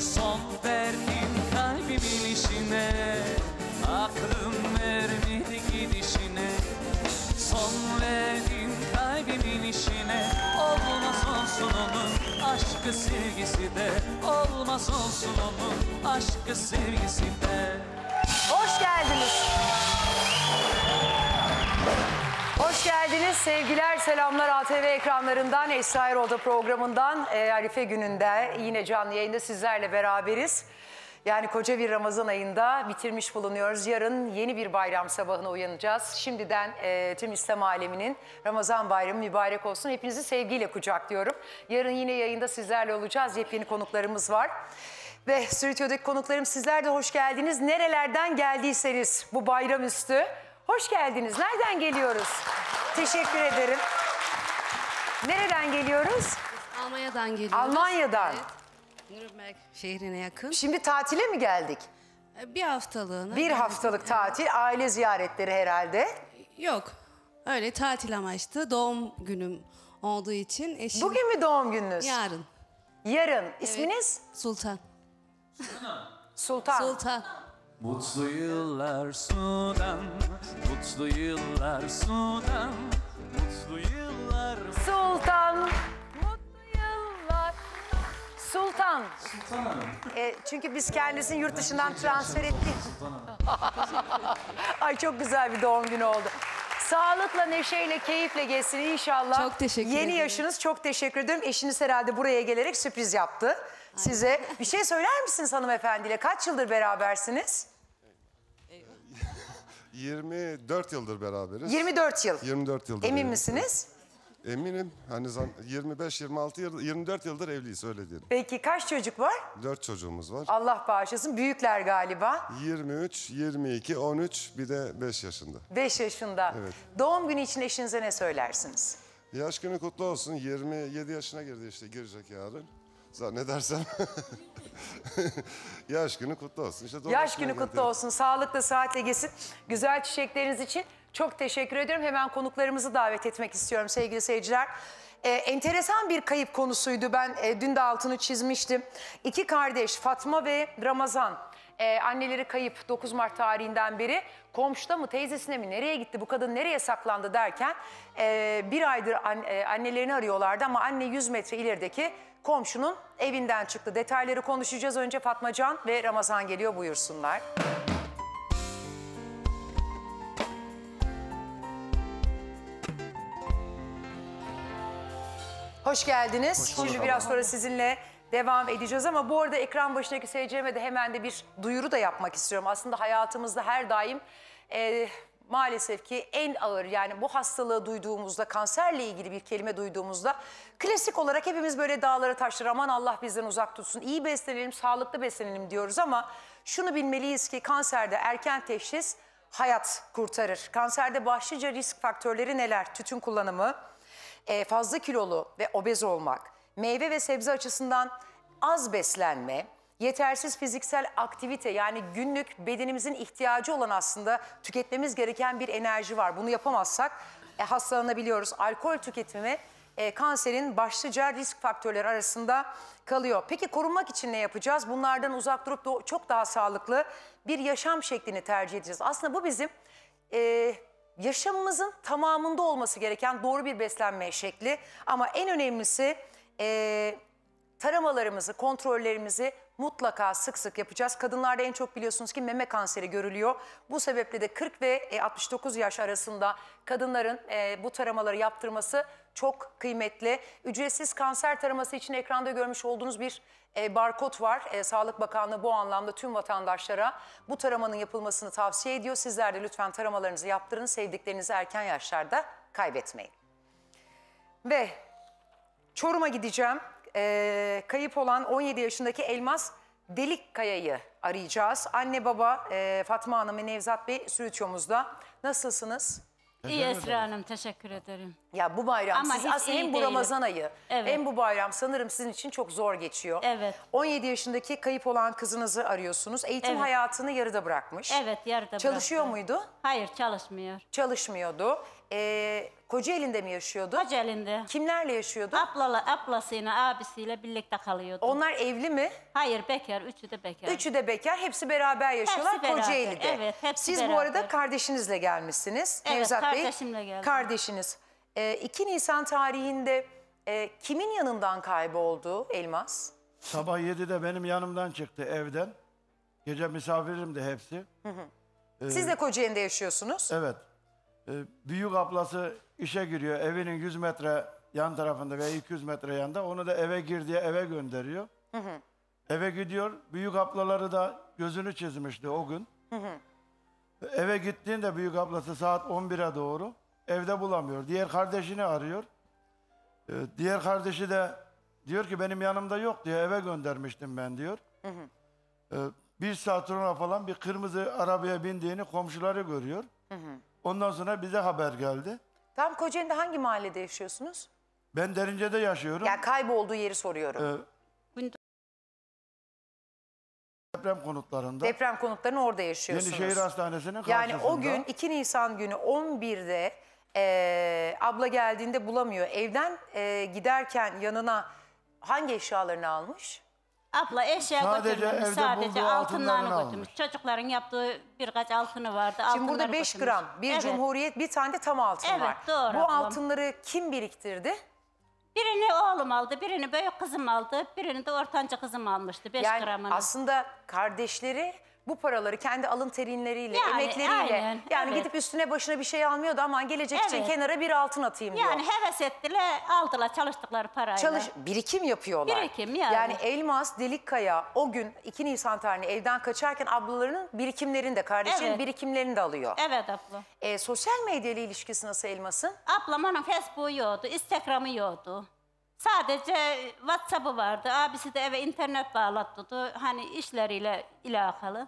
Son verdim kalbimin işine, aklım vermedi gidişine. Son verdim kalbimin işine, olmaz olsun onun aşkı sevgisi de, olmaz olsun onun aşkı sevgisi de. Hoş geldiniz. Hoş geldiniz. Sevgiler, selamlar ATV ekranlarından, Esra Erol'da programından Arife gününde yine canlı yayında sizlerle beraberiz. Yani koca bir Ramazan ayında bitirmiş bulunuyoruz. Yarın yeni bir bayram sabahına uyanacağız. Şimdiden tüm İslam aleminin Ramazan bayramı mübarek olsun. Hepinizi sevgiyle kucaklıyorum. Yarın yine yayında sizlerle olacağız. Yepyeni konuklarımız var. Ve stüdyodaki konuklarım, sizler de hoş geldiniz. Nerelerden geldiyseniz bu bayram üstü hoş geldiniz. Nereden geliyoruz? Teşekkür ederim. Nereden geliyoruz? Almanya'dan geliyoruz. Almanya'dan. Evet. Nürnberg şehrine yakın. Şimdi tatile mi geldik? Bir haftalığına. Bir haftalık tatil, aile ziyaretleri herhalde. Yok. Öyle tatil amaçlı. Doğum günüm olduğu için eşim... Bugün mü doğum gününüz? Yarın. Yarın. İsminiz? Sultan. Sultan. Sultan. Mutlu yıllar Sudan, mutlu yıllar Sudan, mutlu yıllar Sultan. Mutlu yıllar. Sultan. Sultan Hanım. Çünkü biz kendisini yurt dışından transfer ettik. Ay çok güzel bir doğum günü oldu. Sağlıkla, neşeyle, keyifle geçsin inşallah. Çok teşekkür ederim. Yeni yaşınız, çok teşekkür ederim. Eşiniz herhalde buraya gelerek sürpriz yaptı size. Bir şey söyler misiniz hanımefendiyle? Kaç yıldır berabersiniz? 24 yıldır beraberiz. 24 yıl. 24 yıldır. Emin evliyiz. misiniz? Eminim. Hani 25-26 yıl, 24 yıldır evliyiz, öyle diyelim. Peki kaç çocuk var? 4 çocuğumuz var. Allah bağışlasın. Büyükler galiba. 23, 22, 13, bir de 5 yaşında. 5 yaşında. Evet. Doğum günü için eşinize ne söylersiniz? Yaş günü kutlu olsun. 27 yaşına girdi işte, girecek yarın. Zannedersem. Yaş günü kutlu olsun. İşte Yaş günü kutlu olsun. Sağlıkla, sıhhatle geçsin. Güzel çiçekleriniz için çok teşekkür ediyorum. Hemen konuklarımızı davet etmek istiyorum sevgili seyirciler. Enteresan bir kayıp konusuydu. Ben dün de altını çizmiştim. İki kardeş Fatma ve Ramazan. Anneleri kayıp 9 Mart tarihinden beri. Komşuda mı, teyzesine mi, nereye gitti, bu kadın nereye saklandı derken bir aydır annelerini arıyorlardı ama anne 100 metre ilerideki komşunun evinden çıktı. Detayları konuşacağız. Önce Fatma Can ve Ramazan geliyor, buyursunlar. Hoş geldiniz. Şimdi biraz sonra sizinle devam edeceğiz ama bu arada ekran başındaki seyircilerime de hemen de bir duyuru da yapmak istiyorum. Aslında hayatımızda her daim maalesef ki en ağır, yani bu hastalığı duyduğumuzda, kanserle ilgili bir kelime duyduğumuzda klasik olarak hepimiz böyle dağlara taşlara, aman Allah bizden uzak tutsun, iyi beslenelim, sağlıklı beslenelim diyoruz ama şunu bilmeliyiz ki kanserde erken teşhis hayat kurtarır. Kanserde başlıca risk faktörleri neler? Tütün kullanımı, fazla kilolu ve obez olmak, meyve ve sebze açısından az beslenme, yetersiz fiziksel aktivite, yani günlük bedenimizin ihtiyacı olan aslında tüketmemiz gereken bir enerji var. Bunu yapamazsak hastalanabiliyoruz. Alkol tüketimi kanserin başlıca risk faktörleri arasında kalıyor. Peki korunmak için ne yapacağız? Bunlardan uzak durup çok daha sağlıklı bir yaşam şeklini tercih edeceğiz. Aslında bu bizim yaşamımızın tamamında olması gereken doğru bir beslenme şekli. Ama en önemlisi taramalarımızı, kontrollerimizi mutlaka sık sık yapacağız. Kadınlarda en çok biliyorsunuz ki meme kanseri görülüyor. Bu sebeple de 40 ve 69 yaş arasında kadınların bu taramaları yaptırması çok kıymetli. Ücretsiz kanser taraması için ekranda görmüş olduğunuz bir barkod var. Sağlık Bakanlığı bu anlamda tüm vatandaşlara bu taramanın yapılmasını tavsiye ediyor. Sizler de lütfen taramalarınızı yaptırın. Sevdiklerinizi erken yaşlarda kaybetmeyin. Ve Çorum'a gideceğim. Kayıp olan 17 yaşındaki Elmas Delikkaya'yı arayacağız. Anne baba Fatma Hanım ve Nevzat Bey stüdyomuzda. Nasılsınız? İyi Esra Hanım, teşekkür ederim. Ya bu bayram Ama siz hiç aslında iyi hem bu değilim. Ramazan ayı Evet. hem bu bayram sanırım sizin için çok zor geçiyor. Evet. 17 yaşındaki kayıp olan kızınızı arıyorsunuz. Eğitim Evet. hayatını yarıda bırakmış. Evet, yarıda Çalışıyor bıraktım. muydu? Hayır, çalışmıyor. Çalışmıyordu. Kocaeli'nde mi yaşıyordu? Kocaeli'nde. Kimlerle yaşıyordu? Ablasıyla, abisiyle birlikte kalıyordu. Onlar evli mi? Hayır, bekar. Üçü de bekar. Üçü de bekar. Hepsi beraber yaşıyorlar Hepsi beraber, Kocaeli'de. evet, hepsi Siz bu beraber. arada kardeşinizle gelmişsiniz. Evet, Nevzat Bey. kardeşimle geldim. Kardeşiniz. 2 Nisan tarihinde kimin yanından kayboldu Elmas? Sabah 7'de benim yanımdan çıktı evden. Gece misafirimdi hepsi. Siz de Kocaeli'de yaşıyorsunuz. Evet. Büyük ablası işe giriyor. Evinin 100 metre yan tarafında veya 200 metre yanında. Onu da eve gir diye eve gönderiyor. Eve gidiyor. Büyük ablaları da gözünü çizmişti o gün. Eve gittiğinde büyük ablası saat 11'e doğru evde bulamıyor. Diğer kardeşini arıyor. Diğer kardeşi de diyor ki benim yanımda yok diyor. Eve göndermiştim ben diyor. Bir saat sonra falan bir kırmızı arabaya bindiğini komşuları görüyor. Ondan sonra bize haber geldi. Tam Kocaeli'de hangi mahallede yaşıyorsunuz? Ben Derince'de yaşıyorum. Yani kaybolduğu yeri soruyorum. Deprem konutlarında. Deprem konutlarının orada yaşıyorsunuz. Yenişehir Hastanesi'nin karşısında. Yani o gün 2 Nisan günü 11'de abla geldiğinde bulamıyor. Evden giderken yanına hangi eşyalarını almış? Abla eşya Sadece götürmemiş. evde Sadece bulduğu altınlarını altınlarını götürmüş. almış. Çocukların yaptığı birkaç altını vardı. Şimdi burada 5 gram, bir Cumhuriyet, bir tane de tam altın Evet, var. doğru Bu ablam. altınları kim biriktirdi? Birini oğlum aldı, birini büyük kızım aldı, birini de ortanca kızım almıştı 5 Yani gramını. aslında kardeşleri bu paraları kendi alın terinleriyle, Yani, emekleriyle, aynen, yani evet. gidip üstüne başına bir şey almıyordu ama gelecek için Evet. kenara bir altın atayım diyor. Yani heves ettiler, aldılar çalıştıkları parayla. Birikim yapıyorlar. Birikim yani. Yani Elmas Delikkaya o gün 2 Nisan tarihinde evden kaçarken ablalarının birikimlerini de, kardeşinin Evet. birikimlerini de alıyor. Evet abla. Sosyal medya ile ilişkisi nasıl Elmas'ın? Ablam onun Facebook'u yoktu, Instagram'ı yoktu. Sadece WhatsApp'ı vardı. Abisi de eve internet bağlattı. Hani işleriyle alakalı.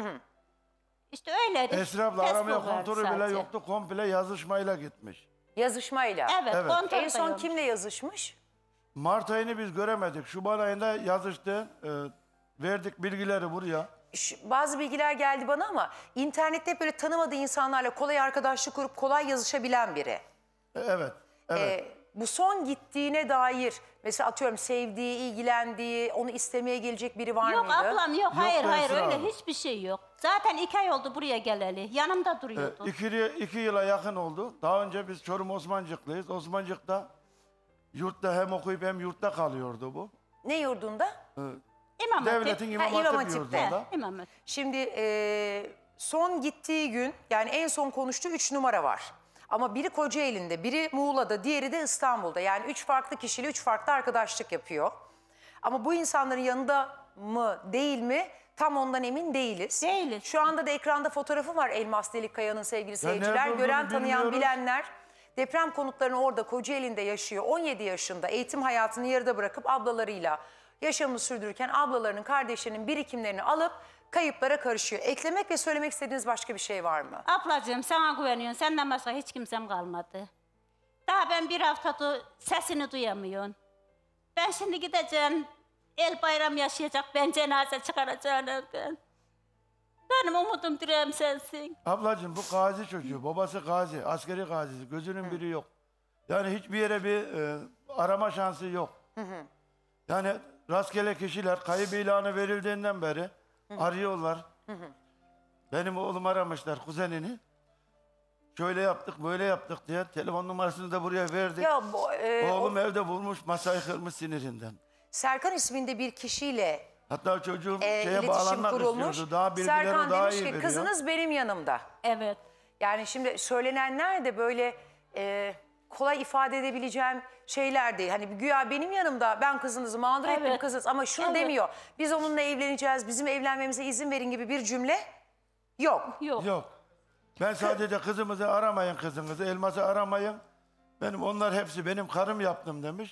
İşte öyleydi. Esra abla Facebook aramaya vardı kontrolü bile sadece. yoktu. Komple yazışmayla gitmiş. Yazışmayla. Evet, Evet. kontrol En da son yokmuş. kimle yazışmış? Mart ayını biz göremedik. Şubat ayında yazıştı. Verdik bilgileri buraya. Bazı bilgiler geldi bana ama internette hep böyle tanımadığı insanlarla kolay arkadaşlık kurup kolay yazışabilen biri. Evet. Evet. Bu son gittiğine dair mesela atıyorum sevdiği, ilgilendiği, onu istemeye gelecek biri var Yok mıydı? ablam yok. Hayır Esra hayır öyle Hanım. hiçbir şey yok. Zaten 2 ay oldu buraya geleli. Yanımda duruyordu. 2 yıla yakın oldu. Daha önce biz Çorum Osmancıklıyız. Osmancık'ta yurtta hem okuyup hem yurtta kalıyordu bu. Ne yurdunda? İmam Hatip. Devletin İmam İmam Hatip Hatip'te. yurdunda. İmam Hatip. Şimdi son gittiği gün yani en son konuştuğu 3 numara var. Ama biri Kocaeli'nde, biri Muğla'da, diğeri de İstanbul'da. Yani 3 farklı kişiyle 3 farklı arkadaşlık yapıyor. Ama bu insanların yanında mı değil mi tam ondan emin değiliz. Değiliz. Şu anda da ekranda fotoğrafı var Elmas Delikkaya'nın sevgili seyirciler. nerede Gören olduğunu tanıyan bilmiyoruz. bilenler deprem konutlarını orada Kocaeli'nde yaşıyor. 17 yaşında eğitim hayatını yarıda bırakıp ablalarıyla yaşamını sürdürürken ablalarının, kardeşlerinin birikimlerini alıp kayıplara karışıyor. Eklemek ve söylemek istediğiniz başka bir şey var mı? Ablacığım sana güveniyorum. Senden başka hiç kimsem kalmadı. Daha ben bir haftadır sesini duyamıyorum. Ben şimdi gideceğim. El bayram yaşayacak. Ben cenaze çıkaracağım ben. Benim umudum direğim sensin. Ablacığım bu gazi çocuğu. Babası gazi. Askeri gazisi. Gözünün biri yok. Yani hiçbir yere bir arama şansı yok. Yani rastgele kişiler kayıp ilanı verildiğinden beri arıyorlar. Benim oğlum aramışlar kuzenini. Şöyle yaptık böyle yaptık diye telefon numarasını da buraya verdik. Ya Oğlum evde bulmuş masayı kırmış sinirinden. Serkan isminde bir kişiyle Hatta çocuğum şeye iletişim bağlanmak kurulmuş. istiyordu. Daha bilgileri Serkan daha demiş iyi ki veriyor. kızınız benim yanımda. Evet. Yani şimdi söylenenler de böyle kolay ifade edebileceğim şeyler değil. Hani güya benim yanımda ben kızınızı mağdur ettim Evet. kızınız ama şunu Evet. demiyor. Biz onunla evleneceğiz, bizim evlenmemize izin verin gibi bir cümle yok. Yok. Yok. Ben sadece kızımızı aramayın kızınızı, Elmas'ı aramayın. Onlar hepsi benim karım yaptım demiş.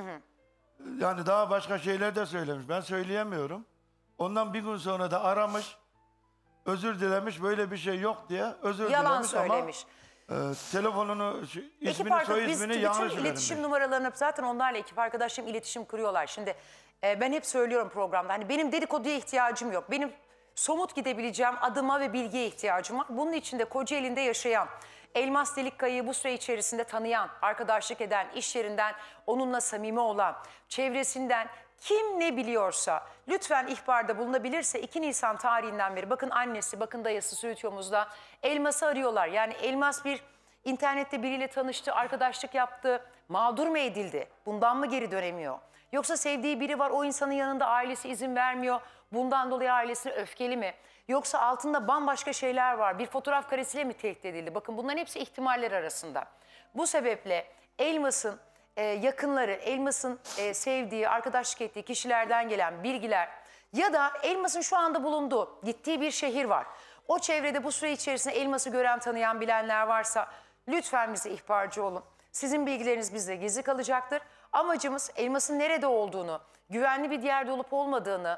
Yani daha başka şeyler de söylemiş. Ben söyleyemiyorum. Ondan bir gün sonra da aramış. Özür dilemiş böyle bir şey yok diye özür Yalan dilemiş söylemiş. ama ismini soy Biz ismini bütün yanlış iletişim vermiş. numaralarını zaten onlarla ekip arkadaşlarım iletişim kuruyorlar. Şimdi ben hep söylüyorum programda hani benim dedikoduya ihtiyacım yok. Benim somut gidebileceğim adıma ve bilgiye ihtiyacım var. Bunun için de Kocaeli'nde yaşayan Elmas Delikkaya'yı bu süre içerisinde tanıyan, arkadaşlık eden, iş yerinden onunla samimi olan, çevresinden kim ne biliyorsa lütfen ihbarda bulunabilirse 2 Nisan tarihinden beri bakın annesi, bakın dayısı Söğütyomuz'da Elmas'ı arıyorlar. Yani Elmas bir internette biriyle tanıştı, arkadaşlık yaptı, mağdur mu edildi? Bundan mı geri dönemiyor? Yoksa sevdiği biri var, o insanın yanında ailesi izin vermiyor, bundan dolayı ailesine öfkeli mi? Yoksa altında bambaşka şeyler var, bir fotoğraf karesiyle mi tehdit edildi? Bakın bunların hepsi ihtimaller arasında. Bu sebeple Elmas'ın yakınları, Elmas'ın sevdiği, arkadaşlık ettiği kişilerden gelen bilgiler ya da Elmas'ın şu anda bulunduğu, gittiği bir şehir var. O çevrede bu süre içerisinde Elmas'ı gören, tanıyan, bilenler varsa lütfen bize ihbarcı olun. Sizin bilgileriniz bizde gizli kalacaktır. Amacımız Elmas'ın nerede olduğunu, güvenli bir yerde olup olmadığını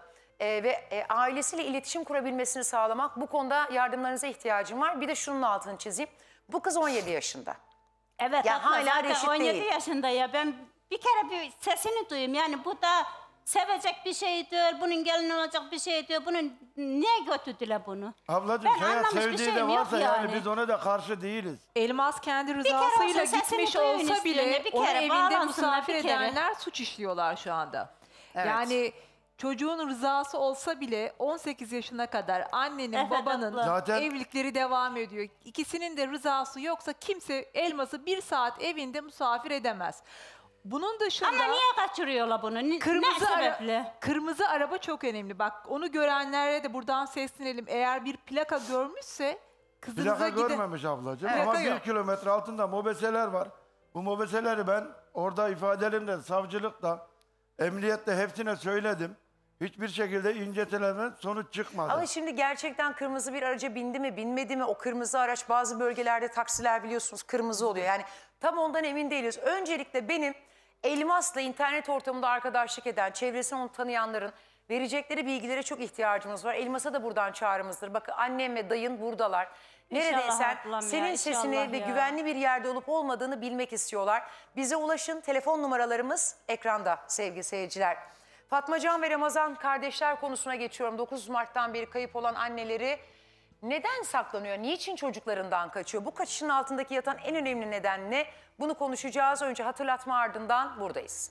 ve ailesiyle iletişim kurabilmesini sağlamak. Bu konuda yardımlarınıza ihtiyacım var. Bir de şunun altını çizeyim. Bu kız 17 yaşında. Evet Ya abla, hala zaten reşit 17 değil. yaşında ya. Ben bir kere bir sesini duyayım. Yani bu da sevecek bir şeydir. Bunun gelin olacak bir şeydir. Bunun niye götürdüler bunu? Ablacığım Ben şayet anlamış bir sevdiği de şeyim yok varsa yani yani. biz ona da karşı değiliz. Elmas kendi kere rızasıyla olsa sesini gitmiş duyun olsa istiyor bile ya, bir onu kere evinde bağlansınlar, misafir bir kere. edenler suç işliyorlar şu anda. Evet. Yani çocuğun rızası olsa bile 18 yaşına kadar annenin Evet, babanın abla. Zaten- evlilikleri devam ediyor. İkisinin de rızası yoksa kimse Elmas'ı 1 saat evinde misafir edemez. Bunun dışında Ama niye kaçırıyorlar bunu? Ne sebeple? kırmızı araba çok önemli. Bak onu görenlere de buradan seslenelim. Eğer bir plaka görmüşse kızınıza Plaka gidin. görmemiş ablacığım Evet. ama Plaka 1 yok. kilometre altında mobeseler var. Bu mobeseleri ben orada ifadelerimde, savcılıkta, emniyette hepsine söyledim. Hiçbir şekilde incetileme sonuç çıkmadı. Ama şimdi gerçekten kırmızı bir araca bindi mi, binmedi mi? O kırmızı araç bazı bölgelerde taksiler biliyorsunuz kırmızı oluyor. Yani tam ondan emin değiliz. Öncelikle benim Elmas'la internet ortamında arkadaşlık eden, çevresini onu tanıyanların verecekleri bilgilere çok ihtiyacımız var. Elmas'a da buradan çağrımızdır. Bakın annem ve dayın buradalar. İnşallah Neredeysen ablam ya, senin sesini inşallah ve ya. güvenli bir yerde olup olmadığını bilmek istiyorlar. Bize ulaşın. Telefon numaralarımız ekranda sevgili seyirciler. Fatmacan ve Ramazan kardeşler konusuna geçiyorum. 9 Mart'tan beri kayıp olan anneleri neden saklanıyor? Niçin çocuklarından kaçıyor? Bu kaçışın altındaki yatan en önemli neden ne? Bunu konuşacağız. Önce hatırlatma ardından buradayız.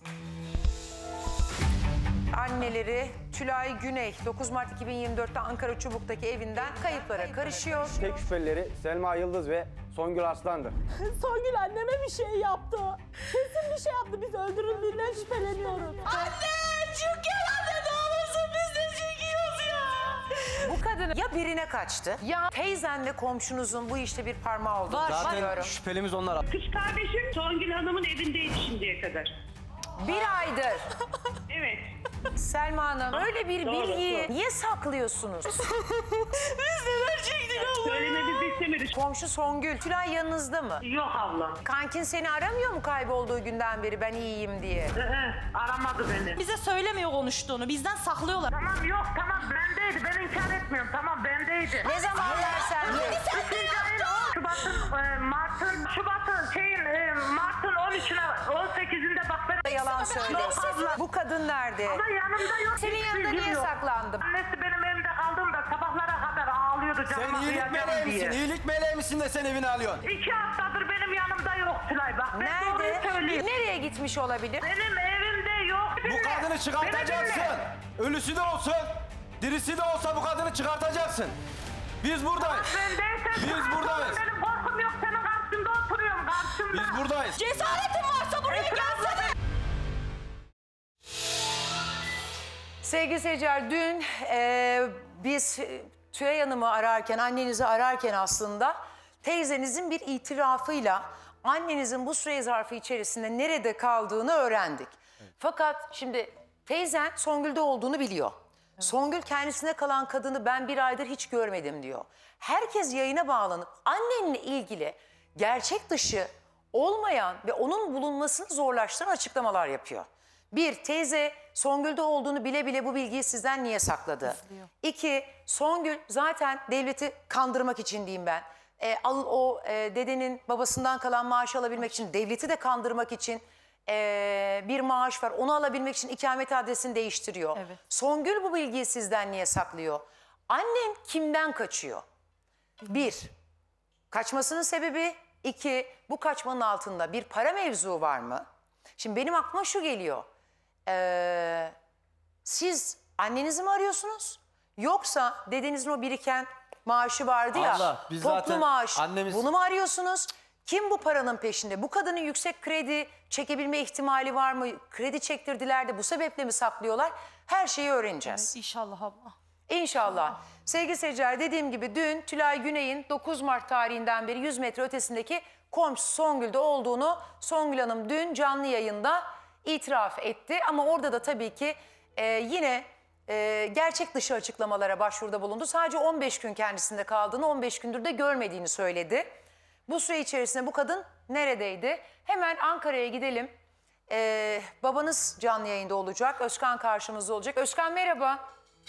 Anneleri Tülay Güney 9 Mart 2024'te Ankara Çubuk'taki evinden kayıplara karışıyor. Tek şüphelileri Selma Yıldız ve Songül Arslan'dır. Songül anneme bir şey yaptı. Kesin bir şey yaptı. Biz öldürüldüğünden şüpheleniyoruz. Anne! Çık anne ne olursun biz de çekiyoruz ya. Bu kadın ya birine kaçtı ya teyzenle komşunuzun bu işte bir parmağı oldu. Zaten şüphelimiz onlar. Kız kardeşim Songül Hanım'ın evindeydi şimdiye kadar. Bir aydır. Evet. Selma Hanım öyle bir Doğru, bilgiyi doğru. niye saklıyorsunuz? Biz neler çektik Allah. Söylememizi istemedik. Komşu Songül, Tülay yanınızda mı? Yok abla. Kankin seni aramıyor mu kaybolduğu günden beri ben iyiyim diye? Aramadı beni. Bize söylemiyor konuştuğunu. Bizden saklıyorlar. Tamam yok tamam bendeydi. Ben inkar etmiyorum. Tamam bendeydi. Ne zamanlar sende? Mart'ın 13'üne 18'inde bak ben Yalan söylüyorsun. Bu kadın nerede? Ama yanımda yok. Senin hiçbir yanında bilgim niye yok. saklandı? Annesi benim evimde kaldığımda sabahlara kadar ağlıyordu Sen canıma iyilik kıyacağım meleği diye. misin? İyilik meleği misin de sen evine alıyorsun? 2 haftadır benim yanımda yok Tülay bak. Ben Nerede? doğruyu söyleyeyim. Nereye gitmiş olabilir? Benim evimde yok. Bu kadını çıkartacaksın. Ölüsü de olsun, dirisi de olsa bu kadını çıkartacaksın. Biz buradayız. Biz buradayız. Benim korkum yok. Senin karşında oturuyorum karşında. Biz buradayız. Cesaretin varsa buraya gelsene. Sevgili seyirciler dün biz Tülay Hanım'ı ararken, annenizi ararken aslında teyzenizin bir itirafıyla annenizin bu süre zarfı içerisinde nerede kaldığını öğrendik. Fakat şimdi teyzen Songül'de olduğunu biliyor. Songül kendisine kalan kadını ben bir aydır hiç görmedim diyor. Herkes yayına bağlanıp annenle ilgili gerçek dışı olmayan ve onun bulunmasını zorlaştıran açıklamalar yapıyor. Bir, teyze Songül'de olduğunu bile bile bu bilgiyi sizden niye sakladı? İki, Songül zaten devleti kandırmak için diyeyim ben. Dedenin babasından kalan maaşı alabilmek için, devleti de kandırmak için bir maaş var. Onu alabilmek için ikamet adresini değiştiriyor. Evet. Songül bu bilgiyi sizden niye saklıyor? Annen kimden kaçıyor? Bir, kaçmasının sebebi İki, bu kaçmanın altında bir para mevzu var mı? Şimdi benim aklıma şu geliyor. Siz annenizi mi arıyorsunuz? Yoksa dedenizin o biriken maaşı vardı ya, Abla, biz toplu zaten maaş, annemiz- bunu mu arıyorsunuz? Kim bu paranın peşinde? Bu kadının yüksek kredi çekebilme ihtimali var mı? Kredi çektirdiler de bu sebeple mi saklıyorlar? Her şeyi öğreneceğiz. İnşallah abla. İnşallah. Sevgili seyirciler, dediğim gibi dün Tülay Güney'in 9 Mart tarihinden beri 100 metre ötesindeki komşusu Songül'de olduğunu Songül Hanım dün canlı yayında itiraf etti. Ama orada da tabii ki yine gerçek dışı açıklamalara başvuruda bulundu. Sadece 15 gün kendisinde kaldığını, 15 gündür de görmediğini söyledi. Bu süre içerisinde bu kadın neredeydi? Hemen Ankara'ya gidelim. Babanız canlı yayında olacak. Özkan karşımızda olacak. Özkan merhaba.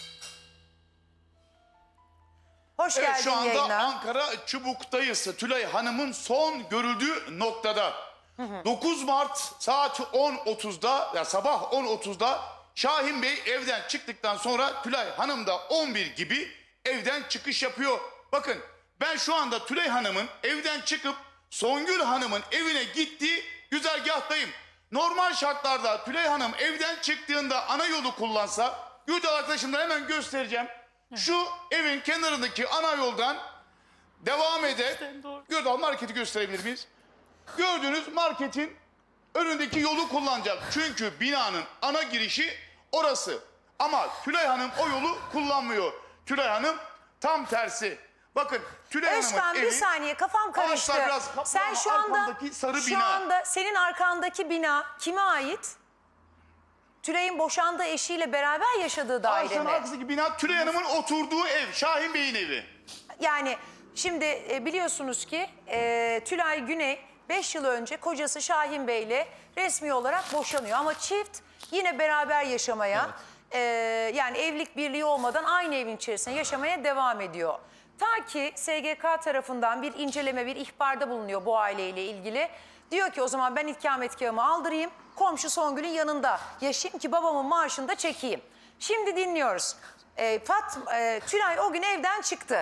Hoş geldin şu anda yayına. Ankara Çubuk'tayız. Tülay Hanım'ın son görüldüğü noktada. 9 Mart saat 10.30'da, ya sabah 10.30'da Şahin Bey evden çıktıktan sonra Tülay Hanım da 11 gibi evden çıkış yapıyor. Bakın ben şu anda Tülay Hanım'ın evden çıkıp Songül Hanım'ın evine gittiği güzergahtayım. Normal şartlarda Tülay Hanım evden çıktığında ana yolu kullansa, YouTube arkadaşımdan hemen göstereceğim. Şu evin kenarındaki ana yoldan devam eder. Gördüğünüz marketi gösterebilir miyiz? Gördüğünüz marketin önündeki yolu kullanacak. Çünkü binanın ana girişi orası. Ama Tülay Hanım o yolu kullanmıyor. Tülay Hanım tam tersi. Bakın Tülay Hanım'ın Özkan evi... bir saniye kafam karıştı. Sen şu anda senin arkandaki bina kime ait? Tülay'ın boşandığı eşiyle beraber yaşadığı daire Ağaçların mi? arkasındaki bina Tülay Hanım'ın oturduğu ev. Şahin Bey'in evi. Yani şimdi biliyorsunuz ki Tülay Güney 5 yıl önce kocası Şahin Bey'le resmi olarak boşanıyor. Ama çift yine beraber yaşamaya, yani evlilik birliği olmadan aynı evin içerisinde yaşamaya devam ediyor. Ta ki SGK tarafından bir inceleme, bir ihbarda bulunuyor bu aileyle ilgili. Diyor ki o zaman ben ikametgahımı aldırayım, komşu Songül'ün yanında yaşayayım ki babamın maaşını da çekeyim. Şimdi dinliyoruz. Tülay o gün evden çıktı.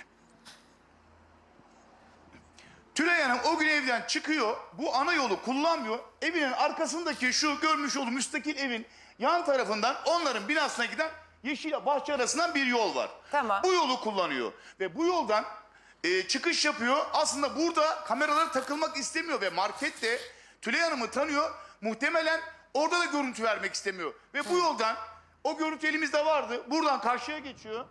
Tülay Hanım o gün evden çıkıyor, bu ana yolu kullanmıyor. Evinin arkasındaki şu görmüş olduğum müstakil evin yan tarafından onların binasına giden yeşil bahçe arasından bir yol var. Tamam. Bu yolu kullanıyor ve bu yoldan çıkış yapıyor. Aslında burada kameralara takılmak istemiyor ve markette Tülay Hanım'ı tanıyor. Muhtemelen orada da görüntü vermek istemiyor. Ve bu yoldan, o görüntü elimizde vardı, buradan karşıya geçiyor.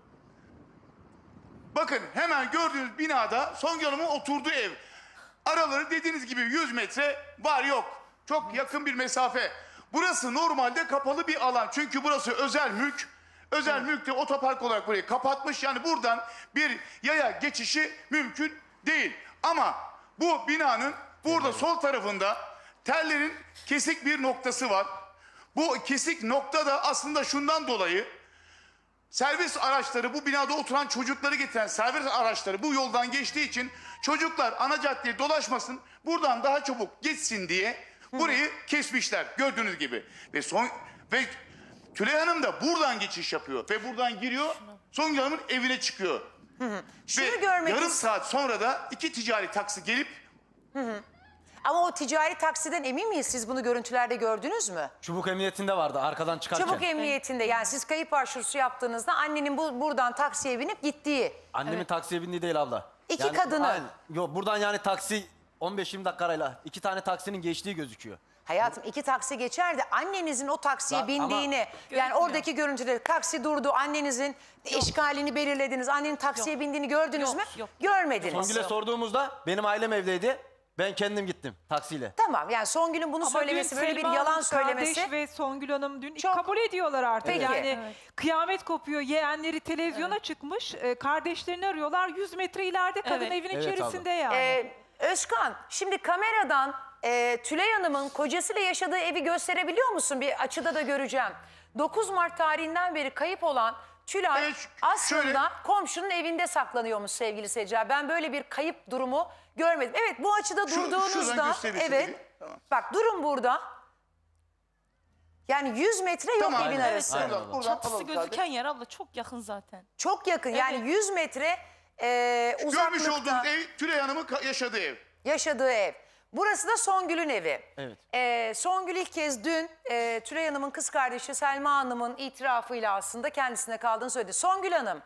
Bakın hemen gördüğünüz binada Songül Hanım'ın oturduğu ev. Araları dediğiniz gibi 100 metre var yok. Çok yakın bir mesafe. Burası normalde kapalı bir alan. Çünkü burası özel mülk. Özel mülk de otopark olarak burayı kapatmış. Yani buradan bir yaya geçişi mümkün değil. Ama bu binanın burada sol tarafında tellerin kesik bir noktası var. Bu kesik nokta da aslında şundan dolayı servis araçları, bu binada oturan çocukları getiren servis araçları bu yoldan geçtiği için çocuklar ana caddeye dolaşmasın, buradan daha çabuk geçsin diye burayı kesmişler gördüğünüz gibi. Ve Tülay Hanım da buradan geçiş yapıyor ve buradan giriyor, Songül Hanım'ın evine çıkıyor. Ve yarım saat sonra da 2 ticari taksi gelip... Ama o ticari taksiden emin miyiz? Siz bunu görüntülerde gördünüz mü? Çubuk Emniyetinde vardı arkadan çıkarken. Çubuk Emniyetinde, yani siz kayıp başvurusu yaptığınızda annenin buradan taksiye binip gittiği. Annemin taksiye bindiği değil abla. İki kadını. Yok buradan yani taksi 15-20 dakikayla 2 tane taksinin geçtiği gözüküyor. Hayatım 2 taksi geçer de annenizin o taksiye bindiğini, yani oradaki görüntüleri, taksi durdu, annenizin eşkalini belirlediniz, annenin taksiye bindiğini gördünüz mü? Görmediniz. Songül'e sorduğumuzda benim ailem evdeydi. Ben kendim gittim taksiyle. Tamam, yani Songül'ün bunu söylemesi, böyle bir yalan söylemesi. Kardeş ve Songül Hanım dün kabul ediyorlar artık. Peki. Yani kıyamet kopuyor. Yeğenleri televizyona çıkmış. Kardeşlerini arıyorlar. 100 metre ileride kadın evin içerisinde yani. Özkan, şimdi kameradan Tülay Hanım'ın kocasıyla yaşadığı evi gösterebiliyor musun? Bir açıda da göreceğim. 9 Mart tarihinden beri kayıp olan Tülay aslında komşunun evinde saklanıyormuş sevgili seyirciler. Ben böyle bir kayıp durumu görmedim. Evet, bu açıda durduğunuzda, evet, tamam. Bak durum burada. Yani 100 metre yok evin arası. Evet, çatısı gözüken yer abla çok yakın zaten. Çok yakın, yani 100 metre uzaklıkta. Görmüş olduğunuz ev Tülay Hanım'ın yaşadığı ev. Yaşadığı ev. Burası da Songül'ün evi. Evet. Songül ilk kez dün Tülay Hanım'ın kız kardeşi Selma Hanım'ın itirafıyla aslında kendisine kaldığını söyledi. Songül Hanım.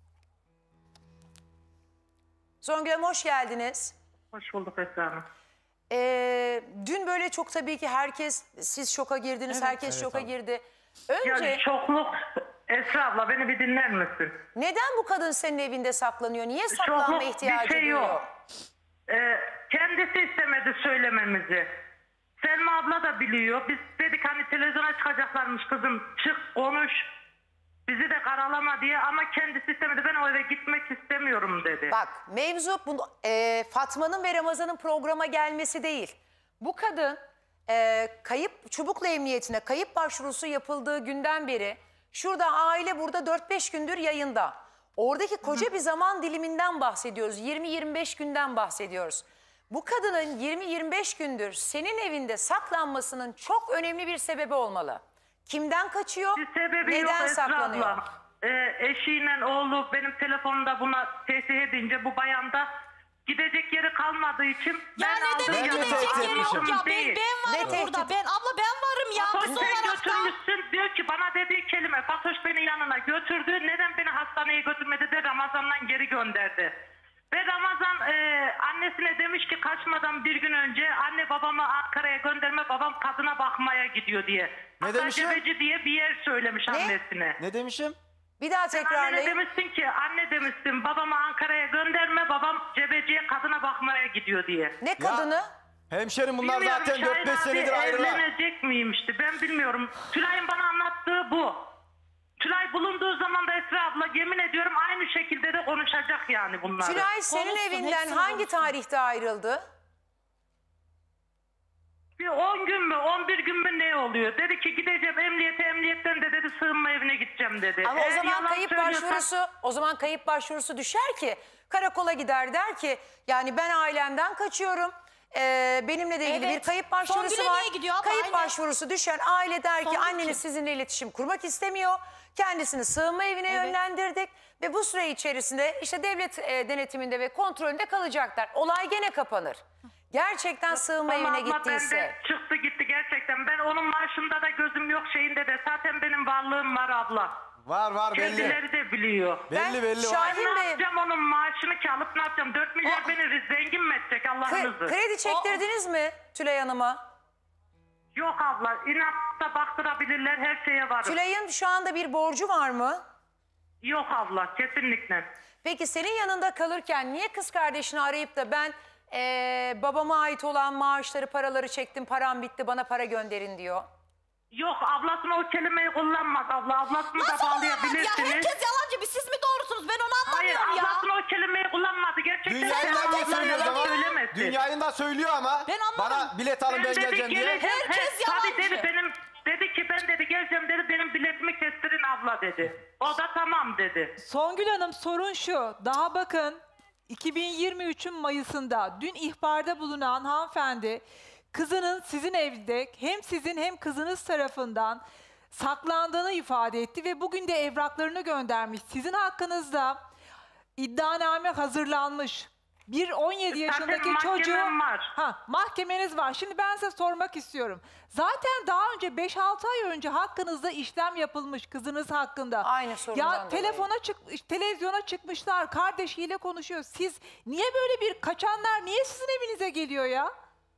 Songül Hanım hoş geldiniz. Hoş bulduk Esra Hanım. Dün böyle çok tabii ki herkes, siz şoka girdiniz, herkes şoka girdi. Önce Yani şokluk, Esra abla beni bir dinler misin? neden bu kadın senin evinde saklanıyor? Niye saklanma Şokluk ihtiyacı bir şey duyuyor? yok. Kendisi istemedi söylememizi. Selma abla da biliyor. Biz dedik hani televizyona çıkacaklarmış kızım. Çık konuş. Bizi de karalama diye ama kendisi istemedi. Ben o eve gitmek istemiyorum dedi. Bak mevzu Fatma'nın ve Ramazan'ın programa gelmesi değil. Bu kadın kayıp Çubuklu Emniyetine kayıp başvurusu yapıldığı günden beri şurada aile burada 4-5 gündür yayında. Oradaki koca bir zaman diliminden bahsediyoruz. 20-25 günden bahsediyoruz. Bu kadının 20-25 gündür senin evinde saklanmasının çok önemli bir sebebi olmalı. Kimden kaçıyor? Bir sebebi neden yok Esra saklanıyor? abla. Eşiyle oğlu benim telefonumda buna tehdit edince bu bayanda gidecek yeri kalmadığı için Ya ne demek gidecek yeri yok ya? Ben varım burada. Abla ben varım ya. Fatoş Kız sen olarak da. götürmüşsün diyor ki bana dediği kelime Fatoş beni yanına götürdü. Neden beni hastaneye götürmedi de Ramazan'dan geri gönderdi. Ve Ramazan annesine demiş ki kaçmadan bir gün önce anne babamı Ankara'ya gönderme babam kadına bakmaya gidiyor diye. Ne demişim? Cebeci diye bir yer söylemiş annesine. Ne demişim? Bir daha Annene tekrarlayın. demişsin ki anne demişsin babamı Ankara'ya gönderme babam cebeciye kadına bakmaya gidiyor diye. Ne kadını? Hemşerim bunlar Bilmiyorum, zaten Şahin 4-5 abi senedir ayrılar. evlenecek miymişti ben bilmiyorum. Tülay'ın bana anlattığı bu. Tülay bulunduğu zaman da Esra abla yemin ediyorum aynı şekilde de konuşacak yani bunları. Tülay senin evinden hangi tarihte ayrıldı? Bir 10 gün mü 11 gün mü ne oluyor? Dedi ki gideceğim emniyete emniyetten de dedi sığınma evine gideceğim dedi. Ama o Eğer zaman yalan kayıp başvurusu düşer ki karakola gider der ki yani ben ailemden kaçıyorum. Benimle de ilgili Evet. bir kayıp başvurusu Songül'e var. niye gidiyor abla? Kayıp Aynen. başvurusu düşer. Aile der ki Songül anneniz kim? sizinle iletişim kurmak istemiyor. Kendisini sığınma evine yönlendirdik ve bu süre içerisinde işte devlet denetiminde ve kontrolünde kalacaklar. Olay gene kapanır. Gerçekten sığınma Ama evine abla gittiyse. bende çıktı gitti gerçekten. Ben onun maaşında da gözüm yok şeyinde de. Zaten benim varlığım var abla. Var belli. Kendileri de biliyor. Belli. Şahin Ne Bey, yapacağım onun maaşını ki alıp ne yapacağım? 4 milyar beni zengin mi edecek Allah'ınızı? kredi çektirdiniz mi Tülay Hanım'a? Yok abla. İnançta baktırabilirler her şeye varım. Tülay'ın şu anda bir borcu var mı? Yok abla kesinlikle. Peki senin yanında kalırken niye kız kardeşini arayıp da ben babama ait olan maaşları, paraları çektim, param bitti, bana para gönderin diyor? Yok ablasına o kelimeyi kullanmaz abla. Ablasını da Nasıl olamaz ya? bağlayabilirsiniz. Herkes yalancı. Siz mi doğrusunuz? Ben onu Hayır anlamıyorum ya. ablasına o kelimeyi kullanmadı. Gerçekten Dünyayından ablasına da söylüyor yalan zaman. söylemedi. Dünyayından söylüyor ama Ben anlamadım. bana bilet alın ben dedi, geleceğim diye. geleceğim. Herkes Tabii yalancı. dedi ki ben dedi geleceğim dedi benim biletimi kestirin abla dedi. O da tamam dedi. Songül Hanım sorun şu. Daha bakın 2023'ün Mayıs'ında dün ihbarda bulunan hanımefendi kızının sizin evde hem sizin hem kızınız tarafından saklandığını ifade etti ve bugün de evraklarını göndermiş. Sizin hakkınızda iddianame hazırlanmış. Bir 17 yaşındaki mahkemem çocuğu... var. Mahkemeniz var. Şimdi ben size sormak istiyorum. Zaten daha önce 5-6 ay önce hakkınızda işlem yapılmış kızınız hakkında. Aynı sorundan Ya dolayı. televizyona çıkmışlar, kardeşiyle konuşuyor. Siz niye böyle bir kaçanlar niye sizin evinize geliyor ya?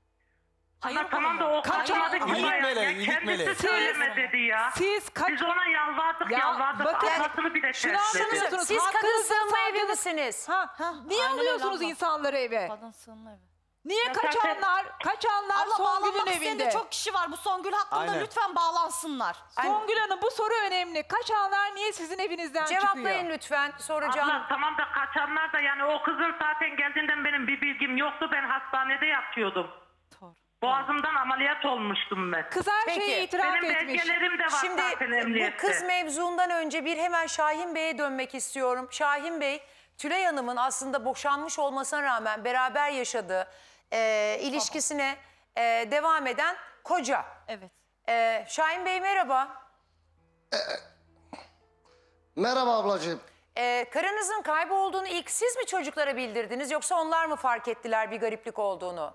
Ama tamam da o kaçmadı ki İyilik bayağı. meleği, Ya iyilik kendisi meleği. söyleme dedi ya. Biz ona yalvardık Ya yalvardık. bakın, Ablasını bile şunu tersledi. anlıyorsunuz. Siz kadın Hakkınızda sığınma evi savcılık- misiniz? Niye aynen öyle alıyorsunuz abla. insanları eve? Kadın sığınma evi. Niye Ya kaçanlar Abla Songül'ün bağlanmak isteyen evinde? de çok kişi var. Bu Songül hakkında Aynen. lütfen bağlansınlar. Songül Hanım bu soru önemli. Kaçanlar niye sizin evinizden Cevaplayın çıkıyor? lütfen soracağım. Abla tamam da kaçanlar da yani o kızın zaten geldiğinden benim bir bilgim yoktu. Ben hastanede yatıyordum. Boğazımdan ameliyat olmuştum ben. Kız her Peki. şeyi itiraf Benim etmiş. belgelerim de var Şimdi zaten bu emniyette. kız mevzundan önce bir hemen Şahin Bey'e dönmek istiyorum. Şahin Bey, Tülay Hanım'ın aslında boşanmış olmasına rağmen beraber yaşadığı ilişkisine devam eden koca. Evet. Şahin Bey merhaba. Merhaba ablacığım. Karınızın kaybolduğunu ilk siz mi çocuklara bildirdiniz yoksa onlar mı fark ettiler bir gariplik olduğunu?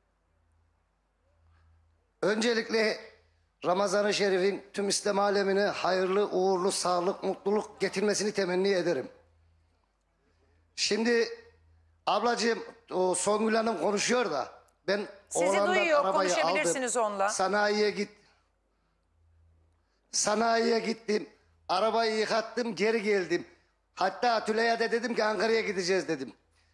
Öncelikle Ramazan-ı Şerif'in tüm İslam alemine hayırlı, uğurlu, sağlık, mutluluk getirmesini temenni ederim. Şimdi ablacığım o Songül Hanım konuşuyor da ben Sizi oğlandan duyuyor, arabayı konuşabilirsiniz aldım. onunla. Sanayiye gittim. Arabayı yıkattım, geri geldim. Hatta Tülay'a da dedim ki Ankara'ya gideceğiz dedim.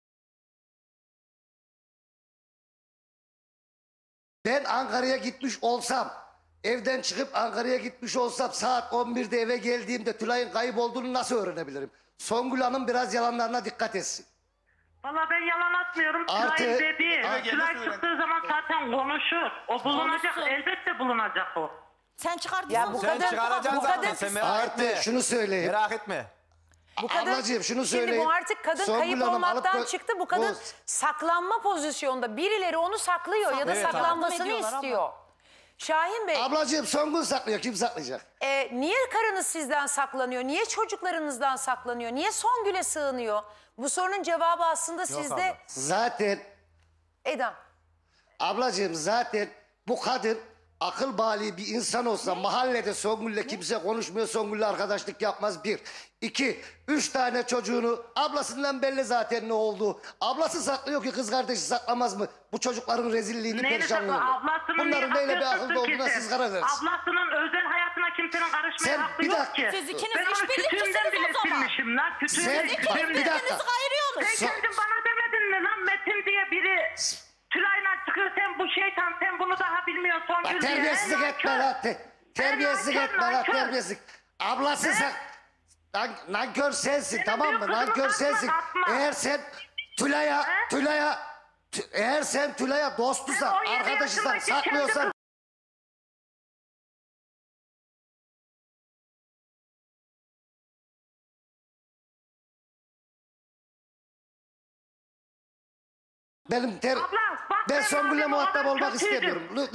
Ben Ankara'ya gitmiş olsam, evden çıkıp Ankara'ya gitmiş olsam saat 11'de eve geldiğimde Tülay'ın kayıp olduğunu nasıl öğrenebilirim? Songül Hanım biraz yalanlarına dikkat etsin. Valla ben yalan atmıyorum. Artı- Tülay dedi. Artı- Tülay çıktığı zaman zaten konuşur. O bulunacak. Konuşsun. Elbette bulunacak o. Sen çıkardın. Ya bu Sen kadın, çıkaracaksın bu zaten. kadın, Sen merak Artı etme. şunu söyleyeyim. Merak etme. bu kadın, Ablacığım şunu şimdi söyleyeyim. bu artık kadın Songül kayıp Hanım olmaktan alıp çıktı. Bu kadın saklanma pozisyonda. Birileri onu saklıyor ya da Evet, saklanmasını yardım ediyorlar istiyor. Şahin Bey, Ablacığım Songül saklıyor, kim saklayacak? niye karınız sizden saklanıyor? Niye çocuklarınızdan saklanıyor? Niye Songül'e sığınıyor? Bu sorunun cevabı aslında sizde. abla. Zaten Edam. ablacığım zaten bu kadın akıl bali bir insan olsa mahallede Songül'le kimse konuşmuyor, Songül'le arkadaşlık yapmaz bir. 2, 3 tane çocuğunu ablasından belli zaten ne oldu. Ablası saklıyor ki kız kardeşi saklamaz mı? Bu çocukların rezilliğini, Neyle perişanlığını. sakla? Ablasının Bunların niye neyle bir bakıyorsun akılda ki olduğuna sen? siz karar verirsin. Ablasının özel hayatına kimsenin karışmaya Sen hakkı bir yok dakika. ki. Siz ikiniz ben onu işbirlikçisiniz kütüğümden bile o zaman. silmişim lan. Sen Kütüğümden bak kütüğümden. bir dakika. Birbirinizi ayırıyorsunuz. Sen kendin bana demedin mi lan Metin diye biri Tülay'la çıkıyor, sen bu şeytan, sen bunu daha bilmiyorsun Songül Bak diye. terbiyesizlik En etme nankör. lan. Terbiyesizlik nankör, etme lan, nankör. terbiyesizlik. Ablası sen. Nankör sensin, Benim tamam mı? büyük kızımı Nankör atma, sensin. atma. Eğer sen eğer sen Tülay'a dostusan, Ben 17 arkadaşıysan, yaşındaki saklıyorsan Abla, bak ben ben Songül'le madem o muhatap kadar olmak kötüydüm. istemiyorum.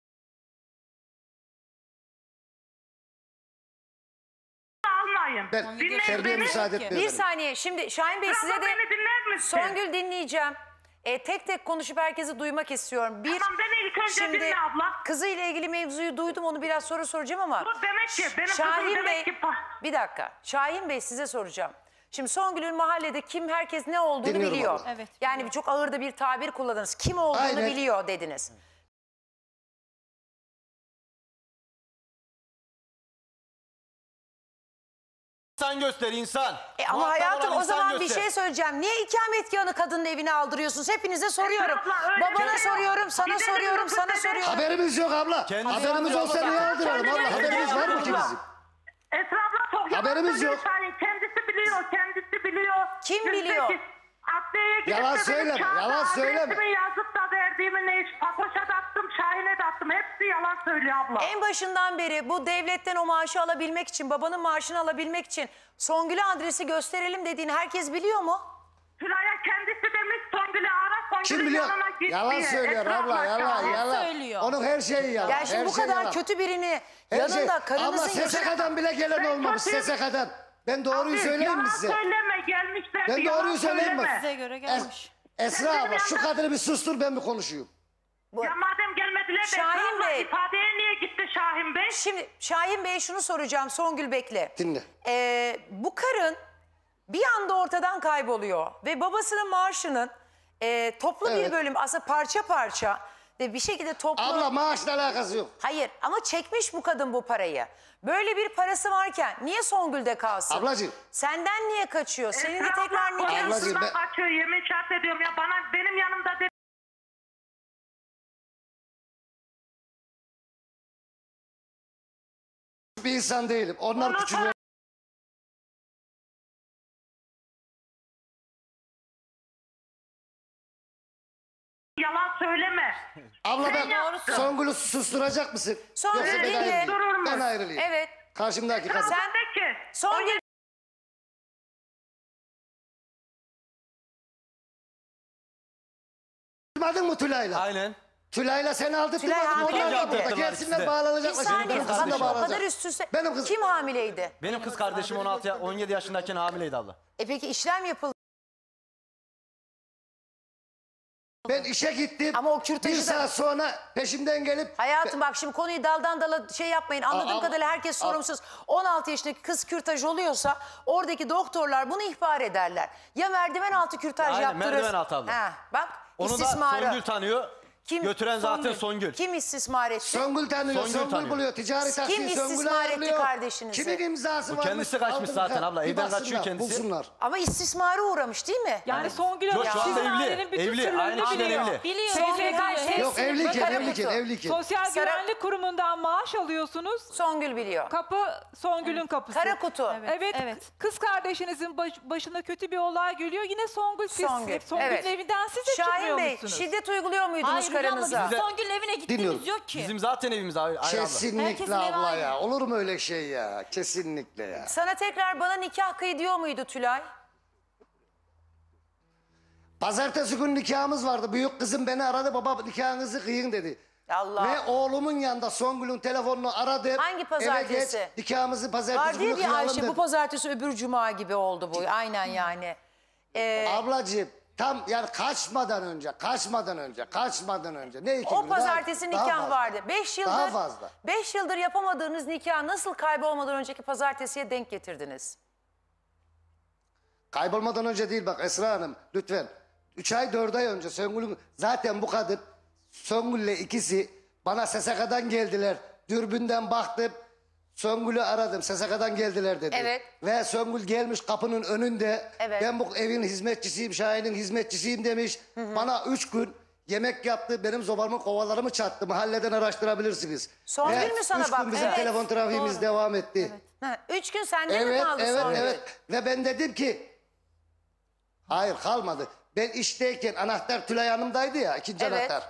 Almayın. Ben Dinleyin terbiye beni. müsaade Bir etmiyorum. saniye şimdi Şahin Bey size Abla, de beni dinler misin? Songül dinleyeceğim. Tek tek konuşup herkesi duymak istiyorum. Tamam, beni ilk önce dinle abla. Kızıyla ilgili mevzuyu duydum, onu biraz sonra soracağım ama. Bu demek ki benim Şahin kızım Bey, demek ki... bir dakika. Şahin Bey size soracağım. Şimdi Songül'ün mahallede herkes ne olduğunu Dinliyorum biliyor. abla. Evet, Yani çok ağır da bir tabir kullanırız. Kim olduğunu Aynen. biliyor dediniz. İnsan göster insan. Ama Muhatap hayatım olan o insan zaman bir göster. şey söyleyeceğim. Niye ikametgahını kadının evine aldırıyorsunuz? Hepinize soruyorum. Abla, öyle Babana değil. soruyorum, sana Gidelim soruyorum, dokuz sana dede. soruyorum. Haberimiz yok abla. Kendisi Haberimiz yapıyor olsa abla. niye aldıralım abla? Haberimiz var mı ki bizim? Esra abla çok yalan Haberimiz söylüyor yok. Şahin. Kendisi biliyor, kendisi biliyor. Kim Biz biliyor? peki, adliyeye gidip Yalan de benim söyleme, kağıda yalan söyleme. adresimi yazıp da verdiğimi ne iş? Fatoş'a da attım, Şahin'e de attım. Hepsi yalan söylüyor abla. En başından beri bu devletten o maaşı alabilmek için, babanın maaşını alabilmek için Songül'e adresi gösterelim dediğini herkes biliyor mu? Tülay'a kendisi demiş Songül'ü ara, Kim Songül'ün biliyor? yanına git Yalan diye. söylüyor Esra abla, yalan, Şahin. yalan. söylüyor. Onun her şeyi yalan. Yani şimdi her bu şey kadar yalan. kötü birini Her yanında şey. Abla karınızın yaşına... SSK'dan bile gelen olmamış, kötüyüm. SSK'dan. Ben doğruyu söyleyeyim mi size? Yalan söyleme, gelmişler. Ben yalan doğruyu söyleyeyim mi? söyleme. Size göre gelmiş. Esra abla şu kadını bir sustur, ben bir konuşayım. Ya madem gelmediler de Şahin Esra abla Bey. ifadeye niye gitti Şahin Bey? Şimdi Şahin Bey'e şunu soracağım, Songül bekle. Dinle. Bu karın bir anda ortadan kayboluyor ve babasının maaşının toplu bir Evet. bölüm, aslında parça parça ve bir şekilde toplu... Abla maaşla alakası yok. Hayır ama çekmiş bu kadın bu parayı. Böyle bir parası varken niye Songül'de kalsın? Ablacığım. Nikahından niye kaçıyor? Senin de Esra tekrar abla, nikahın... Ablacığım, kocasından ben- kaçıyor, yemin şart ediyorum ya, benim yanımda de... Bir insan değilim. Onlar Onu küçülüyor. Yalan söyleme. Abla Sen ben yaptın. Songül'ü susturacak mısın? Songül Yoksa ben dinle. ayrılayım. Durur mu? Ben ayrılayım. Evet. Karşımdaki kadın. Sen- De ki, Songül... Duymadın mı Tülay'la? Aynen. Tülay'la seni aldırttı. Tülay hamileydi. Gelsinler Bir bağlanacaklar. saniye Benim kızım da bak o kadar bağlanacak. üst üste. Benim kızım. Kim hamileydi? Benim kız kardeşim 17 yaşındayken hamileydi abla. Peki işlem yapıldı. Ben işe gittim. Ama o kürtajı bir da- saat sonra peşimden gelip... Hayatım bak şimdi konuyu daldan dala şey yapmayın. Anladığım Aa, kadarıyla herkes sorumsuz. 16 yaşındaki kız kürtaj oluyorsa oradaki doktorlar bunu ihbar ederler. Ya merdiven altı kürtaj Aynen, yaptırır. merdiven altı abla. Ha, bak Onu da istismarı. Songül tanıyor. Götüren zaten Songül. Kim istismar etti? Songül tanıyor, Songül buluyor. Ticari Kim taksiyi Songül istismar etti ayarlıyor. kardeşinizi? Kimin imzası Bu var? kendisi kaçmış zaten abla. Evden kaçıyor kendisi. Bulsunlar. Ama istismara uğramış değil mi? Yani Songül Yok, Hanım şu anda sizin evli. ailenin bütün Evli, sırlarını aynı kişiden biliyor. evli. Biliyor. Yok evliyken, Kara evliyken, kutu. evliyken. Sosyal Sara- Güvenlik Kurumu'ndan maaş alıyorsunuz. Songül biliyor. Kapı Songül'ün kapısı. Kara kutu. Evet, kız kardeşinizin başına kötü bir olay geliyor. Yine Songül siz. Songül, Hep Songül'ün evet. evinden siz de Şahin çıkmıyor Bey musunuz? şiddet uyguluyor muydunuz Hayır Hülya abla karınıza? bizim Songül'ün evine Dinliyorum. gittiğimiz yok ki. Bizim zaten evimiz ayrı abla. Kesinlikle Herkesin evi abla aynı. ya. Olur mu öyle şey ya? Kesinlikle ya. Sana tekrar bana nikah kıy diyor muydu Tülay? Pazartesi günü nikahımız vardı. Büyük kızım beni aradı. Baba nikahınızı kıyın dedi. Allah. Ve oğlumun yanında Songül'ün telefonunu aradı. Hangi pazartesi? Eve geç, nikahımızı Var pazartesi diye günü bir kıyalım Ayşe dedi. bu pazartesi öbür cuma gibi oldu bu. Aynen yani. Ablacığım tam yani kaçmadan önce. Ne iki O gün? pazartesi Daha nikah fazla. vardı. 5 yıldır. Daha fazla. 5 yıldır yapamadığınız nikah nasıl kaybolmadan önceki pazartesiye denk getirdiniz? Kaybolmadan önce değil bak Esra Hanım lütfen. 3 ay 4 ay önce Songül'ün zaten bu kadın Songül'le ikisi bana SSK'dan geldiler. Dürbünden baktım. Songül'ü aradım. SSK'dan geldiler dedi. Evet. Ve Songül gelmiş kapının önünde. Evet. Ben bu evin hizmetçisiyim, Şahin'in hizmetçisiyim demiş. Bana 3 gün yemek yaptı. Benim zobamın kovalarımı çattı. Mahalleden araştırabilirsiniz. Songül Ve mü sana 3 gün baktı? bizim Evet, telefon trafiğimiz devam etti. 3 gün sende mi Evet, kaldı evet, Songül? evet. Ve ben dedim ki hayır kalmadı. Ben işteyken anahtar Tülay Hanım'daydı ya ikinci Evet. anahtar.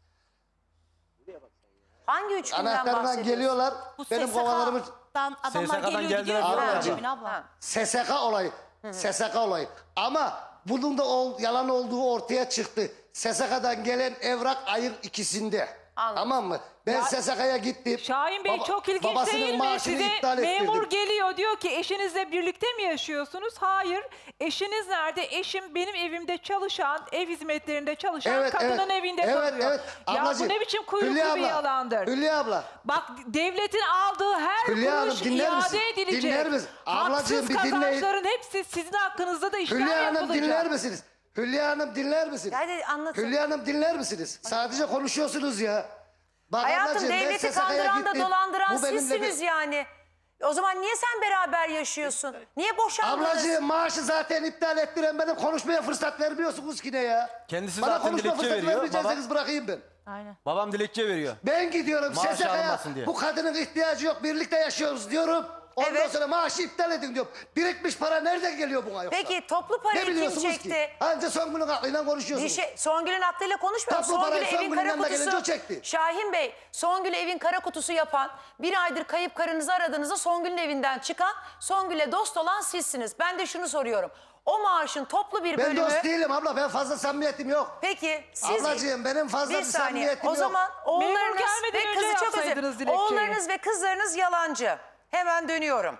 Hangi 3 günden Anahtardan bahsediyorsun? geliyorlar. Bu benim kovalarımı SSK'dan adamlar SSK'dan geliyor geldiler gidiyor. diyorlar Abla. ya. Abla. SSK olayı. SSK olayı. Ama bunun da yalan olduğu ortaya çıktı. SSK'dan gelen evrak ayın ikisinde. Anladım. Tamam mı? Ben SSK'ya gittim. Şahin Bey çok ilginç babasının değil mi? maaşını Size iptal ettirdim. memur geliyor diyor ki eşinizle birlikte mi yaşıyorsunuz? Hayır. Eşiniz nerede? Eşim benim evimde çalışan, ev hizmetlerinde çalışan kadının evinde kalıyor. Evet. Ya Ablacığım, bu ne biçim kuyruklu Hülya bir abla, yalandır. Hülya abla. Bak devletin aldığı her Hülya kuruş Hanım, dinler misin? iade edilecek. Dinler misin? Ablacığım, Haksız bir dinleyin. kazançların hepsi sizin hakkınızda da işlem Hülya Hanım yapılacak. dinler misiniz? Hülya Hanım dinler misiniz? Hadi anlatın. Hülya Hanım dinler misiniz? Sadece konuşuyorsunuz ya. Bak Hayatım ablacığım, ben devleti SSK'ya kandıran da gittim. dolandıran Bu benimle sizsiniz yani. O zaman niye sen beraber yaşıyorsun? Niye boşandınız? Ablacığım maaşı zaten iptal ettiren benim konuşmaya fırsat vermiyorsunuz ki ne ya? Kendisi Bana zaten konuşma dilekçe fırsatı veriyor. vermeyecekseniz bırakayım ben. Aynen. Babam dilekçe veriyor. Ben gidiyorum Maaşı SSK'ya alınmasın diye. bu kadının ihtiyacı yok birlikte yaşıyoruz diyorum. Ondan Evet. sonra maaşı iptal edin diyorum. Birikmiş para nereden geliyor buna yoksa? Peki toplu Ne parayı kim biliyorsunuz çekti? ki? Anca Songül'ün aklıyla Bir konuşuyorsunuz. şey, Songül'ün aklıyla konuşmuyorum. Toplu parayı Songül'ü evin Songül'ün kara yanına gelince o kutusu. çekti. Şahin Bey, Songül'ü evin kara kutusu yapan, bir aydır kayıp karınızı aradığınızda Songül'ün evinden çıkan, Songül'le dost olan sizsiniz. Ben de şunu soruyorum. O maaşın toplu bir Ben bölümü... dost değilim abla, ben fazla samimiyetim yok. Peki siz... Ablacığım benim fazla bir bir saniye. samimiyetim O yok. zaman oğullarınız gelmeden ve önce kızı çok yapsaydınız özür. dilekçeyi. Oğullarınız ve kızlarınız yalancı. Hemen dönüyorum.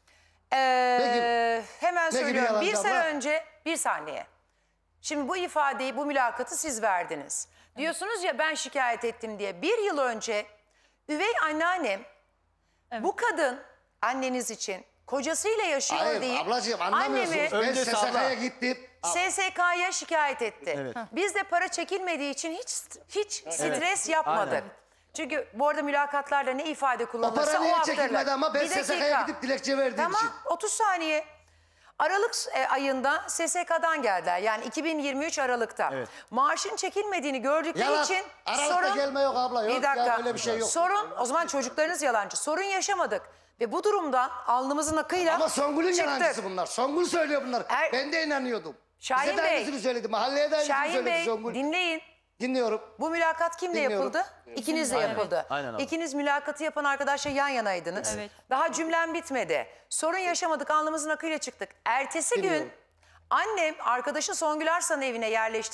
Hemen ne gibi söylüyorum. yalancı Bir sene abla? önce, bir saniye. Şimdi bu ifadeyi, bu mülakatı siz verdiniz. Diyorsunuz ya ben şikayet ettim diye. Bir yıl önce üvey anneannem bu kadın anneniz için kocasıyla yaşıyor Hayır deyip ablacığım annemi anlamıyorsunuz. Ben Öncesi abla. SSK'ya gittim. SSK'ya şikayet etti. Evet. Biz de para çekilmediği için hiç stres yapmadık. Aynen. Çünkü bu arada mülakatlarda ne ifade O kullanılırsa para o niye aktarılır. çekilmedi ama ben Bir dakika. SSK'ya gidip dilekçe verdiğim Tamam için. 30 saniye. Aralık ayında SSK'dan geldiler. Yani 2023 Aralık'ta. Evet. Maaşın çekilmediğini gördükleri Yalan. için Aralıkta gelme yok abla, yok Bir dakika. ya, öyle bir şey yok. Sorun o zaman çocuklarınız yalancı. Sorun yaşamadık. Ve bu durumdan alnımızın akıyla Ama Songül'ün çıktık. yalancısı bunlar. Songül söylüyor bunlar. Ben de inanıyordum. Şahin Bize de Bey. aynısını söyledi. Mahalleye de aynısını Şahin söyledi Bey Songül. dinleyin. Dinliyorum. Bu mülakat kimle Dinliyorum. yapıldı? İkinizle Aynen. yapıldı. Aynen abla. İkiniz mülakatı yapan arkadaşla yan yanaydınız. Evet. Daha cümlem bitmedi. Sorun yaşamadık, alnımızın akıyla çıktık. Ertesi gün Dinliyorum. annem arkadaşı Songül Arslan'ın evine yerleşti.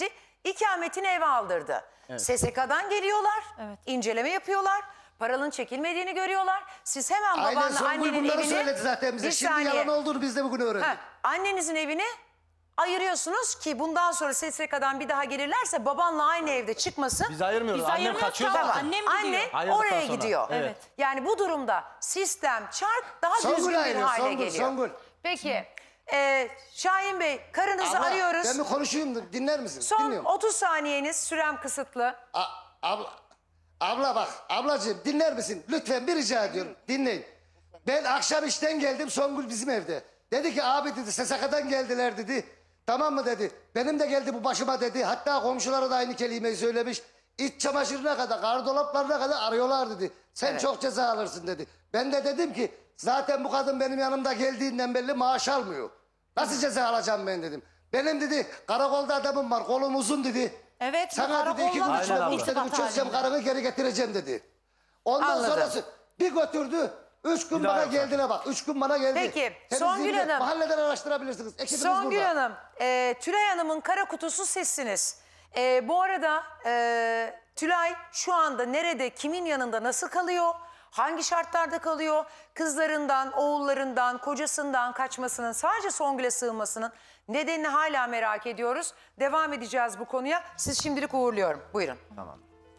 İkametini eve aldırdı. Evet. SSK'dan geliyorlar, inceleme yapıyorlar. Paranın çekilmediğini görüyorlar. Siz hemen Aynen babanla Songül annenin bunları evini... söyledi zaten bize. Bir Şimdi saniye. yalan olduğunu biz de bugün öğrendik. Annenizin evini ayırıyorsunuz ki bundan sonra SSK'dan bir daha gelirlerse babanla aynı evde çıkmasın. Biz ayırmıyoruz. Annem kaçıyor zaten. Anne Ayrıldıktan oraya sonra. gidiyor. Evet. Yani bu durumda sistem, çark daha Songül düzgün bir ayırıyor, hale Songül, geliyor. Songül. Peki Şahin Bey, karınızı Abla, arıyoruz. ben bir konuşayım, dinler misin? Son Dinliyorum. 30 saniyeniz, sürem kısıtlı. Abla bak, ablacığım dinler misin? Lütfen bir rica ediyorum, dinleyin. Ben akşam işten geldim, Songül bizim evde. Dedi ki abi dedi, SSK'dan geldiler dedi. Tamam mı dedi. Benim de geldi bu başıma dedi. Hatta komşulara da aynı kelimeyi söylemiş. İç çamaşırına kadar, gardolaplarına kadar arıyorlar dedi. Sen çok ceza alırsın dedi. Ben de dedim ki zaten bu kadın benim yanımda geldiğinden belli maaş almıyor. Nasıl ceza alacağım ben dedim. Benim dedi karakolda adamım var, kolum uzun dedi. Evet. Sana dedi 2 gün içinde bu işleri çözeceğim, karını geri getireceğim dedi. Ondan Anladım. sonrası bir götürdü. 3 gün bana geldiler bak. 3 gün bana geldi. Peki, Temizliğini Songül Hanım. mahalleden araştırabilirsiniz. Ekibimiz Songül burada. Hanım, Tülay Hanım'ın kara kutusu sizsiniz. Bu arada Tülay şu anda nerede, kimin yanında, nasıl kalıyor? Hangi şartlarda kalıyor? Kızlarından, oğullarından, kocasından kaçmasının, sadece Songül'e sığınmasının nedenini hala merak ediyoruz. Devam edeceğiz bu konuya. Siz şimdilik uğurluyorum. Buyurun. Tamam.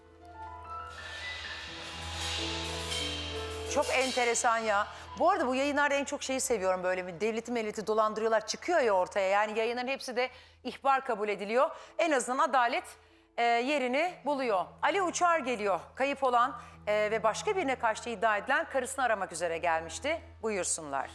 Çok enteresan ya. Bu arada bu yayınlarda en çok şeyi seviyorum, böyle bir devleti dolandırıyorlar, çıkıyor ya ortaya. Yani yayınların hepsi de ihbar kabul ediliyor. En azından adalet yerini buluyor. Ali Uçar geliyor, kayıp olan ve başka birine kaçtığı iddia edilen karısını aramak üzere gelmişti. Buyursunlar.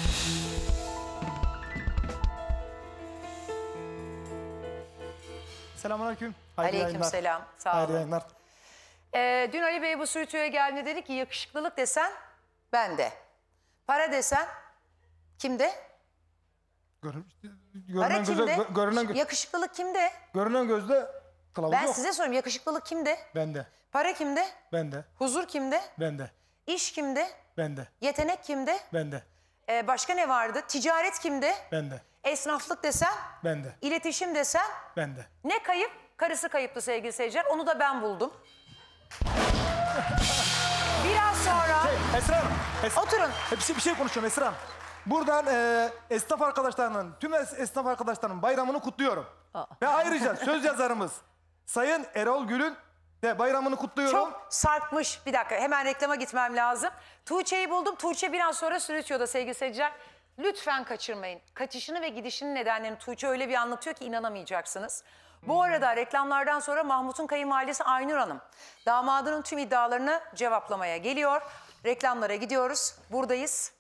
Selamünaleyküm. Aleykümselam. Sağ olun. Hayırlı yayınlar. Dün Ali Bey bu stüdyoya geldiğinde dedi ki yakışıklılık desen bende. Para desen kimde? Para Görünen kimde? göze, görünen, Yakışıklılık kimde? görünen gözde kılavuz Ben yok. size soruyorum, yakışıklılık kimde? Bende. Para kimde? Bende. Huzur kimde? Bende. İş kimde? Bende. Yetenek kimde? Bende. Başka ne vardı? Ticaret kimde? Bende. Esnaflık desen? Bende. İletişim desen? Bende. Ne kayıp? Karısı kayıptı sevgili seyirciler. Onu da ben buldum. Biraz sonra... Esra Hanım. Oturun. Bir şey konuşuyorum Esra Hanım. Buradan esnaf arkadaşlarının, tüm esnaf arkadaşlarının bayramını kutluyorum. Ve ayrıca söz yazarımız Sayın Erol Gül'ün de bayramını kutluyorum. Çok sarkmış. Bir dakika, hemen reklama gitmem lazım. Tuğçe'yi buldum. Tuğçe biraz sonra Sürütüyor'da sevgili seyirciler. Lütfen kaçırmayın. Kaçışını ve gidişinin nedenlerini Tuğçe öyle bir anlatıyor ki inanamayacaksınız. Bu arada reklamlardan sonra Mahmut'un kayınvalidesi Aynur Hanım damadının tüm iddialarını cevaplamaya geliyor. Reklamlara gidiyoruz. Buradayız.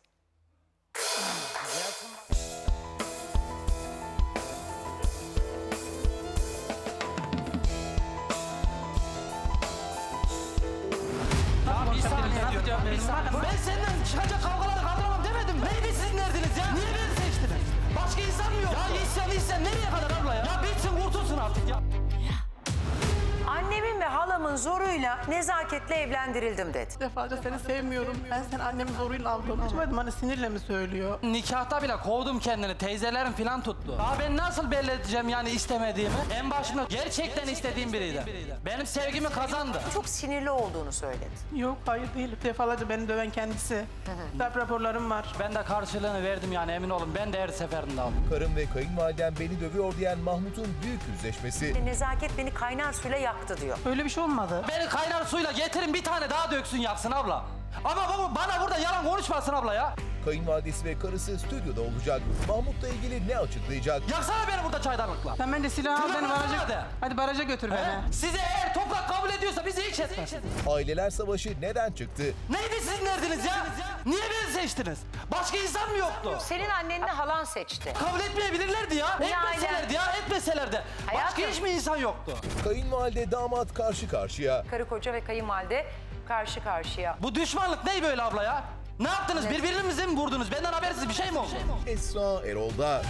Bir saniye diyorum. Ben senden çıkacak kavgaları kaldıramam demedim mi? Neydi sizin derdiniz ya? Niye beni seçtiniz? Başka insan mı yok? Ya isyan nereye kadar abla ya? Ya bitsin kurtulsun artık ya. Annemin ve halamın zoruyla nezaketle evlendirildim dedi. Defalarca seni sevmiyorum. Ben seni annemin zoruyla aldım. Acaba hani sinirle mi söylüyor? Nikahta bile kovdum kendini. Teyzelerim falan tuttu. Daha ben nasıl belli edeceğim yani istemediğimi? En başında gerçekten istediğim biriydi. Benim sevgimi kazandı. Çok sinirli olduğunu söyledi. Yok hayır değil. Defalarca beni döven kendisi. Darp raporlarım var. Ben de karşılığını verdim yani emin olun. Ben de her seferinde aldım. Karım ve kayınvalidem beni dövüyor diyen Mahmut'un büyük yüzleşmesi. Nezaket beni kaynar suyla yaktı diyor. Öyle bir şey olmadı. Beni kaynar suyla getirin bir tane daha döksün yaksın abla. Ama bana burada yalan konuşmasın abla ya. Kayınvalidesi ve karısı stüdyoda olacak. Mahmut'la ilgili ne açıklayacak? Yaksana beni burada çaydanlıkla. Sen bence silahı al beni baraja... Hadi baraja götür beni. Size eğer toprak kabul ediyorsa bizi hiç etmez. Aileler savaşı neden çıktı? Neydi sizin derdiniz ya? Niye beni seçtiniz? Başka insan mı yoktu? Senin annenle halan seçti. Kabul etmeyebilirlerdi ya. Etmeselerdi ya, etmeselerdi. Başka hiç mi insan yoktu? Kayınvalide damat karşı karşıya. Karı koca ve kayınvalide karşı karşıya. Bu düşmanlık ne böyle abla ya? Ne yaptınız? Evet. Birbirinizi mi vurdunuz? Benden habersiz bir şey mi oldu? Esra Erol'da.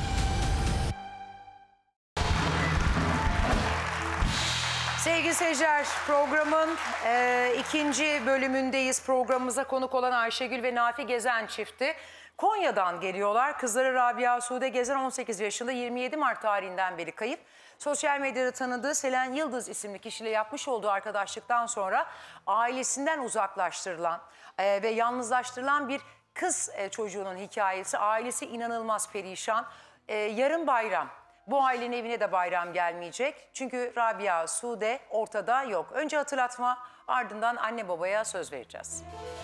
Sevgili seyirciler, programın ikinci bölümündeyiz. Programımıza konuk olan Ayşegül ve Nafi Gezen çifti. Konya'dan geliyorlar. Kızları Rabia Sude Gezen 18 yaşında, 27 Mart tarihinden beri kayıp. Sosyal medyada tanıdığı Selen Yıldız isimli kişiyle yapmış olduğu arkadaşlıktan sonra ailesinden uzaklaştırılan ve yalnızlaştırılan bir kız çocuğunun hikayesi. Ailesi inanılmaz perişan. Yarın bayram. Bu ailenin evine de bayram gelmeyecek. Çünkü Rabia Sude ortada yok. Önce hatırlatma, ardından anne babaya söz vereceğiz.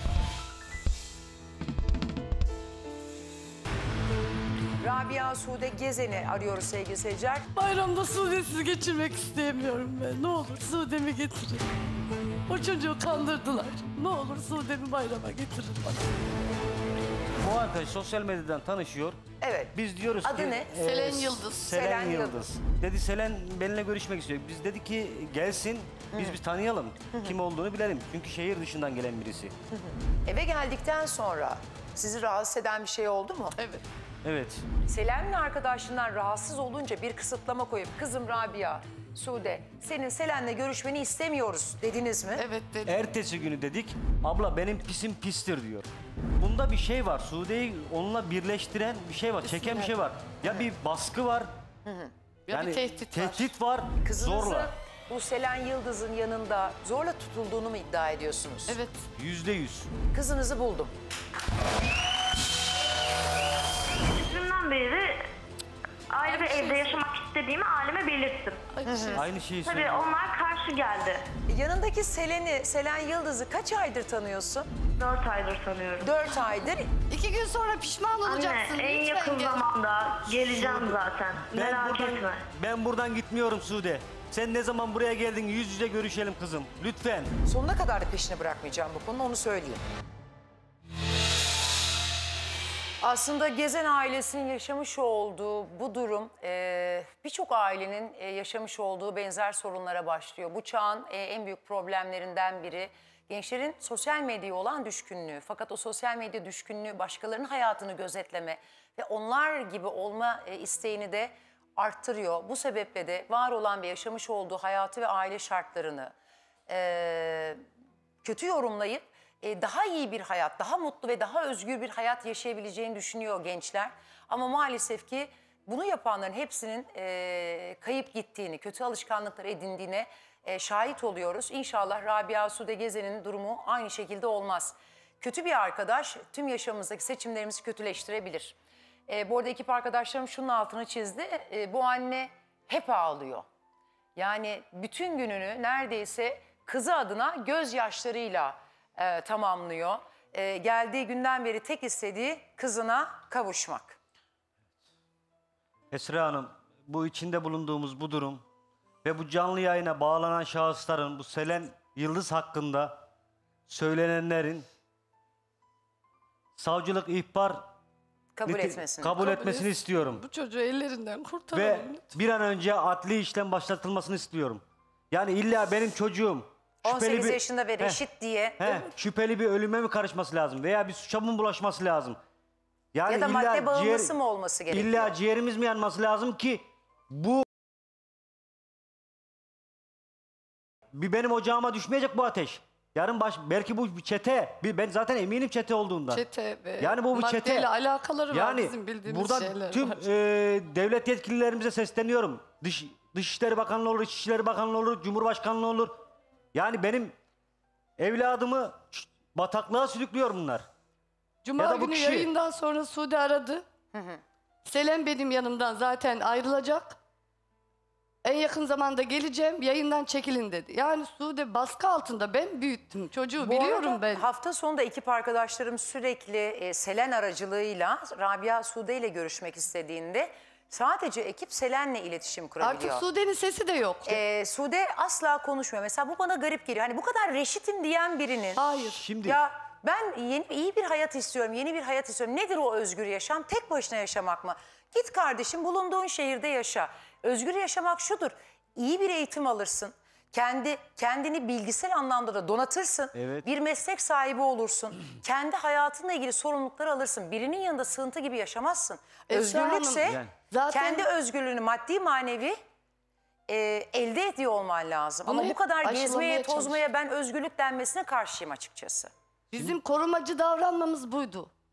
Rabia Sude Gezen'i arıyoruz sevgili seyirciler. Bayramda Sude'siz geçirmek istemiyorum ben. Ne olur Sude'mi getirin. O çocuğu kandırdılar. Ne olur Sude'mi bayrama getirin bana. Bu arkadaş sosyal medyadan tanışıyor. Evet. Biz diyoruz ki... Adı ne? Selen Yıldız. Selen Yıldız. Dedi Selen benimle görüşmek istiyor. Biz dedik ki gelsin, biz bir tanıyalım. Kim olduğunu bilelim. Çünkü şehir dışından gelen birisi. Eve geldikten sonra sizi rahatsız eden bir şey oldu mu? Evet. Evet. Selen'le arkadaşından rahatsız olunca bir kısıtlama koyup kızım Rabia, Sude senin Selen'le görüşmeni istemiyoruz dediniz mi? Evet dedim. Ertesi günü dedik, abla benim pisim pistir diyor. Bunda bir şey var, Sude'yi onunla birleştiren bir şey var, çeken bir şey var. Ya bir baskı var, Ya bir tehdit var, Kızınızı zorla. bu Selen Yıldız'ın yanında zorla tutulduğunu mu iddia ediyorsunuz? Evet. %100. Kızınızı buldum. Küçüklüğümden beri ayrı bir evde yaşamak istediğimi aileme belirttim. Aynı şeyi Tabii söylüyor. onlar karşı geldi. Yanındaki Selen Yıldız'ı kaç aydır tanıyorsun? 4 aydır tanıyorum. 4 aydır. 2 gün sonra pişman olacaksın. Anne en Lütfen yakın gel. zamanda geleceğim zaten. Merak etme. Ben buradan gitmiyorum Sude. Sen ne zaman buraya geldin, yüz yüze görüşelim kızım. Lütfen. Sonuna kadar da peşini bırakmayacağım bu konuda, onu söyleyeyim. Aslında Gezen ailesinin yaşamış olduğu bu durum birçok ailenin yaşamış olduğu benzer sorunlara başlıyor. Bu çağın en büyük problemlerinden biri gençlerin sosyal medyaya olan düşkünlüğü. Fakat o sosyal medya düşkünlüğü başkalarının hayatını gözetleme ve onlar gibi olma isteğini de arttırıyor. Bu sebeple de var olan ve yaşamış olduğu hayatı ve aile şartlarını kötü yorumlayıp daha iyi bir hayat, daha mutlu ve daha özgür bir hayat yaşayabileceğini düşünüyor gençler. Ama maalesef ki bunu yapanların hepsinin kayıp gittiğini, kötü alışkanlıklar edindiğine şahit oluyoruz. İnşallah Rabia Sude Gezen'in durumu aynı şekilde olmaz. Kötü bir arkadaş tüm yaşamımızdaki seçimlerimizi kötüleştirebilir. Bu arada ekip arkadaşlarım şunun altını çizdi. Bu anne hep ağlıyor. Yani bütün gününü neredeyse kızı adına gözyaşlarıyla tamamlıyor. Geldiği günden beri tek istediği kızına kavuşmak. Esra Hanım, bu içinde bulunduğumuz bu durum ve bu canlı yayına bağlanan şahısların bu Selen Yıldız hakkında söylenenlerin savcılık ihbar kabul etmesini istiyorum. Bu çocuğu ellerinden kurtaralım. Ve bir an önce adli işlem başlatılmasını istiyorum. Yani illa benim çocuğum 18 yaşında ve reşit diye. Şüpheli bir ölüme mi karışması lazım veya bir suça mı bulaşması lazım? Yani Ya da madde bağımlısı mı olması gerekiyor? İlla ciğerimiz mi yanması lazım ki bu benim ocağıma düşmeyecek bu ateş. Yarın belki bu bir çete. Ben zaten eminim çete olduğundan. Çete ve yani bu bir çete. maddeyle alakaları var yani bizim bildiğimiz buradan şeyler tüm var. devlet yetkililerimize sesleniyorum. Dışişleri Bakanlığı olur, İçişleri Bakanlığı olur, Cumhurbaşkanlığı olur. Yani benim evladımı bataklığa sürüklüyor bunlar. Cuma günü yayından sonra Sude aradı. Selen benim yanımdan zaten ayrılacak. En yakın zamanda geleceğim, yayından çekilin dedi. Yani Sude baskı altında, ben büyüttüm çocuğu, biliyorum ben. Hafta sonunda ekip arkadaşlarım sürekli Selen aracılığıyla Rabia Sude ile görüşmek istediğinde sadece ekip Selen'le iletişim kurabiliyor. Artık Sude'nin sesi de yok. Sude asla konuşmuyor. Mesela bu bana garip geliyor. Hani bu kadar reşitim diyen birinin... Hayır. Şimdi... Ya ben iyi bir hayat istiyorum, yeni bir hayat istiyorum. Nedir o özgür yaşam? Tek başına yaşamak mı? Git kardeşim, bulunduğun şehirde yaşa. Özgür yaşamak şudur: İyi bir eğitim alırsın. Kendini bilgisel anlamda da donatırsın. Evet. Bir meslek sahibi olursun. Kendi hayatınla ilgili sorumlulukları alırsın. Birinin yanında sığıntı gibi yaşamazsın. Özgürlükse zaten... kendi özgürlüğünü maddi manevi elde ediyor olman lazım. Ama bu kadar gezmeye, tozmaya ben özgürlük denmesine karşıyım açıkçası. Bizim korumacı davranmamız buydu.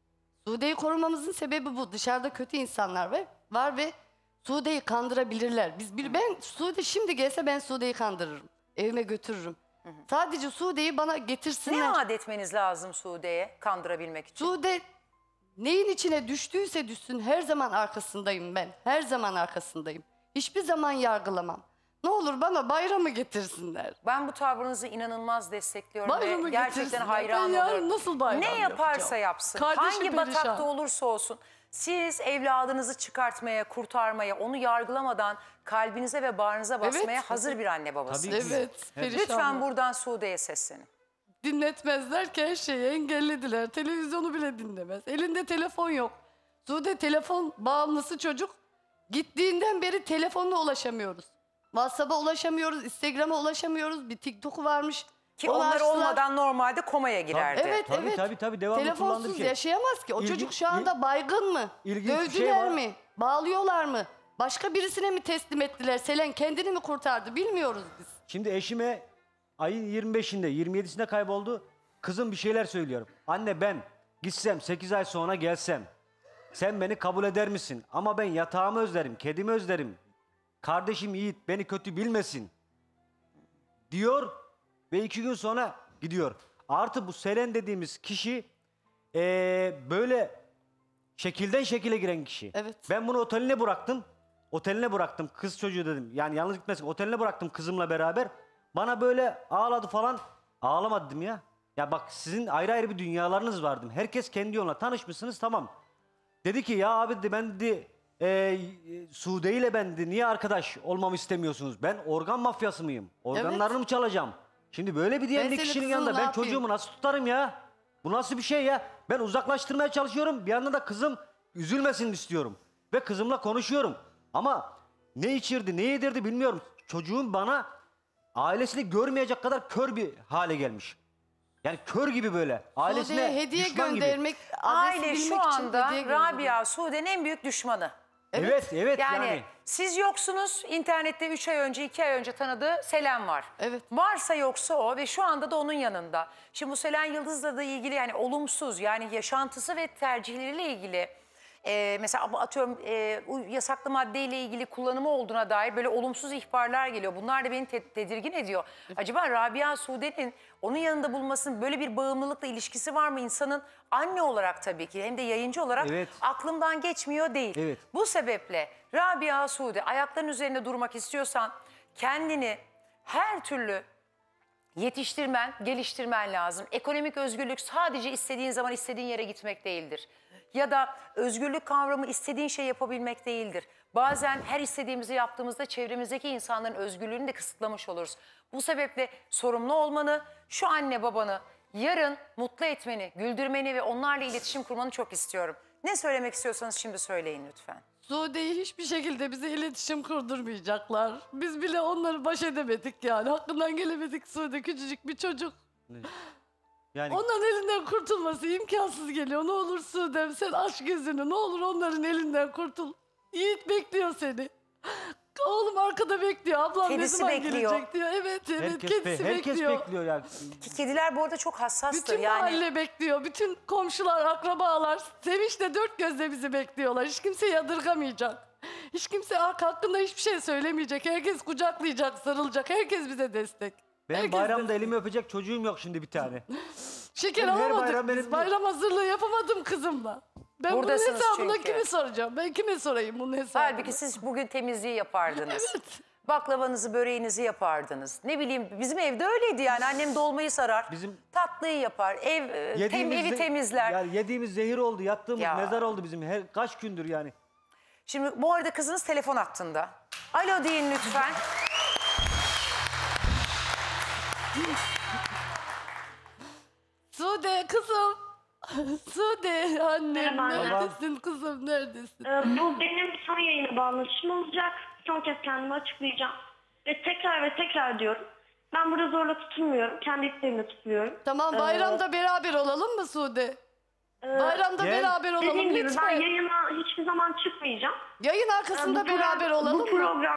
Sude'yi korumamızın sebebi bu. Dışarıda kötü insanlar var ve Sude'yi kandırabilirler. Ben Sude şimdi gelse ben Sude'yi kandırırım. Evime götürürüm. Sadece Sude'yi bana getirsinler. Ne vaat etmeniz lazım Sude'ye kandırabilmek için? Sude neyin içine düştüyse düşsün her zaman arkasındayım ben. Her zaman arkasındayım. Hiçbir zaman yargılamam. Ne olur bana bayramı getirsinler. Ben bu tavrınızı inanılmaz destekliyorum Bayramı ve gerçekten getirsinler. hayran Ben yarın oluyorum. nasıl bayram Ne yaparsa yapacağım? yapsın, Kardeşim hangi perişan. batakta olursa olsun siz evladınızı çıkartmaya, kurtarmaya, onu yargılamadan kalbinize ve bağrınıza basmaya Evet. hazır bir anne babasınız. Evet. Lütfen perişanlar. buradan Sude'ye seslenin. Dinletmezler ki her şeyi engellediler. Televizyonu bile dinlemez. Elinde telefon yok. Sude telefon bağımlısı çocuk. Gittiğinden beri telefonla ulaşamıyoruz. WhatsApp'a ulaşamıyoruz, Instagram'a ulaşamıyoruz. Bir TikTok'u varmış. Ki Onu onlar açtılar. olmadan normalde komaya girerdi. Evet, evet. Tabii devamlı kullandığı Telefonsuz şey. yaşayamaz ki. O çocuk şu anda baygın mı? İlginç bir Dövdüler şey var. mi? Bağlıyorlar mı? Başka birisine mi teslim ettiler? Selen kendini mi kurtardı? Bilmiyoruz biz. Şimdi eşime ayın 25'inde 27'sinde kayboldu. Kızım bir şeyler söylüyorum. Anne ben gitsem 8 ay sonra gelsem sen beni kabul eder misin? Ama ben yatağımı özlerim, kedimi özlerim. Kardeşim Yiğit beni kötü bilmesin diyor ve 2 gün sonra gidiyor. Artı bu Selen dediğimiz kişi böyle şekilden şekile giren kişi. Evet. Ben bunu oteline bıraktım. Oteline bıraktım. Kız çocuğu dedim. Yani yalnız gitmesin. Oteline bıraktım kızımla beraber. Bana böyle ağladı falan. Ağlama dedim ya. Ya bak sizin ayrı ayrı bir dünyalarınız var dedim. Herkes kendi yoluna tanışmışsınız tamam. Dedi ki ya abi dedi ben dedi Sude ile ben dedi niye arkadaş olmamı istemiyorsunuz? Ben organ mafyası mıyım? Organlarını mı çalacağım? Şimdi böyle bir diyen bir senin kişinin kızını yanında ne ben yapayım? çocuğumu nasıl tutarım ya? Bu nasıl bir şey ya? Ben uzaklaştırmaya çalışıyorum. Bir yandan da kızım üzülmesin istiyorum. Ve kızımla konuşuyorum. Ama ne içirdi, ne yedirdi bilmiyorum. Çocuğum bana ailesini görmeyecek kadar kör bir hale gelmiş. Yani kör gibi böyle. Ailesine Sude'ye hediye düşman göndermek, gibi. Aile şu anda hediye gönderiyor. Rabia Sude'nin en büyük düşmanı. Evet Yani siz yoksunuz. İnternette 3 ay önce, 2 ay önce tanıdığı Selen var. Varsa yoksa o ve şu anda da onun yanında. Şimdi bu Selen Yıldız'la da ilgili yani olumsuz yani yaşantısı ve tercihleriyle ilgili mesela atıyorum yasaklı maddeyle ilgili kullanımı olduğuna dair böyle olumsuz ihbarlar geliyor. Bunlar da beni tedirgin ediyor. Acaba Rabia Sude'nin onun yanında bulmasının böyle bir bağımlılıkla ilişkisi var mı insanın? Anne olarak tabii ki hem de yayıncı olarak aklımdan geçmiyor değil. Bu sebeple Rabia Sude ayakların üzerinde durmak istiyorsan kendini her türlü yetiştirmen, geliştirmen lazım. Ekonomik özgürlük sadece istediğin zaman istediğin yere gitmek değildir. Ya da özgürlük kavramı istediğin şey yapabilmek değildir. Bazen her istediğimizi yaptığımızda çevremizdeki insanların özgürlüğünü de kısıtlamış oluruz. Bu sebeple sorumlu olmanı, şu anne babanı yarın mutlu etmeni, güldürmeni ve onlarla iletişim kurmanı çok istiyorum. Ne söylemek istiyorsanız şimdi söyleyin lütfen. Sude'yi hiçbir şekilde bize iletişim kurdurmayacaklar. Biz bile onları baş edemedik yani. Hakkından gelemedik Sude küçücük bir çocuk. Yani Onların elinden kurtulması imkansız geliyor. Ne olur Sude'm sen aç gözünü. Ne olur onların elinden kurtul. Yiğit bekliyor seni. Oğlum arkada bekliyor. Ablam ne Kedisi zaman bekliyor. gelecek diyor. Evet kedisi herkes bekliyor. bekliyor ya. Ki kediler bu arada çok hassastır. Bütün mahalle bekliyor. Bütün komşular, akrabalar sevinçle dört gözle bizi bekliyorlar. Hiç kimse yadırgamayacak. Hiç kimse hakkında hiçbir şey söylemeyecek. Herkes kucaklayacak, sarılacak. Herkes bize destek. Benim Herkes bayramda elimi öpecek çocuğum yok şimdi bir tane. Şeker Her alamadık bayram biz. benim- Bayram hazırlığı yapamadım kızımla. Ben Buradasınız bunun hesabını çünkü. kime soracağım? Ben kime sorayım bunun hesabını? Halbuki siz bugün temizliği yapardınız. Baklavanızı, böreğinizi yapardınız. Ne bileyim bizim evde öyleydi yani. Annem dolmayı sarar, tatlıyı yapar, evi temizler. Yani yediğimiz zehir oldu, yattığımız mezar oldu bizim her kaç gündür yani. Şimdi bu arada kızınız telefon hattında. Alo deyin lütfen. Sude kızım. Sude annem Merhaba. neredesin kızım neredesin? Bu benim son yayına bağlanışım olacak. Son kez kendimi açıklayacağım. Ve tekrar diyorum. Ben burada zorla tutulmuyorum. Kendi isteğimle tutuluyorum. Tamam bayramda beraber olalım mı Sude? Bayramda beraber olalım Dediğim gibi ben lütfen. yayına hiçbir zaman çıkmayacağım. Yayın arkasında beraber olalım Bu mı? program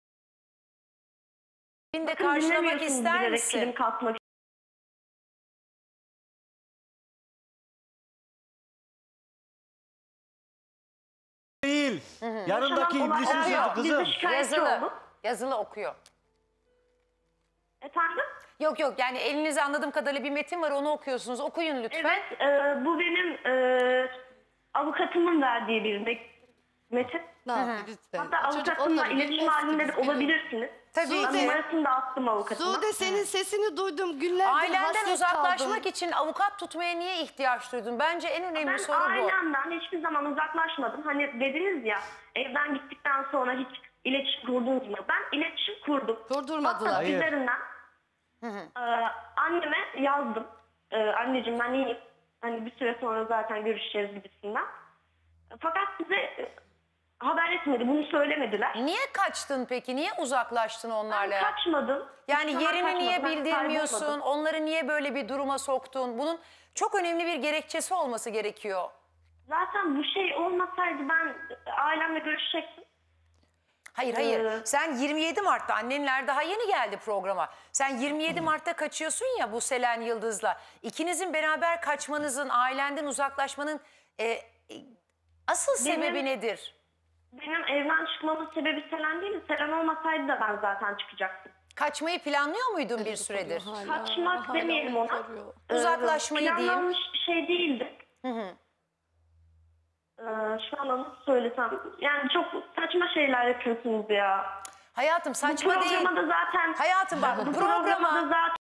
Karşılamak ister dinlemiyorsunuz bilerek misin? film kalkmak değil. Yanındaki iblisin sözü kızım. Yazılı okuyor. Efendim? Yok yani elinizde anladığım kadarıyla bir metin var, onu okuyorsunuz. Okuyun lütfen. Evet, bu benim avukatımın verdiği bir metin. Hatta avukatımla iletişim halinde de olabilirsiniz. Tabii ben ki. numarasını da attım avukatıma. Sude senin sesini duydum. Günlerdir Ailenden hasret uzaklaşmak kaldım. için avukat tutmaya niye ihtiyaç duydun? Bence en önemli soru bu. Ben ailemden hiçbir zaman uzaklaşmadım. Hani dediniz ya, evden gittikten sonra hiç iletişim kurdunuz mu? Ben iletişim kurdum. Kurdurmadılar. WhatsApp üzerinden anneme yazdım. Anneciğim ben iyiyim. Hani bir süre sonra zaten görüşeceğiz gibisinden. Fakat size haber etmedi. Bunu söylemediler. Niye kaçtın peki? Niye uzaklaştın onlarla? Ben kaçmadım. Yani Hiçbir zaman yerini niye kaçmadım. Ben bildirmiyorsun? kaybolmadım. Onları niye böyle bir duruma soktun? Bunun çok önemli bir gerekçesi olması gerekiyor. Zaten bu şey olmasaydı ben ailemle görüşecektim. Hayır. Sen 27 Mart'ta, annenler daha yeni geldi programa. Sen 27 Mart'ta kaçıyorsun ya bu Selen Yıldız'la. İkinizin beraber kaçmanızın, ailenden uzaklaşmanın asıl sebebi nedir? Benim evden çıkmamın sebebi Selen değil. Selen olmasaydı da ben zaten çıkacaktım. Kaçmayı planlıyor muydun bir süredir? Kaçmak demeyelim ona. Uzaklaşmayı diyeyim. Planlanmış bir şey değildi. Şu an nasıl söylesem. Yani çok saçma şeyler yapıyorsunuz ya. Hayatım saçma bu değil. programa da zaten... Hayatım bak bu programa da zaten...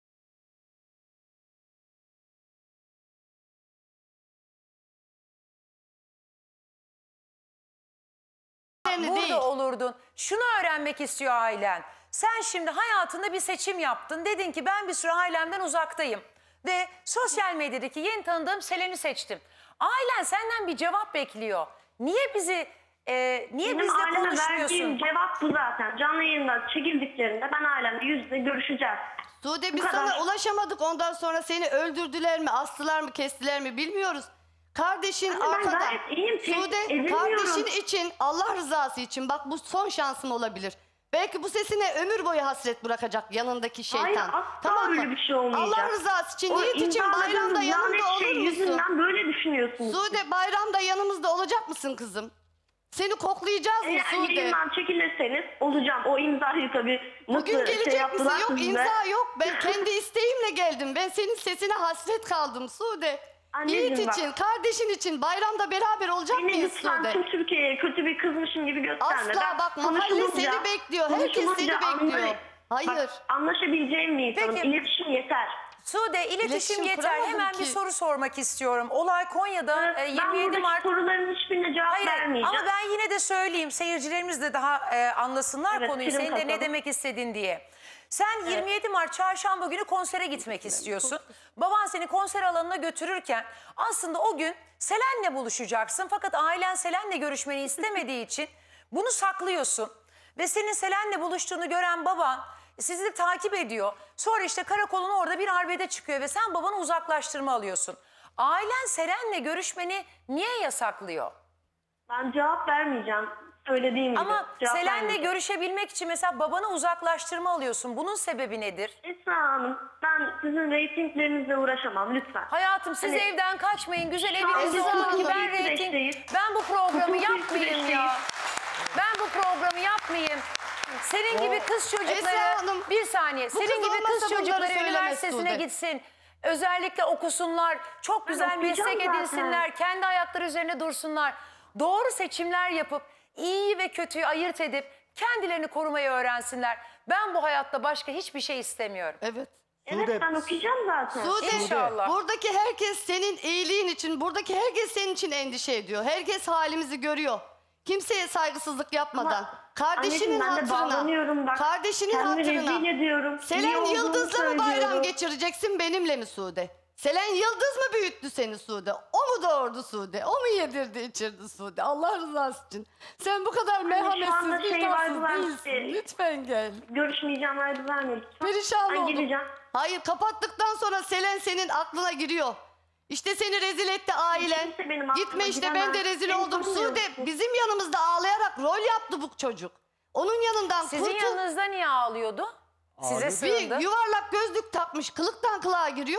burada olurdun. Şunu öğrenmek istiyor ailen. Sen şimdi hayatında bir seçim yaptın. Dedin ki ben bir süre ailemden uzaktayım. Ve sosyal medyadaki yeni tanıdığım Selen'i seçtim. Ailen senden bir cevap bekliyor. Niye bizle konuşmuyorsun? Verdiğim cevap bu zaten. Canlı yayından çekildiklerinde ben ailemle yüz yüze görüşeceğiz. Sude biz sana ulaşamadık, ondan sonra seni öldürdüler mi, astılar mı, kestiler mi bilmiyoruz. Kardeşin Ben arkada. gayet iyiyim, Sude edemiyorum. kardeşin için, Allah rızası için bak bu son şansım olabilir. Belki bu sesine ömür boyu hasret bırakacak yanındaki şeytan. Hayır, asla tamam mı? öyle bir şey olmayacak. Allah rızası için, O Yiğit için imzaladığınız bayramda yanımda lanet olur şey musun? yüzünden böyle düşünüyorsunuz. Sude bayramda yanımızda olacak mısın kızım? Seni koklayacağız mı Eğer Sude? yayından çekilirseniz olacağım. O imzayı tabii Bugün gelecek misin? Yok size. imza yok. Ben kendi isteğimle geldim. Ben senin sesine hasret kaldım Sude. Anneciğim Yiğit bak. için, kardeşin için bayramda beraber olacak Beni mıyız lütfen Sude? tüm Türkiye'ye kötü bir kızmışım gibi gösterme. Asla bak, mahalle seni bekliyor. Herkes seni bekliyor. Hayır. Bak, anlaşabileceğim bir insanım. Peki. İletişim yeter. Sude iletişim İletişim yeter. kuramadım Hemen ki. bir soru sormak istiyorum. Olay Konya'da Ben 27 buradaki Mart... soruların hiçbirine cevap Hayır, vermeyeceğim. ama ben yine de söyleyeyim. Seyircilerimiz de daha anlasınlar Evet, konuyu. film Senin de ne kapalı. demek istediğin diye. Sen 27 Mart çarşamba günü konsere gitmek istiyorsun. Baban seni konser alanına götürürken aslında o gün Selen'le buluşacaksın. Fakat ailen Selen'le görüşmeni istemediği için bunu saklıyorsun. Ve senin Selen'le buluştuğunu gören baban sizi de takip ediyor. Sonra işte karakolun orada bir arbede çıkıyor ve sen babanı uzaklaştırma alıyorsun. Ailen Selen'le görüşmeni niye yasaklıyor? Ben cevap vermeyeceğim. Söylediğim gibi. Ama Cevap Selen'le vermeyeceğim. görüşebilmek için mesela babanı uzaklaştırma alıyorsun. Bunun sebebi nedir? Esra Hanım, ben sizin reytinglerinizle uğraşamam lütfen. Hayatım siz Hani- evden kaçmayın. Güzel Şu an evinizde biz olun ki hukuki ben reyting... süreçteyiz. Ben bu programı Hukuki yapmayayım ya. süreçteyiz. Ben bu programı yapmayayım. Senin gibi kız çocukları... Esra Hanım, bir saniye. bu Senin kız gibi olmasa kız bunları çocukları söylemez üniversitesine Sude. gitsin. Özellikle okusunlar. Çok güzel okuyacağım meslek zaten. edinsinler. Kendi ayakları üzerine dursunlar. Doğru seçimler yapıp iyiyi ve kötüyü ayırt edip kendilerini korumayı öğrensinler. Ben bu hayatta başka hiçbir şey istemiyorum. Evet. Evet, ben okuyacağım zaten. Sude, İnşallah. buradaki herkes senin iyiliğin için, buradaki herkes senin için endişe ediyor. Herkes halimizi görüyor. Kimseye saygısızlık yapmadan. Ama kardeşinin anneciğim, ben de bağlanıyorum hatırına. bak. Kardeşinin Kendimi hatırına. rezil ediyorum. İyi Selen olduğumu Yıldız'la mı bayram söylüyorum. geçireceksin, benimle mi Sude? Selen Yıldız mı büyüttü seni Sude? O mu doğurdu Sude? O mu yedirdi içirdi Sude? Allah rızası için. Sen bu kadar şu anda merhametsiz, şey vicdansız var, değilsin. Lütfen gel. Görüşmeyeceğim, ayrı verme lütfen. Perişan Ben oldum. gideceğim. Hayır, kapattıktan sonra Selen senin aklına giriyor. İşte seni rezil etti ailen. Kimse benim aklıma Gitme işte, giremez. ben de rezil Beni oldum. tanımıyorsun. Sude bizim yanımızda ağlayarak rol yaptı bu çocuk. Onun yanından Sizin yanınızda niye ağlıyordu? Size Bir sığındı. yuvarlak gözlük takmış, kılıktan kılığa giriyor.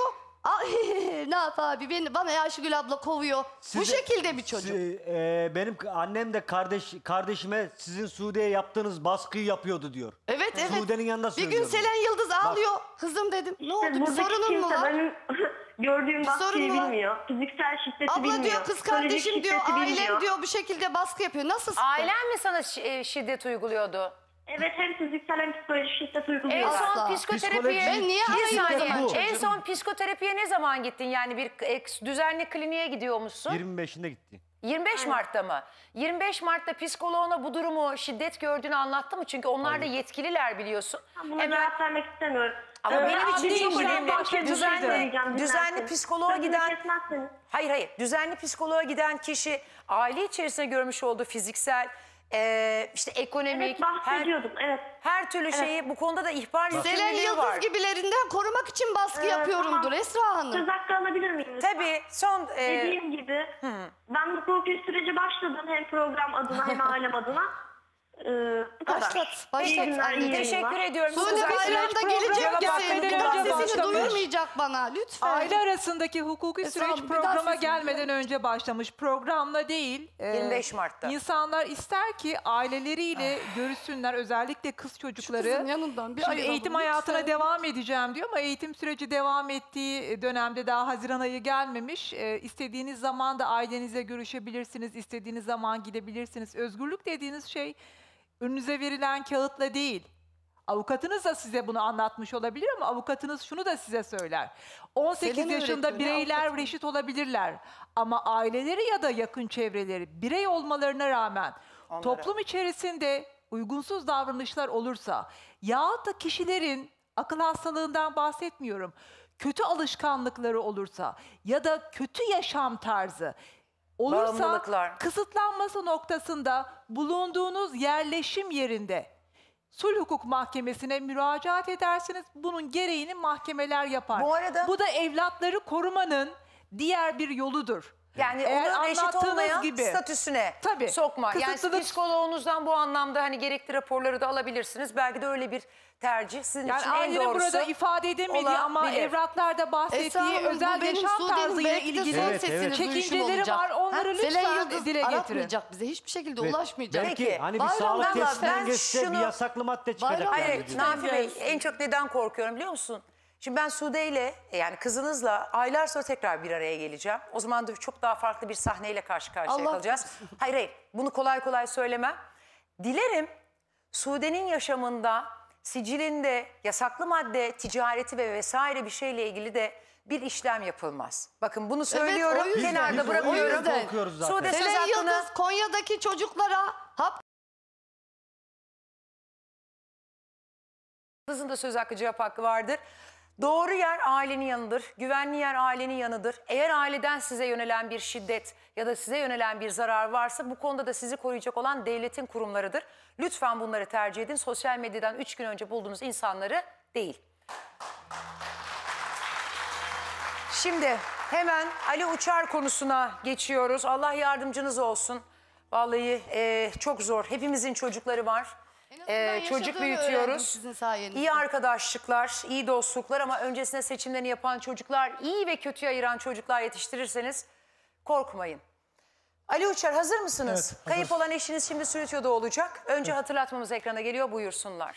Ne yap abi? Bana Ayşegül abla kovuyor. Bu şekilde bir çocuk. Benim annem de kardeşime sizin Suudi'ye yaptığınız baskıyı yapıyordu diyor. Evet evet. Suudi'nin yanında Bir söylüyorum. gün Selen Yıldız ağlıyor. Kızım dedim. Ne oldu? Bir Buradaki sorunun mu kimse var? benim gördüğüm baskıyı sorun mu var? bilmiyor. Fiziksel şiddeti Abla bilmiyor. diyor kız Psikolojik kardeşim diyor, şiddeti ailem bilmiyor. diyor bu şekilde baskı yapıyor. Nasıl? Ailen mi sana şiddet uyguluyordu? Evet, hem fiziksel hem psikolojik şiddet En uyguluyor. son psikoterapiye Ben niye bir arayayım saniye. o zaman En çocuğu? son psikoterapiye ne zaman gittin? Yani bir düzenli kliniğe gidiyor musun? 25'inde gitti. 25 Mart'ta mı? 25 Mart'ta psikoloğuna bu durumu şiddet gördüğünü anlattı mı? Çünkü onlar da yetkililer biliyorsun. Buna cevap vermek istemiyorum. Ama benim için adli çok işlem önemli. başlayacağım, Düzenli dinlersiniz. psikoloğa Sözümü giden... kesmezseniz. Hayır. Düzenli psikoloğa giden kişi aile içerisinde görmüş olduğu fiziksel, işte ekonomik... Evet, bahsediyordum. Her türlü şeyi bu konuda da ihbar Selen yükümlülüğü var. Yıldız gibilerinden korumak için baskı yapıyorumdur tamam. Esra Hanım. Söz hakkı alabilir miyim lütfen? Tabii. Son... Dediğim gibi ben hukuki süreci başladım hem program adına hem ailem adına. Bu kadar. İyi günler, iyi Teşekkür yayınlar. ediyorum. Suudi Güzel. Bayram'da Program gelecek gelmeden misin? önce Buradan sesini başlamış. duyurmayacak bana lütfen. Aile arasındaki hukuki Esra süreç Hanım, bir daha programa sesini gelmeden önce başlamış. Programla değil. 25 Mart'ta. İnsanlar ister ki aileleriyle görüşsünler, özellikle kız çocukları. kızın yanından bir Şimdi ayıralım, eğitim lütfen. hayatına devam edeceğim diyor ama eğitim süreci devam ettiği dönemde daha Haziran ayı gelmemiş. İstediğiniz zaman da ailenizle görüşebilirsiniz, istediğiniz zaman gidebilirsiniz. Özgürlük dediğiniz şey önünüze verilen kağıtla değil. Avukatınız da size bunu anlatmış olabilir ama avukatınız şunu da size söyler. 18 Selena yaşında öğretiyor, ne bireyler avukatı? reşit olabilirler. Ama aileleri ya da yakın çevreleri birey olmalarına rağmen toplum içerisinde uygunsuz davranışlar olursa yahut da kişilerin akıl hastalığından bahsetmiyorum. Kötü alışkanlıkları olursa ya da kötü yaşam tarzı olursa Bağımlılıklar. kısıtlanması noktasında bulunduğunuz yerleşim yerinde sulh hukuk mahkemesine müracaat edersiniz. Bunun gereğini mahkemeler yapar. Bu da evlatları korumanın diğer bir yoludur. Yani Eğer onu eşit anlattığınız olmayan gibi- statüsüne Tabii. sokma. Yani Kısıtlılık- psikoloğunuzdan bu anlamda hani gerekli raporları da alabilirsiniz. Belki de öyle bir tercih sizin Yani için en ailenin doğrusu burada ifade edemediği ama olabilir. evraklarda Esra bahsettiği Hanım, bu özel benim yaşam Suudi'nin tarzıyla belki de ilgili son sesini duyuşum çekinceleri olacak. var. Onları Selen lütfen Yıldız dile getirin. aratmayacak bize. Hiçbir şekilde ulaşmayacak. Belki hani bir sağlık testinden geçse bir yasaklı madde çıkacak. Hayır, yani. Nafi Bey en çok neden korkuyorum biliyor musun? Şimdi ben Sude ile yani kızınızla aylar sonra tekrar bir araya geleceğim. O zaman da çok daha farklı bir sahneyle karşı karşıya Allah kalacağız. Hayır bunu kolay kolay söylemem. Dilerim Sude'nin yaşamında, sicilinde yasaklı madde ticareti ve vesaire bir şeyle ilgili de bir işlem yapılmaz. Bakın bunu söylüyorum, o yüzden. kenarda bırakıyorum. O yüzden. korkuyoruz zaten. Sude söz Selen hakkını... Yıldız Konya'daki çocuklara Kızın da söz hakkı, cevap hakkı vardır. Doğru yer ailenin yanıdır, güvenli yer ailenin yanıdır. Eğer aileden size yönelen bir şiddet ya da size yönelen bir zarar varsa bu konuda da sizi koruyacak olan devletin kurumlarıdır. Lütfen bunları tercih edin. Sosyal medyadan 3 gün önce bulduğunuz insanları değil. Şimdi hemen Ali Uçar konusuna geçiyoruz. Allah yardımcınız olsun. Vallahi çok zor. Hepimizin çocukları var. Çocuk yaşadığını öğrendim büyütüyoruz. sizin sayenizde. İyi arkadaşlıklar, iyi dostluklar ama öncesinde seçimlerini yapan çocuklar, iyi ve kötüyü ayıran çocuklar yetiştirirseniz korkmayın. Ali Uçar hazır mısınız? Evet, Kayıp olan eşiniz şimdi stüdyoda olacak. Önce hatırlatmamız ekrana geliyor, buyursunlar.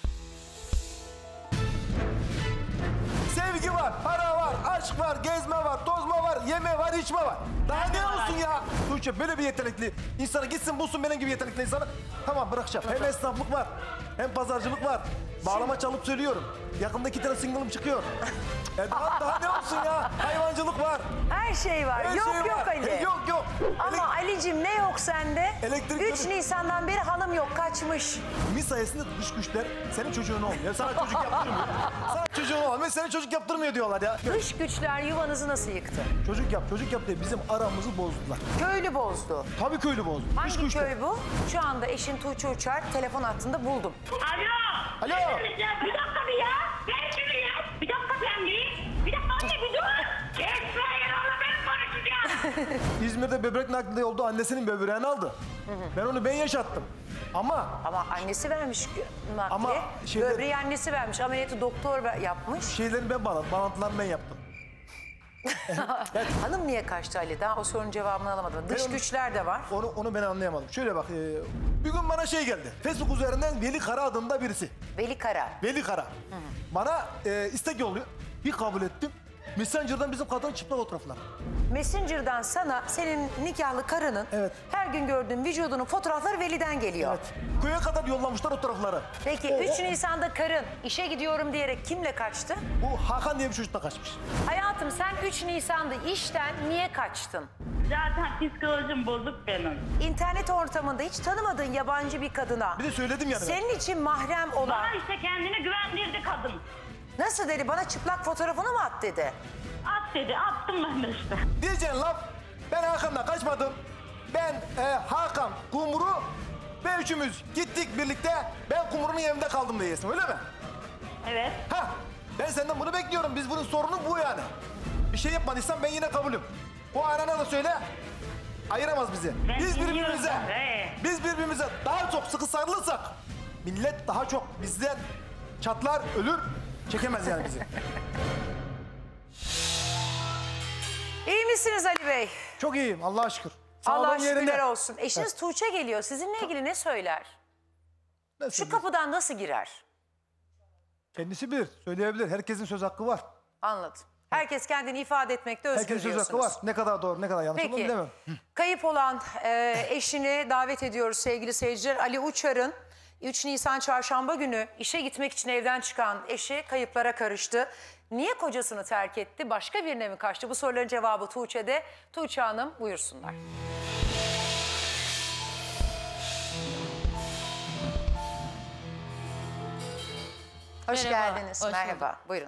Sevgi var, para var, aşk var, gezme var, tozma var, yeme var, içme var. Daha ne olsun ya? Tuğçe böyle bir yetenekli insanı gitsin bulsun benim gibi yetenekli insanı. Tamam bırakacağım. Hem esnaflık var, hem pazarcılık var. Bağlama çalıp söylüyorum. Yakında 2 tane single'ım çıkıyor. Daha ne olsun ya? Hayvancılık var. Her şey var. Her Yok şey yok var. Ali. Yok. Ama Ali'cim ne yok sende? Elektrikli- 3 Nisan'dan beri hanım yok, kaçmış. Mi sayesinde dış güçler senin çocuğun olmuyor. Sana çocuk yaptırmıyor. Sana çocuğun olmuyor. Senin çocuk yaptırmıyor diyorlar ya. Dış güçler yuvanızı nasıl yıktı? Çocuk yap diye bizim aramızı bozdular. Köylü bozdu. Tabii köylü bozdu. Dış Hangi güçler. köy bu? Şu anda eşin Tuğçe Uçar telefon hattında buldum. Alo. Alo. Bir dakika bir ya. Ben şimdi ya. Bir dakika ben bir. Bir dakika anne bir dur. İsrail oğlum ben konuşacağım. İzmir'de böbrek nakli oldu. Annesinin böbreğini aldı. Ben yaşattım. Ama annesi vermiş nakli. Ama şeyler- Böbreği annesi vermiş. Ameliyatı doktor yapmış. şeylerini ben bağlantılarını ben yaptım. Hanım niye kaçtı Ali? Daha o sorunun cevabını alamadım. Dış güçler de var. Onu ben anlayamadım. Şöyle bak, bir gün bana şey geldi. Facebook üzerinden Veli Kara adında birisi. Veli Kara. Veli Kara. Bana istek yolluyor. Bir kabul ettim. Messenger'dan bizim kadının çıplak fotoğraflar. Messenger'dan sana senin nikahlı karının her gün gördüğün vücudunun fotoğrafları Veli'den geliyor. Evet. Köye kadar yollamışlar o tarafları. Peki 3 Nisan'da karın işe gidiyorum diyerek kimle kaçtı? Bu Hakan diye bir çocukla kaçmış. Hayatım sen 3 Nisan'da işten niye kaçtın? Zaten psikolojim bozuk benim. İnternet ortamında hiç tanımadığın yabancı bir kadına. Bir de söyledim yani. Senin için mahrem olan. Bana işte kendini güvendirdi kadın. Nasıl dedi? Bana çıplak fotoğrafını mı at dedi? At dedi, attım ben de işte. Diyeceğin laf, ben Hakan'la kaçmadım. Ben Hakan, Kumru ve üçümüz gittik birlikte. Ben Kumru'nun evinde kaldım diyesin, öyle mi? Evet. Ha, ben senden bunu bekliyorum. Biz bunun sorunu bu yani. Bir şey yapmadıysan ben yine kabulüm. O arana da söyle, ayıramaz bizi. Biz birbirimize daha çok sıkı sarılırsak millet daha çok bizden çatlar, ölür, çekemez yani bizi. İyi misiniz Ali Bey? Çok iyiyim, Allah'a şükür. Allah Sağlığım şükürler yerinde. olsun. Eşiniz Tuğçe geliyor. Sizinle ilgili ne söyler? Şu kapıdan nasıl girer? Kendisi bilir, söyleyebilir. Herkesin söz hakkı var. Anladım. Herkes kendini ifade etmekte özgür Herkesin söz diyorsunuz. hakkı var. Ne kadar doğru, ne kadar yanlış onu Peki, bilemem. kayıp olan eşini davet ediyoruz sevgili seyirciler. Ali Uçar'ın 3 Nisan çarşamba günü işe gitmek için evden çıkan eşi kayıplara karıştı. Niye kocasını terk etti? Başka birine mi kaçtı? Bu soruların cevabı Tuğçe'de. Tuğçe Hanım buyursunlar. Hoş geldiniz. hoş Merhaba. Buyurun.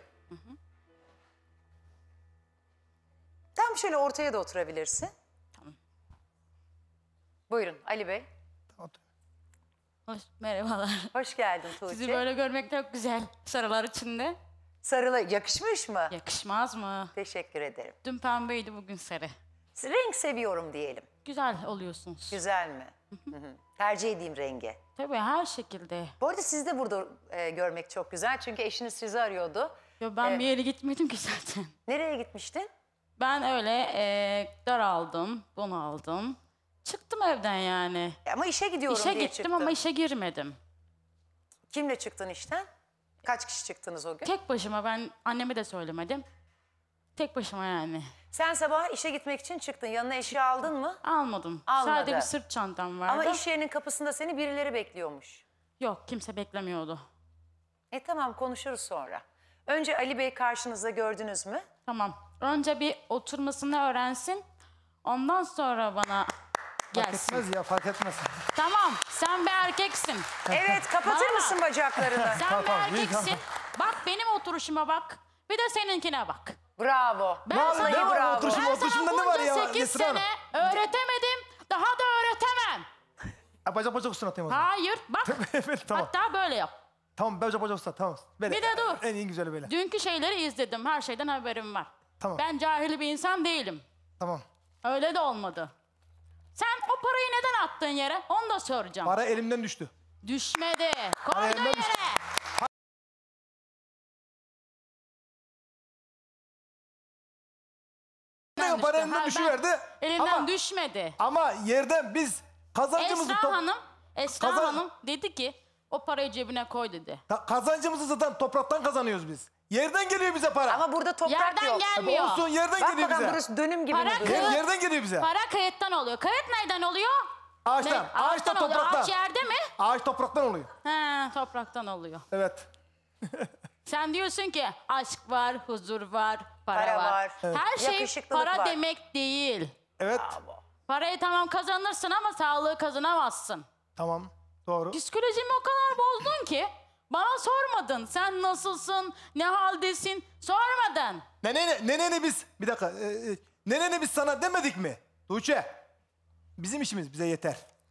Tam şöyle ortaya da oturabilirsin. Tamam. Buyurun Ali Bey. Merhabalar. Hoş geldin Tuğçe. Sizi böyle görmek çok güzel. Sarılar içinde. Sarılı yakışmış mı? Yakışmaz mı? Teşekkür ederim. Dün pembeydi, bugün sarı. Renk seviyorum diyelim. Güzel oluyorsunuz. Güzel mi? Tercih edeyim rengi. Tabii her şekilde. Bu arada sizi de burada görmek çok güzel. Çünkü eşiniz sizi arıyordu. Yo, ben bir yere gitmedim ki zaten. Nereye gitmiştin? Ben öyle dar aldım, bunu aldım. Çıktım evden yani. Ama işe gidiyorum diye İşe gittim ama işe girmedim. Kimle çıktın işten? Kaç kişi çıktınız o gün? Tek başıma, ben anneme de söylemedim. Tek başıma yani. Sen sabah işe gitmek için çıktın. Yanına eşya aldın mı? Almadım. Almadın. Sadece bir sırt çantam vardı. Ama iş yerinin kapısında seni birileri bekliyormuş. Yok, kimse beklemiyordu. Tamam, konuşuruz sonra. Önce Ali Bey karşınızda gördünüz mü? Tamam. Önce bir oturmasını öğrensin. Ondan sonra bana gelsin. Fark etmez ya, fark etmez. Tamam, sen bir erkeksin. Evet, kapatır Vallahi. mısın bacaklarını? Sen bir erkeksin. Bak benim oturuşuma bak. Bir de seninkine bak. Bravo. Ben Vallahi sana, ne var bravo. oturuşumda? ben Oturuşumda sana ne var bunca ya 8 Nesrin Hanım? sene öğretemedim. Daha da öğretemem. Bacak üstüne atayım o zaman. Hayır, bak. Evet, tamam. Hatta böyle yap. Tamam, bacak üstüne, tamam. Böyle. Bir de dur. En iyi güzeli böyle. Dünkü şeyleri izledim. Her şeyden haberim var. Tamam. Ben cahil bir insan değilim. Tamam. Öyle de olmadı. Sen o parayı neden attın yere? Onu da soracağım. Para elimden düştü. Düşmedi. Para Koydun elimden düştü. yere. Para elimden Hayır, düşüverdi. Elinden Ama- düşmedi. Ama yerden biz kazancımızı... Esra Hanım dedi ki o parayı cebine koy dedi. Kazancımızı zaten topraktan kazanıyoruz biz. Yerden geliyor bize para. Ama burada toprak Yerden yok. gelmiyor. Olsun, yerden Bak geliyor bakalım bize. burası dönüm gibi Para mi duruyor? kayıt- Yerden geliyor bize. Para kayıttan oluyor. Kayıt nereden oluyor? Ağaçtan. Ne? Ağaçtan, Ağaçtan oluyor. topraktan. Ağaç yerde mi? Ağaç topraktan oluyor. He, topraktan oluyor. Evet. Sen diyorsun ki aşk var, huzur var, para, Para var. var. Evet. Her şey Yakışıklılık para var. demek değil. Evet. Parayı tamam kazanırsın ama sağlığı kazanamazsın. Tamam. Doğru. Psikolojimi o kadar bozdun ki bana sormadın. Sen nasılsın, ne haldesin sormadın. Neneni biz... Bir dakika. Neneni biz sana demedik mi? Tuğçe. Bizim işimiz bize yeter.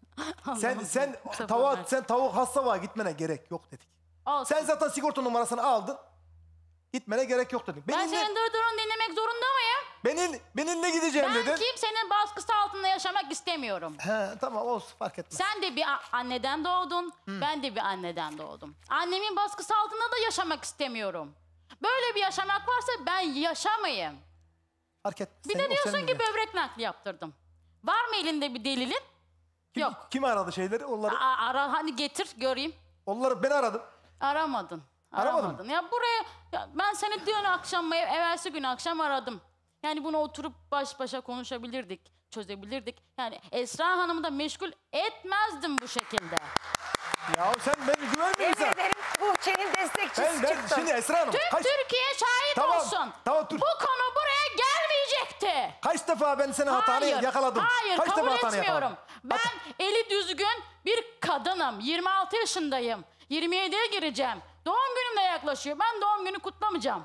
Sen tavuk hastalığa gitmene gerek yok dedik. Olsun. Sen zaten sigorta numarasını aldın. Gitmene gerek yok dedik. Ben senin dırdırını dinlemek zorunda mıyım? Benimle gideceğim Ben dedin. kimsenin baskısı altında yaşamak istemiyorum. He, tamam olsun, fark etmez. Sen de bir anneden doğdun, ben de bir anneden doğdum. Annemin baskısı altında da yaşamak istemiyorum. Böyle bir yaşamak varsa ben yaşamayayım. Fark et. Bir de diyorsun ki böbrek nakli yaptırdım. Var mı elinde bir delilin? Yok. Kim aradı şeyleri? Onları. Ara hani getir göreyim. Onları ben aradım. Aramadın. Aramadın. Ya buraya ben seni dün akşam evvelsi gün akşam aradım. Yani bunu oturup baş başa konuşabilirdik, çözebilirdik. Yani Esra Hanım'ı da meşgul etmezdim bu şekilde. Ya sen beni güvenmiyor musun? Yemin ederim bu senin destekçisi çıktı. Şimdi Esra Hanım. Tüm Türkiye şahit olsun. Tamam dur. Bu konu buraya gelmeyecekti. Kaç defa ben seni hatanı yakaladım? Hayır, Kaç kabul defa hatanı etmiyorum. yakaladım? Ben eli düzgün bir kadınım. 26 yaşındayım. 27'ye gireceğim. Doğum günüm de yaklaşıyor. Ben doğum günü kutlamayacağım.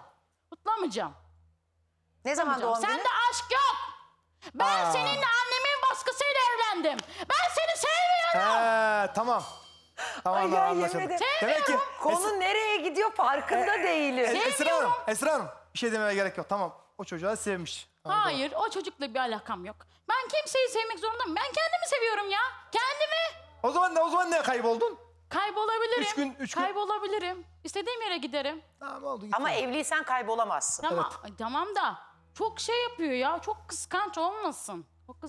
Ne zaman doğum günü? Sende aşk yok. Ben seninle annemin baskısıyla evlendim. Ben seni sevmiyorum. Tamam. Tamam anlaşıldı. Demek ki konu nereye gidiyor farkında değilim. Esra Hanım bir şey dememe gerek yok. Tamam. O çocuğa sevmiş. Hayır, o çocukla bir alakam yok. Ben kimseyi sevmek zorundayım. Ben kendimi seviyorum ya. Kendimi. O zaman ne kayboldun? Kaybolabilirim. 3 gün. Kaybolabilirim. İstediğim yere giderim. Tamam oldu. Ama evliysen kaybolamazsın. Tamam da çok şey yapıyor ya. Çok kıskanç olmasın.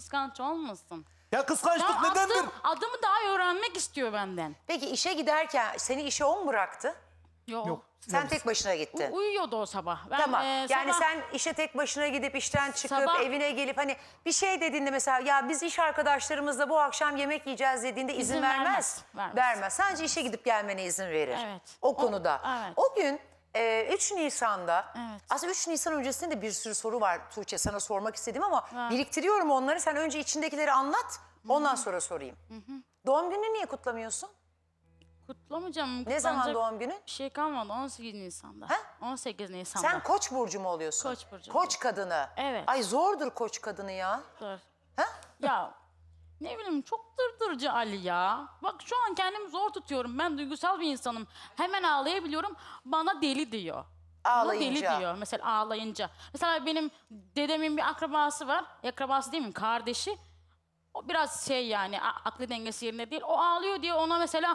Ya kıskançlık nedendir? Adımı daha öğrenmek istiyor benden. Peki işe giderken seni işe o mu bıraktı? Yok. Sen tek başına gittin. Uyuyordu o sabah. Tamam. Yani sen işe tek başına gidip işten çıkıp evine gelip hani bir şey dediğinde mesela ya biz iş arkadaşlarımızla bu akşam yemek yiyeceğiz dediğinde izin vermez. Vermez. Sadece işe gidip gelmene izin verir. Evet. O konuda. Evet. O gün 3 Nisan'da aslında 3 Nisan öncesinde de bir sürü soru var Tuğçe sana sormak istedim ama biriktiriyorum onları. Sen önce içindekileri anlat ondan sonra sorayım. Doğum gününü niye kutlamıyorsun? Kutlamayacağım. Ne zaman doğum günün? Bir şey kalmadı 18 Nisan'da. 18 Nisan'da. Sen Koç burcu mu oluyorsun? Koç burcu. Koç kadını. Evet. Ay zordur Koç kadını ya. Zor. Ya ne bileyim çok dırdırcı Ali ya. Bak şu an kendimi zor tutuyorum. Ben duygusal bir insanım. Hemen ağlayabiliyorum. Bana deli diyor. Ağlayınca. Bana deli diyor mesela ağlayınca. Mesela benim dedemin bir akrabası var. Akrabası değil mi? Kardeşi. O biraz yani aklı dengesi yerinde değil. O ağlıyor diye ona mesela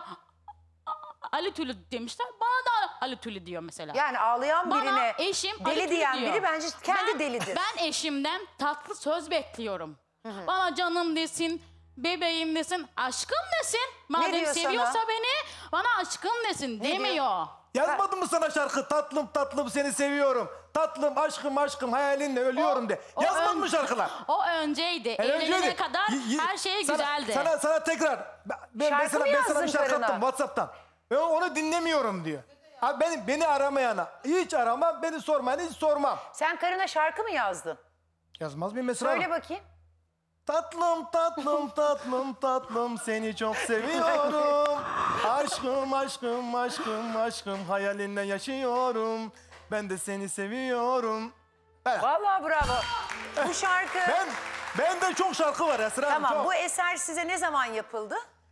Ali Tülü demişler. Bana da Ali Tülü diyor mesela. Yani ağlayan birine eşim deli diyen biri bence kendi delidir. Ben eşimden tatlı söz bekliyorum. Bana canım desin, bebeğim desin, aşkım desin. Madem seviyorsa beni, bana aşkım desin demiyor. Yazmadın mı sana şarkı? Tatlım tatlım seni seviyorum. Tatlım aşkım aşkım hayalinle ölüyorum de. Yazmadın mı şarkılar? O önceydi. Evlenene kadar her şey güzeldi. Sana tekrar ben sana bir şarkı attım WhatsApp'tan. Ben onu dinlemiyorum diyor. Abi beni aramayana hiç aramam, beni sormayana hiç sormam. Sen karına şarkı mı yazdın? Yazmaz mıyım mesela? Söyle bakayım. Tatlım tatlım tatlım tatlım seni çok seviyorum. Aşkım aşkım aşkım aşkım hayalinle yaşıyorum. Ben de seni seviyorum. Vallahi bravo. Bu şarkı... Bende çok şarkı var Esra Hanım. Tamam bu eser size ne zaman yapıldı?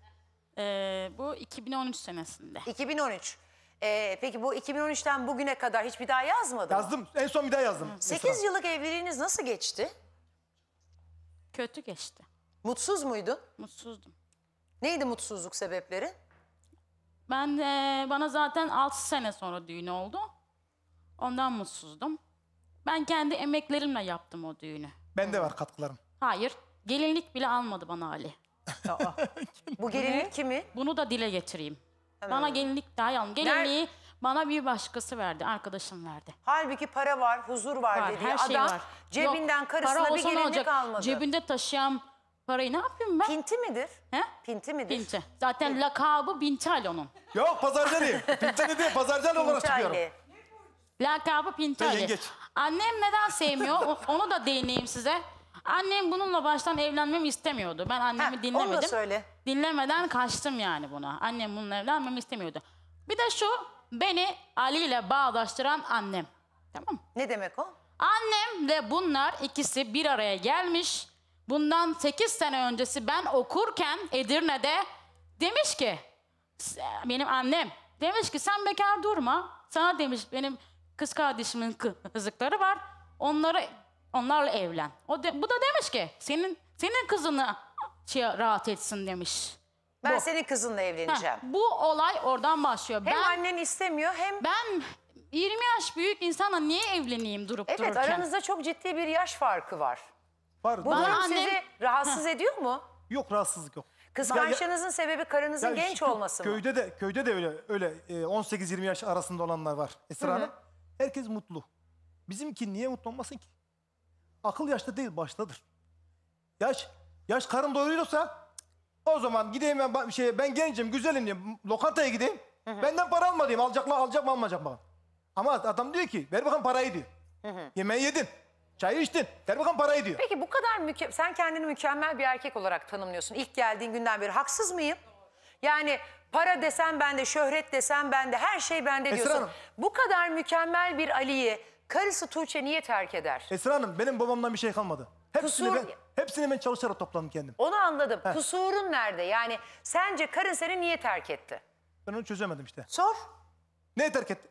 Bu 2013 senesinde. 2013. Peki bu 2013'ten bugüne kadar hiç bir daha yazmadın mı? Yazdım. En son bir daha yazdım. 8 yıllık evliliğiniz nasıl geçti? Kötü geçti. Mutsuz muydun? Mutsuzdum. Neydi mutsuzluk sebepleri? Bana zaten 6 sene sonra düğün oldu. Ondan mutsuzdum. Ben kendi emeklerimle yaptım o düğünü. Bende var katkılarım. Hayır. Gelinlik bile almadı bana Ali. Bu gelinlik kimi? Bunu da dile getireyim. Bana gelinlik daha almadı. Gelinliği bana bir başkası verdi. Arkadaşım verdi. Halbuki para var, huzur var dediği her şey adam var. cebinden Yok, karısına bir gelinlik almadı. Cebinde taşıyan parayı ne yapayım ben? Pinti midir? Pinti midir? Pinti. Zaten lakabı Pinti Ali onun. Yok Pazarcı Ali. Pinti Ali değil Pazarcı Ali olarak çıkıyorum. Lakabı Pinti Ali. Annem neden sevmiyor? Onu da değineyim size. Annem bununla baştan evlenmemi istemiyordu. Ben annemi dinlemedim. Onu da söyle. Dinlemeden kaçtım yani buna. Annem bununla evlenmemi istemiyordu. Bir de şu beni Ali ile bağdaştıran annem. Tamam. Ne demek o? Annemle bunlar ikisi bir araya gelmiş. Bundan 8 sene öncesi ben okurken Edirne'de demiş ki benim annem demiş ki sen bekar durma. Sana demiş benim kız kardeşimin kızıkları var. Onlarla evlen. Bu da demiş ki senin kızını rahat etsin demiş. Senin kızınla evleneceğim. Bu olay oradan başlıyor. Hem annen istemiyor hem... Ben 20 yaş büyük insanla niye evleneyim durup Evet, dururken? aranızda çok ciddi bir yaş farkı var. Var. Bu Bana durum annem- sizi rahatsız ediyor mu? Yok, rahatsızlık yok. Kıskançlığınızın sebebi karınızın Ya genç şu olması mı? Köyde de öyle 18-20 yaş arasında olanlar var Esra Hanım. Herkes mutlu. Bizimki niye mutlu olmasın ki? Akıl yaşta değil, baştadır. Yaş karın doyuruyorsa o zaman gideyim ben gencim, güzelim diye lokantaya gideyim. Benden para alma diyeyim. Alacak mı almayacak mı? Ama adam diyor ki ver bakalım parayı diyor. Yemeği yedin. Çayı içtin. Ver bakalım parayı diyor. Peki bu kadar sen kendini mükemmel bir erkek olarak tanımlıyorsun. İlk geldiğin günden beri haksız mıyım? Yani para desem bende, şöhret desem bende, her şey bende Esra diyorsun. Hanım. Bu kadar mükemmel bir Ali'yi karısı Tuğçe niye terk eder? Esra Hanım, benim babamdan bir şey kalmadı. Hepsini ben çalışarak topladım kendim. Onu anladım. Kusurun nerede? Yani sence karın seni niye terk etti? Ben onu çözemedim işte. Sor. Ne terk etti?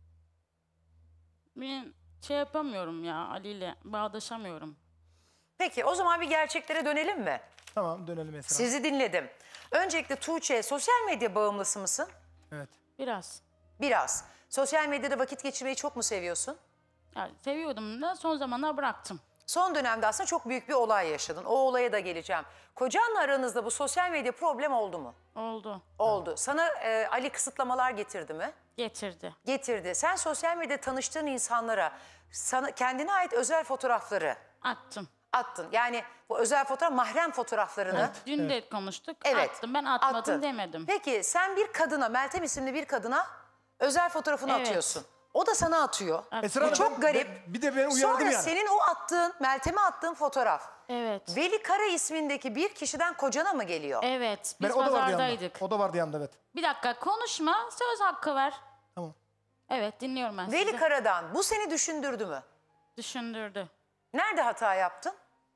Ben şey yapamıyorum ya Ali ile bağdaşamıyorum. Peki o zaman bir gerçeklere dönelim mi? Tamam, dönelim Esra. Sizi dinledim. Öncelikle Tuğçe, sosyal medya bağımlısı mısın? Evet. Biraz. Biraz. Sosyal medyada vakit geçirmeyi çok mu seviyorsun? Yani seviyordum da son zamanlar bıraktım. Son dönemde aslında çok büyük bir olay yaşadın. O olaya da geleceğim. Kocanla aranızda bu sosyal medya problem oldu mu? Oldu. Oldu. Sana Ali kısıtlamalar getirdi mi? Getirdi. Getirdi. Sen sosyal medyada tanıştığın insanlara kendine ait özel fotoğrafları attım. Attın. Yani bu özel fotoğraf, mahrem fotoğraflarını. Dün de konuştuk. Evet. Attım. Ben atmadım attın. demedim. Peki sen bir kadına, Meltem isimli bir kadına özel fotoğrafını Evet. atıyorsun. O da sana atıyor. Esra Bu Hanım, çok garip. bir de ben uyardım Sonra yani. senin o attığın, Meltem'e attığın fotoğraf. Evet. Veli Kara ismindeki bir kişiden kocana mı geliyor? Evet. Biz O da vardı pazardaydık. yanında. O da vardı yanında, evet. Bir dakika konuşma. Söz hakkı ver. Tamam. Evet dinliyorum ben Veli sizi. Kara'dan bu seni düşündürdü mü? Düşündürdü. Nerede hata yaptın?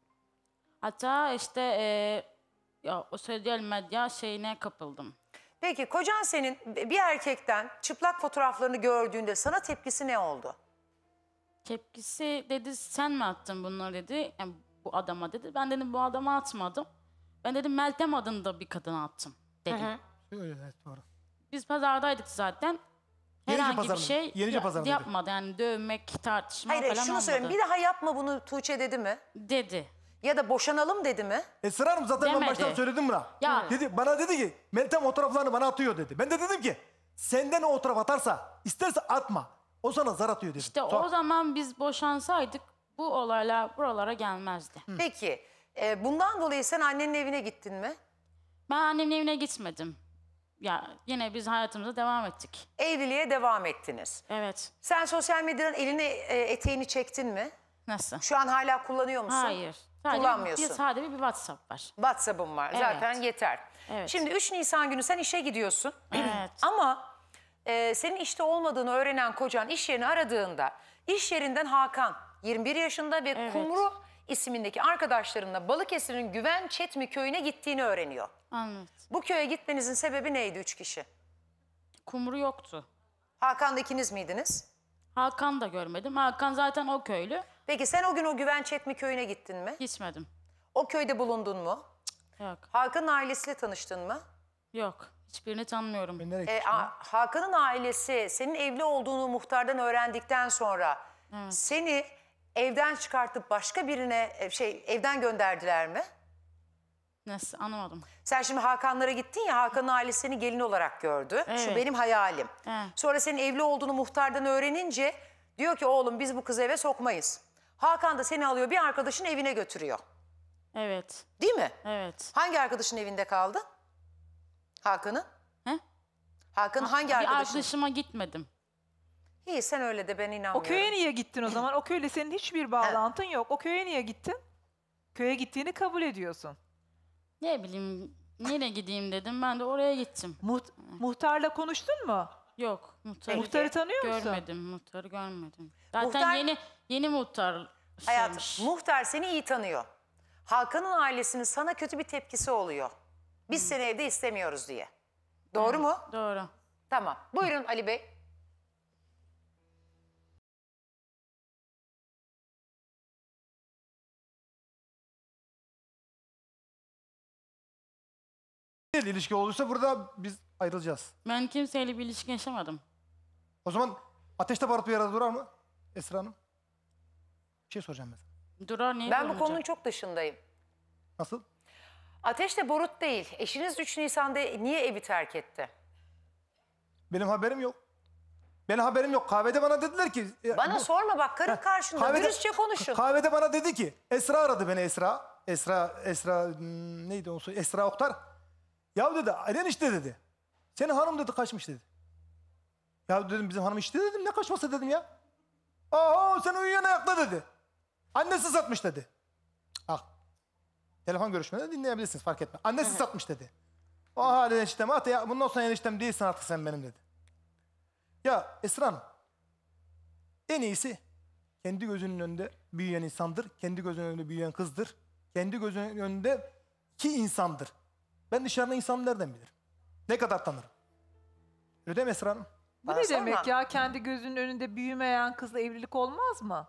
Hatta işte ya o sosyal medya şeyine kapıldım. Peki kocan senin bir erkekten çıplak fotoğraflarını gördüğünde sana tepkisi ne oldu? Tepkisi dedi sen mi attın bunları dedi. Yani bu adama dedi. Ben dedim bu adama atmadım. Ben dedim Meltem adında bir kadına attım dedim. Öyle, evet, doğru. Biz pazardaydık zaten. Yenice Herhangi pazar bir mı? şey Yenice pazar mıydı? yapmadı. Yani dövmek, tartışma Hayır falan şunu olmadı. söyleyeyim, bir daha yapma bunu Tuğçe dedi mi? Dedi. Ya da boşanalım dedi mi? Esra Hanım zaten ben Demedi. baştan söyledim buna. Ya. Bana dedi ki Meltem o fotoğraflarını bana atıyor dedi. Ben de dedim ki senden o fotoğraf atarsa isterse atma. O sana zar atıyor dedim. İşte o zaman biz boşansaydık bu olaylar buralara gelmezdi. Peki bundan dolayı sen annenin evine gittin mi? Ben annemin evine gitmedim. Ya yine biz hayatımıza devam ettik. Evliliğe devam ettiniz. Evet. Sen sosyal medyanın elini eteğini çektin mi? Nasıl? Şu an hala kullanıyor musun? Hayır. Sadece Kullanmıyorsun. sadece bir WhatsApp var. WhatsApp'ım var. Evet. Zaten yeter. Evet. Şimdi 3 Nisan günü sen işe gidiyorsun. Evet. Ama senin işte olmadığını öğrenen kocan iş yerini aradığında iş yerinden Hakan 21 yaşında ve Evet. Kumru ismindeki arkadaşlarınla Balıkesir'in Güven Çetmi köyüne gittiğini öğreniyor. Anladım. Bu köye gitmenizin sebebi neydi 3 kişi? Kumru yoktu. Hakan'da ikiniz miydiniz? Hakan da görmedim. Hakan zaten o köylü. Peki sen o gün o Güven Çetmi köyüne gittin mi? Gitmedim. O köyde bulundun mu? Yok. Hakan'ın ailesiyle tanıştın mı? Yok. Hiçbirini tanımıyorum. Hakan'ın ailesi senin evli olduğunu muhtardan öğrendikten sonra seni evden çıkartıp başka birine evden gönderdiler mi? Nasıl? Anlamadım. Sen şimdi Hakanlara gittin ya, Hakan'ın ailesi seni gelin olarak gördü. Şu Evet. benim hayalim. He. Sonra senin evli olduğunu muhtardan öğrenince diyor ki oğlum biz bu kızı eve sokmayız. Hakan da seni alıyor bir arkadaşın evine götürüyor. Evet. Değil mi? Evet. Hangi arkadaşın evinde kaldın? Hakan'ın? He? Hakan'ın hangi Bir arkadaşın? arkadaşıma gitmedim. İyi sen öyle de ben inanmıyorum. O köye niye gittin o zaman? O köyle senin hiçbir bağlantın yok. O köye niye gittin? Köye gittiğini kabul ediyorsun. Ne bileyim nereye gideyim dedim. Ben de oraya gittim. Muhtarla konuştun mu? Yok. Muhtarı tanıyor musun? Görmedim. Muhtarı görmedim. Zaten Muhtar- yeni muhtar Hayatım, şeymiş. muhtar seni iyi tanıyor. Hakan'ın ailesinin sana kötü bir tepkisi oluyor. Biz seni evde istemiyoruz diye. Doğru mu? Doğru. Tamam. Buyurun Ali Bey. İlişki olduysa burada biz ayrılacağız. Ben kimseyle bir ilişki yaşamadım. O zaman Ateşte barut bir yerde durar mı Esra Hanım? Bir şey soracağım ben. Durar niye Ben bu durmayacak? konunun çok dışındayım. Nasıl? Ateşle barut değil. Eşiniz 3 Nisan'da niye evi terk etti? Benim haberim yok. Benim haberim yok. Kahvede bana dediler ki... Bana sorma bak, karın karşında. Dürüstçe konuşun. Kahvede bana dedi ki, Esra aradı beni Esra. Neydi o soy? Esra Oktar. Ya dedi, enişte dedi. Senin hanım dedi kaçmış dedi. Ya dedim bizim hanım işte dedim. Ne kaçması dedim ya. Aa sen uyuyan ayakta dedi. Annesi satmış dedi. Ah. Telefon görüşmede dinleyebilirsiniz fark etme. Annesi satmış dedi. O halde eniştem at ya bundan sonra eniştem değilsin artık sen benim dedi. Ya Esra Hanım. En iyisi kendi gözünün önünde büyüyen insandır. Kendi gözünün önünde büyüyen kızdır. Kendi gözünün önünde ki insandır. Ben dışarıda insan nereden bilirim? Ne kadar tanırım? Öyle değil mi Esra Hanım? Bu ne demek ya? Kendi gözünün önünde büyümeyen kızla evlilik olmaz mı?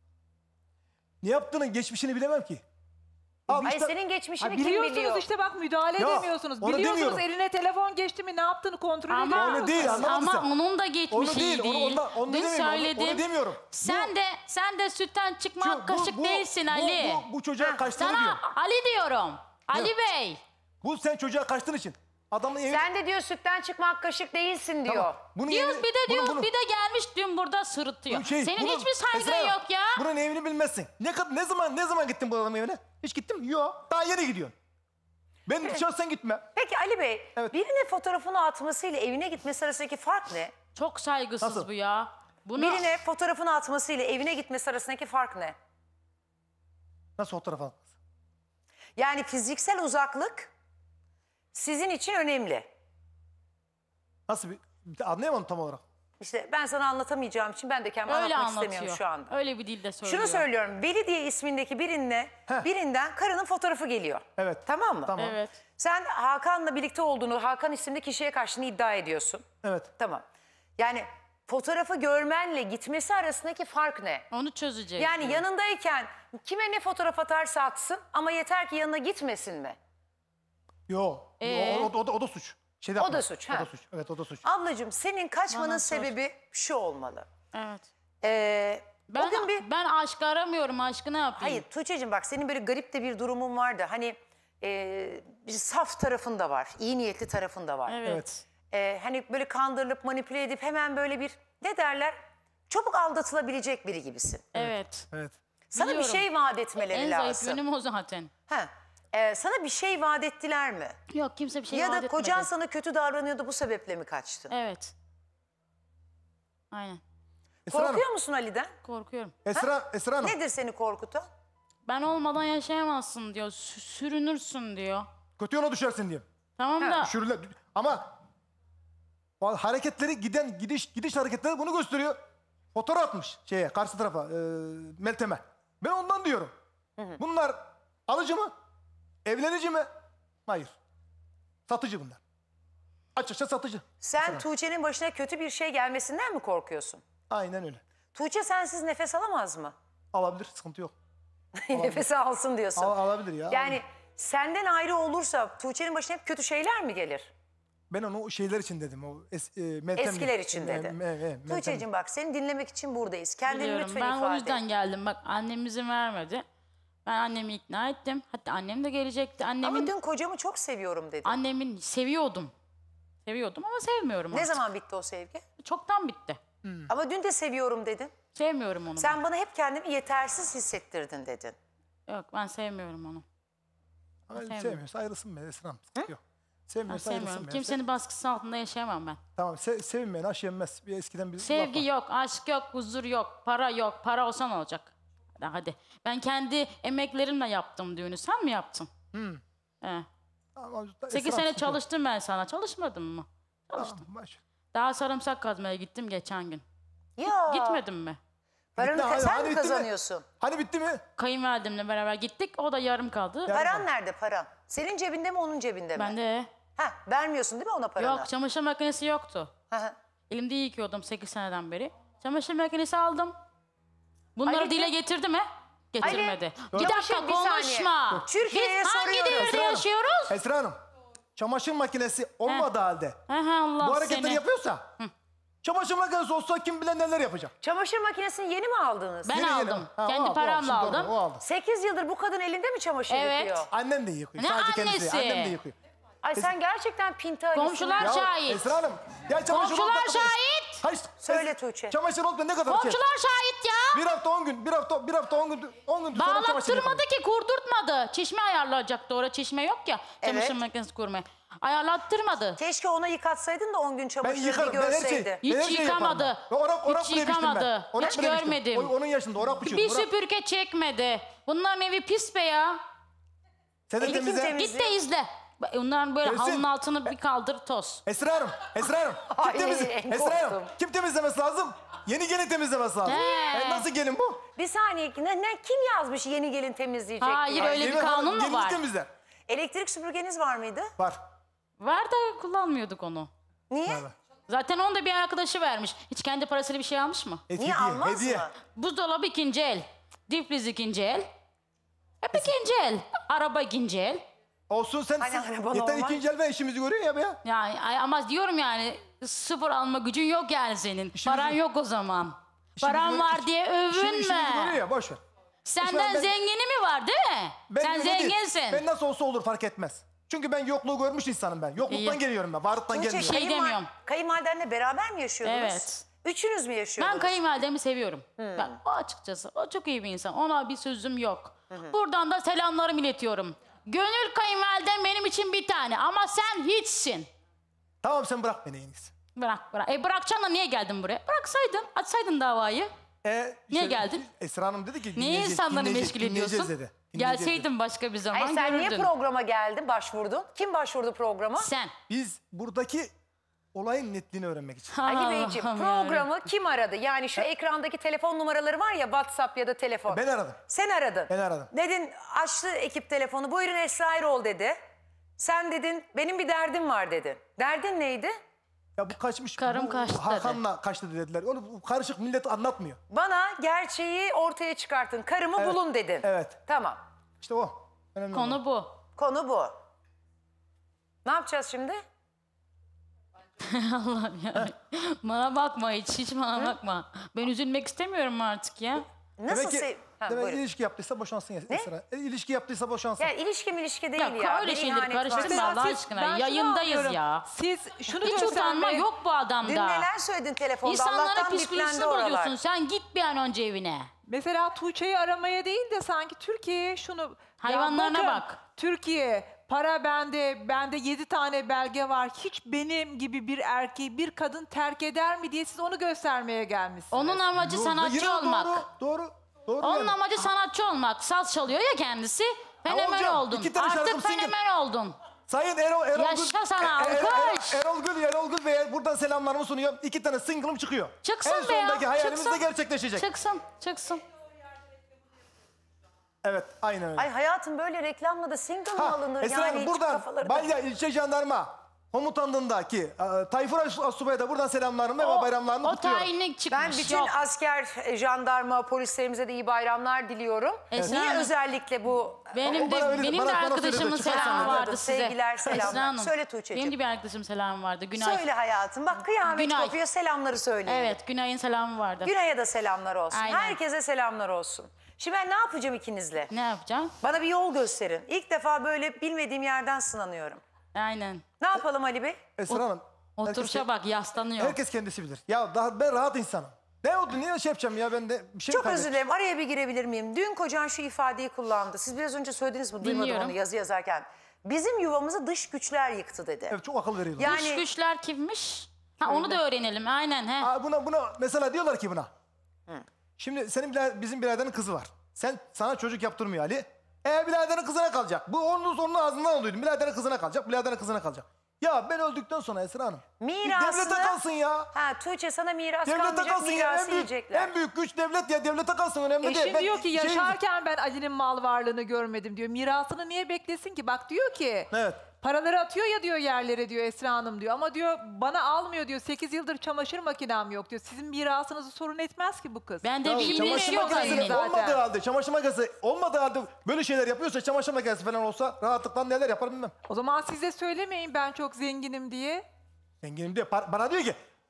Ne yaptığının geçmişini bilemem ki. Hayır, senin geçmişini kim biliyor? Biliyorsunuz işte bak, müdahale Yok, edemiyorsunuz. onu Biliyorsunuz demiyorum. eline telefon geçti mi, ne yaptığını kontrol Ama, ediyorsunuz. Onu değil, anlamadın ama sen. onun da geçmişi Onu değil, değil. onu Dün demiyorum, söyledim. onu demiyorum. Sen de sütten çıkma kaşık değilsin Ali. Bu çocuğa kaçtığını Sana diyor. Ali diyorum. Ali Bey. Bu sen çocuğa kaçtığın için. Adamın evi... Sen de diyor sütten çıkmak kaşık değilsin diyor. Tamam. Bunun Diyor, evini- bir de diyor bunu- bir de gelmiş dün burada sırıtıyor. Senin hiçbir saygın Esra, yok ya. Bunun evini bilmezsin. Ne zaman gittin bu adamın evine? Hiç gittin mi? Yok. Daha yeni gidiyorsun. Ben şahsen gitme. Peki Ali Bey, birine fotoğrafını atmasıyla evine gitmesi arasındaki fark ne? Çok saygısız Nasıl? bu ya. Birine fotoğrafını atmasıyla evine gitmesi arasındaki fark ne? Nasıl fotoğraf atması? Yani fiziksel uzaklık sizin için önemli. Nasıl anlayamadım tam olarak. İşte ben sana anlatamayacağım için ben de kendimi Öyle anlatmak anlatıyor. istemiyorum şu anda. Öyle bir dilde söylüyor. Şunu söylüyorum, Veli diye ismindeki birinden karının fotoğrafı geliyor. Evet. Tamam mı? Tamam. Evet. Sen Hakan'la birlikte olduğunu, Hakan isimli kişiye karşını iddia ediyorsun. Evet. Tamam. Yani fotoğrafı görmenle gitmesi arasındaki fark ne? Onu çözeceğiz. Yani diyor. yanındayken kime ne fotoğraf atarsa atsın ama yeter ki yanına gitmesin mi? Yok. O da suç. O da suç. O ha. da suç. Evet o da suç. Ablacığım senin kaçmanın Bana sor. sebebi şu olmalı. Evet. Ben aşk aramıyorum. Aşkı ne yapayım? Hayır Tuğçe'cim bak senin böyle garip de bir durumun var da hani bir saf tarafın da var. İyi niyetli tarafın da var. Evet. Hani böyle kandırılıp manipüle edip hemen böyle bir ne derler? Çabuk aldatılabilecek biri gibisin. Evet. Evet. Sana Biliyorum. bir şey vaat etmeleri En lazım. zayıf yönüm o zaten. Sana bir şey vaat ettiler mi? Yok kimse bir şey Ya vaat da etmedi. kocan sana kötü davranıyordu bu sebeple mi kaçtın? Evet. Aynen. Korkuyor musun Ali'den? Korkuyorum. Esra Hanım. Nedir seni korkutan? Ben olmadan yaşayamazsın diyor. Sürünürsün diyor. Kötü yola düşersin diye. Tamam da. Ama hareketleri gidiş hareketleri bunu gösteriyor. Fotoğraf atmış karşı tarafa Meltem'e. Ben ondan diyorum. Bunlar alıcı mı? Evlenici mi? Hayır. Satıcı bunlar. Açıkça satıcı. Sen Tuğçe'nin başına kötü bir şey gelmesinden mi korkuyorsun? Aynen öyle. Tuğçe sensiz nefes alamaz mı? Alabilir, sıkıntı yok. Nefesi alsın diyorsun. Alabilir ya. Yani senden ayrı olursa Tuğçe'nin başına hep kötü şeyler mi gelir? Ben onu o şeyler için dedim. Meltem Eskiler için dedi. Tuğçe'cim bak seni dinlemek için buradayız. Kendini Biliyorum. lütfen Ben ifade o et. yüzden geldim. Bak annem izin vermedi. Ben annemi ikna ettim. Hatta annem de gelecekti. Ama dün kocamı çok seviyorum dedi. Annemin seviyordum. Seviyordum ama sevmiyorum Ne artık. zaman bitti o sevgi? Çoktan bitti. Ama dün de seviyorum dedin. Sevmiyorum onu. Sen bana hep kendimi yetersiz hissettirdin dedin. Yok ben sevmiyorum onu. Sevmiyorsa ayrılsın be Esra Hanım. Sıkıntı yok. Sevmiyorsa Ben ayrılsın sevmiyorum. be. Kimsenin baskısı altında yaşayamam ben. Tamam sevinmeyen aş yenmez. Bir eskiden bir Sevgi laf var. yok, aşk yok, huzur yok, para yok. Para olsa ne olacak? Hadi. Ben kendi emeklerimle yaptım düğünü. Sen mi yaptın? He. 8 sene çalıştım ben sana. Çalışmadın mı? Çalıştım. Daha sarımsak kazmaya gittim geçen gün. Ya. Gitmedim mi? Paranı sen mi bitti mi? kazanıyorsun? Hani bitti mi? Kayınvalidemle beraber gittik. O da yarım kaldı. Paran nerede paran? Senin cebinde mi onun cebinde mi? Bende. Vermiyorsun değil mi ona paranı? Yok çamaşır makinesi yoktu. Elimde yıkıyordum 8 seneden beri. Çamaşır makinesi aldım. Bunları Ali, dile getirdi mi? Getirmedi. Ali, Bir dakika bir saniye. konuşma. Türkiye'ye Biz hangi soruyorum. devirde yaşıyoruz? Esra Hanım. Çamaşır makinesi olmadığı halde Allah bu hareketleri seni. yapıyorsa Çamaşır makinesi olsa kim bilen neler yapacak. Çamaşır makinesini yeni mi aldınız? Ben Yeni aldım. Ha, Kendi paramla aldım. O aldı. 8 yıldır bu kadın elinde mi çamaşır Evet. yıkıyor? Annem de yıkıyor. Ne Sadece kendisi. annesi? Annem de yıkıyor. Ay sen gerçekten pinti Ali'sin. Komşular ya. şahit. Esra Hanım. Ya çamaşır Komşular olmadı- şahit. Hayır. Söyle Tuğçe. Çamaşır oldu ne kadar ki? Komşular şahit ya. Bir hafta 10 gün, bir hafta 10 gün, 10 gün sonra çamaşır Bağlattırmadı yapıldı. ki, kurdurtmadı. Çeşme ayarlayacaktı, orada çeşme yok ya. Çamaşır Evet. makinesi kurmaya. Ayarlattırmadı. Keşke ona yıkatsaydın da 10 gün Ben çamaşır bir yıkarım. Ben her şeyi. görseydi. Hiç ben her şeyi yıkamadı. yaparım ben. Ve orak Hiç bilemiştim yıkamadı. ben. Orak Hiç bilemiştim. görmedim. Onun yaşında orak biçiyordu. Bir süpürge çekmedi. Bunların evi pis be ya. Sen de temizle. Git de izle. Onların böyle Gelsin. halının altını bir kaldır toz. Esra Hanım. Ay, Kim temizle? en Esra Hanım. korktum. Kim temizlemesi lazım? Yeni gelin temizlemesi lazım. Nasıl gelin bu? Bir saniye kim yazmış yeni gelin temizleyecek Hayır, diye? öyle bir kanun mu Gelini var? temizler. Elektrik süpürgeniz var mıydı? Var. Var da kullanmıyorduk onu. Niye? Zaten onu da bir arkadaşı vermiş. Hiç kendi parasıyla bir şey almış mı? Niye almaz mı? Buzdolabı ikinci el. Difriz ikinci el. Hep ikinci el. Araba ikinci el. Olsun sen Hani araba yeter normal. ikinci el ve işimizi görüyor ya be ya. Yani ama diyorum yani sıfır alma gücün yok yani senin. Paran yok o zaman. Paran var diye İşimizi görüyor övünme. ya boş ver. Senden ben- zengini mi var değil mi? Sen öyle değil. zenginsin. Ben nasıl olsa olur fark etmez. Çünkü ben yokluğu görmüş insanım ben. Yokluktan İyi. geliyorum ben. Varlıktan Tuğçe, gelmiyorum. Şey demiyorum. Kayınvalidenle beraber mi yaşıyordunuz? Evet. Üçünüz mü yaşıyordunuz? Ben kayınvalidemi seviyorum. Ben o açıkçası o çok iyi bir insan. Ona bir sözüm yok. Buradan da selamlarımı iletiyorum. Gönül kayınvalidem benim için bir tane ama sen hiçsin. Tamam sen bırak beni en iyisi. Bırak. Bırakacaksın da niye geldin buraya? Bıraksaydın, açsaydın davayı. Niye geldin? Esra Hanım dedi ki Niye insanları meşgul ediyorsun? dedi. Gelseydin başka bir zaman Ay sen niye görürdün. programa geldin, başvurdun? Kim başvurdu programa? Sen. Biz buradaki olayın netliğini öğrenmek için. Ali Beyciğim programı kim aradı? Yani şu ekrandaki telefon numaraları var ya, WhatsApp ya da telefon. Ben aradım. Sen aradın. Ben aradım. Dedin açtı ekip telefonu, buyurun Esra Erol dedi. Sen dedin benim bir derdim var dedin. Derdin neydi? Ya bu kaçmış. Karım bu kaçtı dedi. Hakan'la kaçtı dediler. Onu bu karışık millet anlatmıyor. Bana gerçeği ortaya çıkartın, karımı Evet, bulun dedin. evet. Tamam. İşte o. Önemli olan. Konu bu. Konu bu. Ne yapacağız şimdi? Allah'ım ya. Bana bakma hiç bana bakma. Ben üzülmek istemiyorum artık ya. Nasıl Demek buyurun. ilişki yaptıysa boşansın ya. Esra. İlişki yaptıysa boşansın. Ya ilişki değil ya. Öyle Bir şeyleri ihanet var. karıştırma Allah Ben aşkına. şunu Yayındayız anlıyorum. ya. Siz şunu Hiç utanma göstermeye- yok bu adamda. Dün neler söyledin telefonda? İnsanların Allah'tan psikolojisini biplendi oralar. bozuyorsun. Sen git bir an önce evine. Mesela Tuğçe'yi aramaya değil de sanki Türkiye'ye şunu... Hayvanlarına Ya bak. Türkiye, para bende 7 tane belge var. Hiç benim gibi bir erkeği bir kadın terk eder mi diye siz onu göstermeye gelmişsiniz. Onun amacı sanatçı olmak. Doğru. Onun yani. amacı sanatçı olmak. Saz çalıyor ya kendisi. Fenomen hocam, oldun. 2 tane şarkım Artık single. fenomen oldun. Sayın Erol Yaşa sana alkış. Erol Gül Bey'e buradan selamlarımı sunuyorum. 2 tane single'ım çıkıyor. Çıksın en be ya. sondaki hayalimiz de çıksın. gerçekleşecek. Çıksın. Evet aynen öyle. Ay hayatım böyle reklamla da single mı alınır? Esra Hanım hiç buradan kafaları- Balya İlçe Jandarma Komutanlığındaki Tayfur Asubay'a da buradan selamlarımı ve bayramlarını O kutluyorum. tayinlik çıkmış. Ben bütün Yok. asker, jandarma, polislerimize de iyi bayramlar diliyorum. Esra Niye Hanım. özellikle bu... Benim de arkadaşımın selamı vardı size. Sevgiler, selamlar. Esra Hanım, Söyle Tuğçe'ciğim. Benim de bir arkadaşım selamı vardı. Günay. Söyle hayatım. Bak kıyamet Günay. kopuyor, selamları söyleyin. Evet, Günay'ın selamı vardı. Günay'a da selamlar olsun. Aynen. Herkese selamlar olsun. Şimdi ben ne yapacağım ikinizle? Ne yapacağım? Bana bir yol gösterin. İlk defa böyle bilmediğim yerden sınanıyorum. Aynen. Ne yapalım Ali Bey? Esra Hanım. Oturuşa bak, yaslanıyor. Herkes kendisi bilir. Ya ben rahat insanım. Ne oldu? Niye şey yapacağım ya ben de bir şey Çok kaybettim. özür dilerim. Araya bir girebilir miyim? Dün kocan şu ifadeyi kullandı. Siz biraz önce söylediniz mi? Duymadım Dinliyorum. onu yazı yazarken. Bizim yuvamızı dış güçler yıktı dedi. Evet çok akıl veriyorlar. Yani- Dış güçler kimmiş? Ha, onu da öğrenelim. Aynen. He. Buna mesela diyorlar ki buna. Şimdi bizim biraderin kızı var. Sana çocuk yaptırmıyor Ali. Biraderin kızına kalacak. Bu onun ağzından olduydum. Biraderin kızına kalacak. Biraderin kızına kalacak. Ya ben öldükten sonra Esra Hanım. Mirasını... Devlete kalsın ya. Ha Tuğçe sana miras Devlete kalmayacak, kalsın ya. mirası yiyecekler. En büyük güç devlet ya. Devlete kalsın önemli değil. Eşin diyor ki yaşarken ben Ali'nin mal varlığını görmedim diyor. Mirasını niye beklesin ki? Bak diyor ki Evet. paraları atıyor ya diyor yerlere diyor Esra Hanım diyor. Ama diyor bana almıyor diyor. 8 yıldır çamaşır makinem yok diyor. Sizin mirasınızı sorun etmez ki bu kız. Ben de Ya bildiğim çamaşır yok makinesi zaten. olmadığı halde, çamaşır makinesi olmadığı halde böyle şeyler yapıyorsa çamaşır makinesi falan olsa rahatlıkla neler yapar bilmem. O zaman siz de söylemeyin ben çok zenginim diye. Zenginim diyor. Bana diyor ki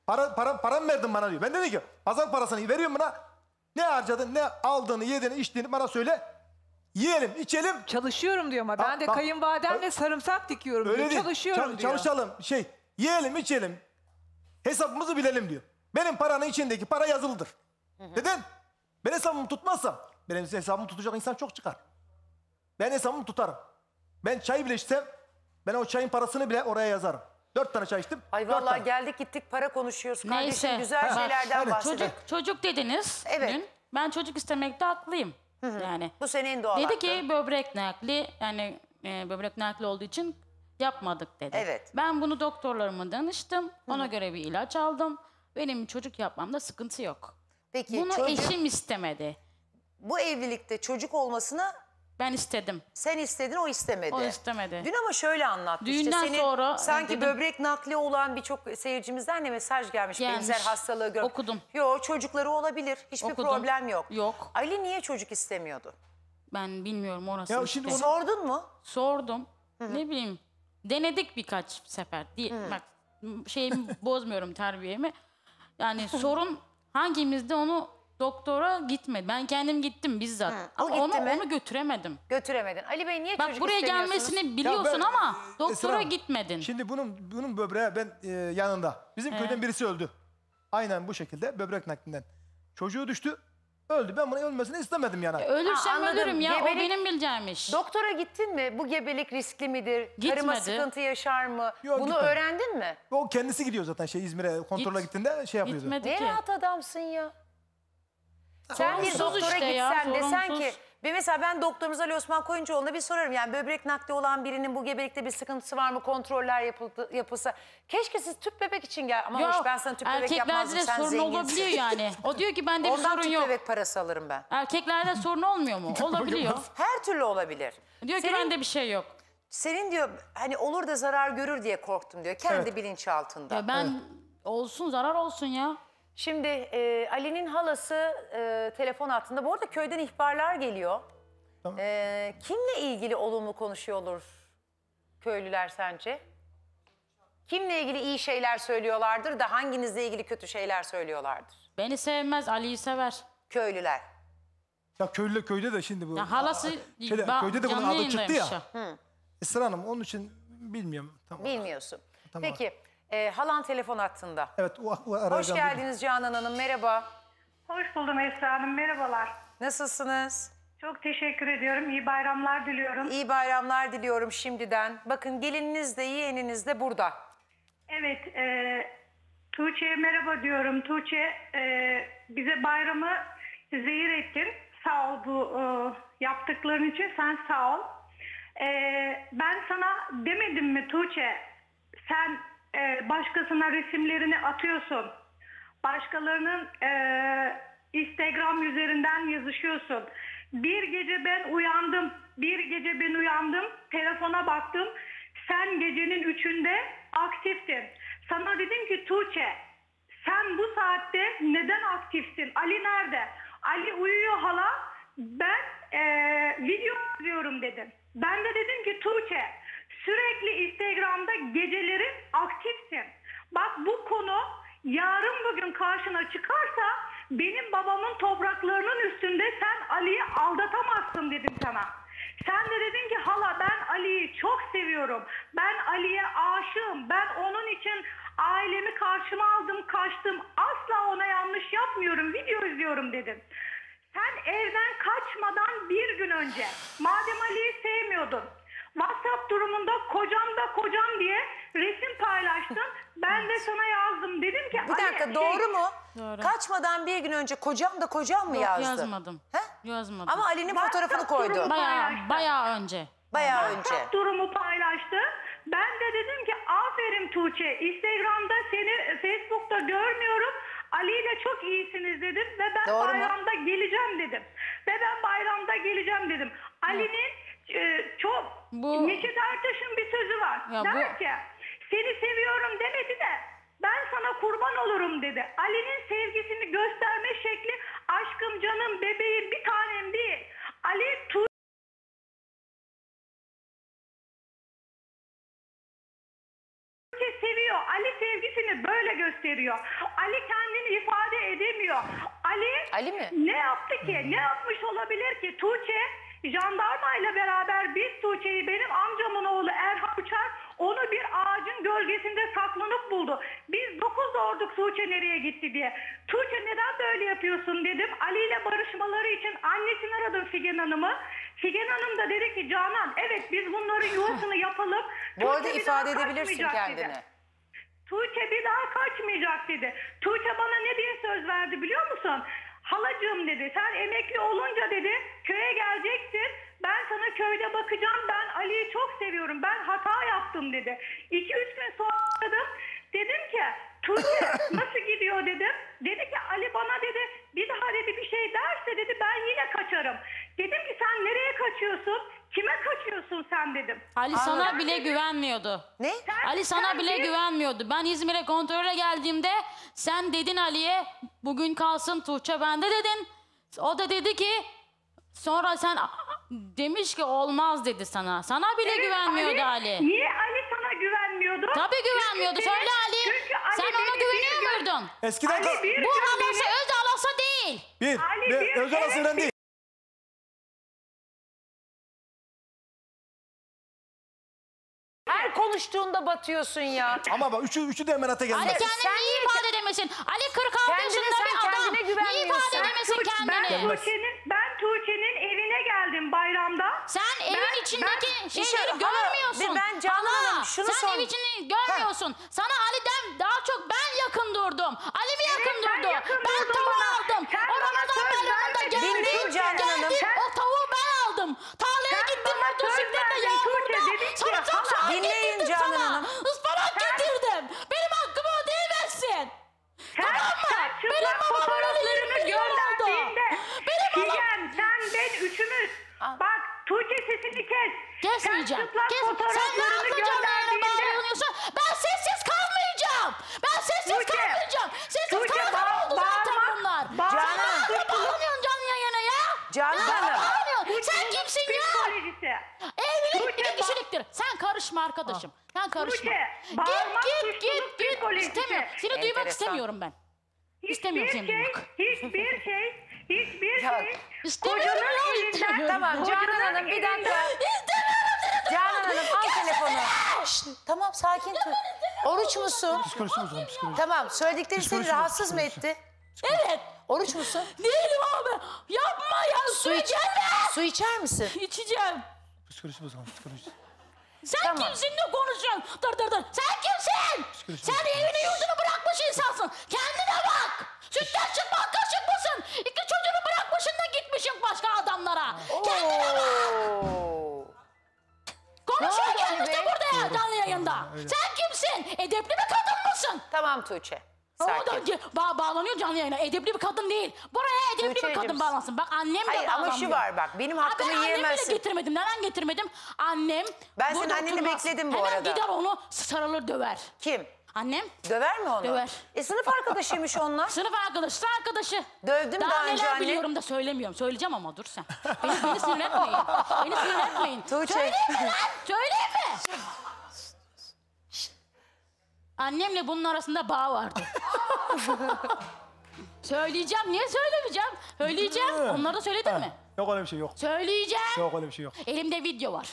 Param verdin bana diyor. Ben dedim ki pazar parasını veriyorum buna. Ne harcadın, ne aldığını, yediğini, içtiğini bana söyle. Yiyelim, içelim. Çalışıyorum diyor ama ben de kayınvalidemle sarımsak dikiyorum Öyle diyor. değil. Çalışıyorum diyor. Çalışalım, yiyelim, içelim. Hesabımızı bilelim diyor. Benim paranın içindeki para yazılıdır. Neden? Ben hesabımı tutmazsam, benim hesabımı tutacak insan çok çıkar. Ben hesabımı tutarım. Ben çay bile içsem, ben o çayın parasını bile oraya yazarım. 4 tane çay içtim. Ay 4 vallahi tane. geldik gittik para konuşuyoruz. Kardeşim Neyse. güzel şeylerden bahsedelim. Çocuk dediniz. Evet. Dün. Ben çocuk istemekte haklıyım. Yani. Bu senin doğal Dedi hakkın. ki böbrek nakli, yani böbrek nakli olduğu için yapmadık dedi. Evet. Ben bunu doktorlarıma danıştım. Ona göre bir ilaç aldım. Benim çocuk yapmamda sıkıntı yok. Peki, bunu eşim istemedi. Bu evlilikte çocuk olmasını ben istedim. Sen istedin, o istemedi. O istemedi. Dün ama şöyle anlattı. Düğünden senin sonra sanki dedim, böbrek nakli olan birçok seyircimizden de mesaj gelmiş. Benzer hastalığı gör. Okudum. Yok, çocukları olabilir. Hiçbir Okudum. problem yok. Yok. Ali niye çocuk istemiyordu? Ben bilmiyorum orası. Ya şimdi sordun mu? Sordum. Ne bileyim. Denedik birkaç sefer. Bak şeyimi bozmuyorum, terbiyemi. Yani sorun hangimizde, onu doktora gitmedi. Ben kendim gittim bizzat. Ama onu götüremedim. Götüremedin. Ali Bey niye Bak, çocuk buraya istemiyorsunuz? gelmesini biliyorsun ama doktora Esra Hanım, gitmedin. Şimdi bunun böbreği yanında. Bizim köyden birisi öldü. Aynen bu şekilde böbrek naklinden. Çocuğu düştü, öldü. Ben bunun ölmesini istemedim yani. Ölürsem ölürüm ya. O benim bileceğim iş. Doktora gittin mi? Bu gebelik riskli midir? Karıma Gitmedi. sıkıntı yaşar mı? Yok, Bunu gitmedi. öğrendin mi? O kendisi gidiyor zaten İzmir'e kontrole gittiğinde yapıyordu. Ne rahat adamsın ya. Sen bir Sorunsuz doktora işte ya, gitsen desen sorunsuz. ki mesela ben doktorumuz Ali Osman Koyuncuoğlu'na bir sorarım. Yani böbrek nakli olan birinin bu gebelikte bir sıkıntısı var mı? Kontroller yapılsa. Keşke siz tüp bebek için gel. Ama hoş, ben sana tüp bebek yapmazdım. Sen sorun zenginsin. olabiliyor yani. O diyor ki bende bir Ondan sorun tüp yok. bebek parası alırım ben. Erkeklerde sorun olmuyor mu? Olabiliyor. Her türlü olabilir. Diyor ki bende bir şey yok. Senin diyor hani olur da zarar görür diye korktum diyor. Kendi bilinçaltında. Ya ben olsun, zarar olsun ya. Şimdi Ali'nin halası telefon hattında. Bu arada köyden ihbarlar geliyor. Kimle ilgili olumlu konuşuyor olur köylüler sence? Kimle ilgili iyi şeyler söylüyorlardır da hanginizle ilgili kötü şeyler söylüyorlardır? Beni sevmez, Ali'yi sever. Köylüler. Ya köyde de şimdi bu. Ya halası köyde de bunun canlı adı çıktı ya. yayındaymış Esra Hanım onun için bilmiyorum. Tamam. Bilmiyorsun. Tamam. Peki halan telefon hattında. Evet. Hoş geldiniz Canan Hanım, merhaba. Hoş buldum Esra Hanım, merhabalar. Nasılsınız? Çok teşekkür ediyorum, iyi bayramlar diliyorum. İyi bayramlar diliyorum şimdiden. Bakın gelininiz de yeğeniniz de burada. Evet, Tuğçe'ye merhaba diyorum. Tuğçe, bize bayramı zehir ettin. Sağ ol bu yaptıkların için, sen sağ ol. Ben sana demedim mi Tuğçe, sen başkasına resimlerini atıyorsun. Başkalarının Instagram üzerinden yazışıyorsun. Bir gece ben uyandım, telefona baktım. Sen gecenin 3'ünde aktiftin. Sana dedim ki Tuğçe, sen bu saatte neden aktifsin? Ali nerede? Ali uyuyor hala. Ben video izliyorum dedim. Ben de dedim ki Tuğçe, sürekli Instagram'da geceleri aktifsin. Bak bu konu yarın bugün karşına çıkarsa benim babamın topraklarının üstünde sen Ali'yi aldatamazsın dedim sana. Sen de dedin ki hala ben Ali'yi çok seviyorum. Ben Ali'ye aşığım. Ben onun için ailemi karşıma aldım, kaçtım. Asla ona yanlış yapmıyorum. Video izliyorum dedim. Sen evden kaçmadan bir gün önce madem Ali'yi sevmiyordun, WhatsApp durumunda kocam diye resim paylaştın. Ben de sana yazdım. Dedim ki Bir dakika Ali, doğru mu? Doğru. Kaçmadan bir gün önce kocam mı Yok, yazdı? yazmadım. Yazmadım. Ama Ali'nin fotoğrafını koydu. Bayağı önce. Bayağı önce. WhatsApp durumu paylaştı. Ben de dedim ki aferin Tuğçe, Instagram'da seni Facebook'ta görmüyorum. Ali ile çok iyisiniz dedim ve ben Doğru mu? bayramda geleceğim dedim. Ali'nin çok Neşet Ertaş'ın bir sözü var. Ya Der ki seni seviyorum demedi de ben sana kurban olurum dedi. Ali'nin sevgisini gösterme şekli aşkım, canım, bebeğim, bir tanem değil. Ali Tuğçe seviyor. Ali sevgisini böyle gösteriyor. Ali kendini ifade edemiyor. Ali mi? Ne yaptı ki? Ne yapmış olabilir ki? Tuğçe jandarmayla beraber biz Tuğçe'yi, benim amcamın oğlu Erhan Uçar, onu bir ağacın gölgesinde saklanıp buldu. Biz 9 doğurduk Tuğçe nereye gitti diye. Tuğçe neden böyle yapıyorsun dedim. Ali ile barışmaları için annesini aradım, Figen Hanım'ı. Figen Hanım da dedi ki Canan evet biz bunların yuvasını yapalım. Bu arada Tuğçe bir ifade daha edebilirsin kaçmayacak kendini. dedi. Tuğçe bir daha kaçmayacak dedi. Tuğçe bana ne diye söz verdi biliyor musun? Halacığım dedi, sen emekli olunca dedi köye geleceksin. Ben sana köyde bakacağım. Ben Ali'yi çok seviyorum. Ben hata yaptım dedi. 2-3 gün sonra aradım. Dedim ki Tuğçe nasıl gidiyor dedim. Dedi ki Ali bana dedi bir daha dedi bir şey derse dedi ben yine kaçarım. Dedim ki sen nereye kaçıyorsun? Kime kaçıyorsun sen dedim. Ali sana bile güvenmiyordu. Ne? Ali sana bile güvenmiyordu. Ben İzmir'e kontrole geldiğimde sen dedin Ali'ye bugün kalsın Tuğçe bende dedin. O da dedi ki sonra sen demiş ki olmaz dedi sana. Sana bile Evet, güvenmiyordu Ali. Niye Ali sana güvenmiyordu? Tabii güvenmiyordu. Çünkü Söyle Ali. çünkü Ali Sen ona beni güveniyor bir gün- muydun? Eskiden Ali bir Bu gün halası beni- öz halası değil. Özel asırdan değil. Her konuştuğunda batıyorsun ya. Ama bak üçü de hemen ata Ali gelmez. kendini niye ifade edemesin? Ali 46 Kendine, yaşında sen bir adam. kendine Niye güvenmiyorsun. ifade edemesin kendini? Ben Tuğçe'nin evine geldim bayramda. Sen evin içindeki şeyleri Hala, görmüyorsun. ben Canan Hala, Hanım, şunu sen sor- evin içini görmüyorsun. Sana Ali'den daha çok ben yakın durdum. Ali mi yakın sen durdu? yakın Ben durdun tavuğu bana. aldım. Sen O bana Ramazan söz bayramında verdin. Dinleyin Canan Hanım. O tavuğu ben aldım. Tarlaya Sen gittim bana söz motosikletle verdin Tuğçe, yağmurda. dedin ki, Sana çok hala- şey Dinleyin getirdim Canan sana. Hanım. Ispanak getirdim. Benim hakkımı ödeyemezsin. Tamam mı? Sen Benim çıplak babam fotoğraflarını ölülerim milyon oldu. gönderdiğinde Benim babam... Figen sen ben üçümüz. Bak Tuğçe sesini kes. Kesmeyeceğim. Sen çıplak Sen ne fotoğraflarını yapacağım yayına gönderdiğinde. bağlanıyorsun? Ben sessiz kalmayacağım. Ben sessiz Tuğçe, kalmayacağım. Sessiz Tuğçe, kalmadan oldu zaten bunlar. Canan Sen Hanım. ne bağlanıyorsun canlı yayına ya? Canan Ne Hanım. bağlanıyorsun? Sen kimsin ya? Psikolojisi. Evlilik Tuğçe, bir kişiliktir. Sen karışma arkadaşım. Sen karışma. Tuğçe, bağırmak suçluluk Git. psikolojisi. İstemiyorum. Seni duymak Enteresan. istemiyorum ben. İstemiyorum seni duymak. Hiçbir şey Ya, İstemiyorum kocanın ya, elinden- istemiyorum. Tamam Canan Kocanın Hanım bir dakika. İstemiyorum seni Canan Hanım al telefonu. Şşt, tamam sakin dur. Oruç musun? Psikolojisi bozuldu psikoloji. Tamam söyledikleri seni Psikolojisi rahatsız mı psikolojisi. etti? Evet. Oruç musun? Değilim abi. Yapma ya. Su iç. gelme. Su içer misin? İçeceğim. Psikolojisi bozuldu psikolojisi. Sen Tamam. kimsin ne konuşuyorsun? Dur. Sen kimsin? Sen evini yurdunu bırakmış insansın. Kendine bak. Sütten çıkma kaşık mısın? 2 çocuğunu bırakmışsın da gitmişsin başka adamlara. Kendine bak. Oo. Konuşuyor Ne oldu Ali kendisi Bey? burada ya canlı yayında. Sen kimsin? Edepli bir kadın mısın? Tamam Tuğçe. O da Sakin. bağlanıyor canlı yayına. Edepli bir kadın değil. Buraya edepli bir Tuğçe'cim, kadın bağlansın. Bak annem de Hayır bağlanmıyor. ama şu var bak benim hakkımı Ben annemi yiyemezsin. bile getirmedim. Neden getirmedim? Annem Ben senin burada anneni oturmaz. bekledim bu Hemen arada. gider onu sarılır döver. Kim? Annem Döver mi onu? Döver. Sınıf arkadaşıymış onlar. sınıf arkadaşı. Dövdüm daha önce neler anne. biliyorum da söylemiyorum. Söyleyeceğim ama dur sen. Beni sinir etmeyin. Beni sinir etmeyin. Tuğçe. Söyleyeyim mi lan? Söyleyeyim mi? Annemle bunun arasında bağ vardı. Söyleyeceğim. Niye söylemeyeceğim? Söyleyeceğim. Onları da söyledin mi? Yok öyle bir şey yok. Söyleyeceğim. Yok öyle bir şey yok. Elimde video var.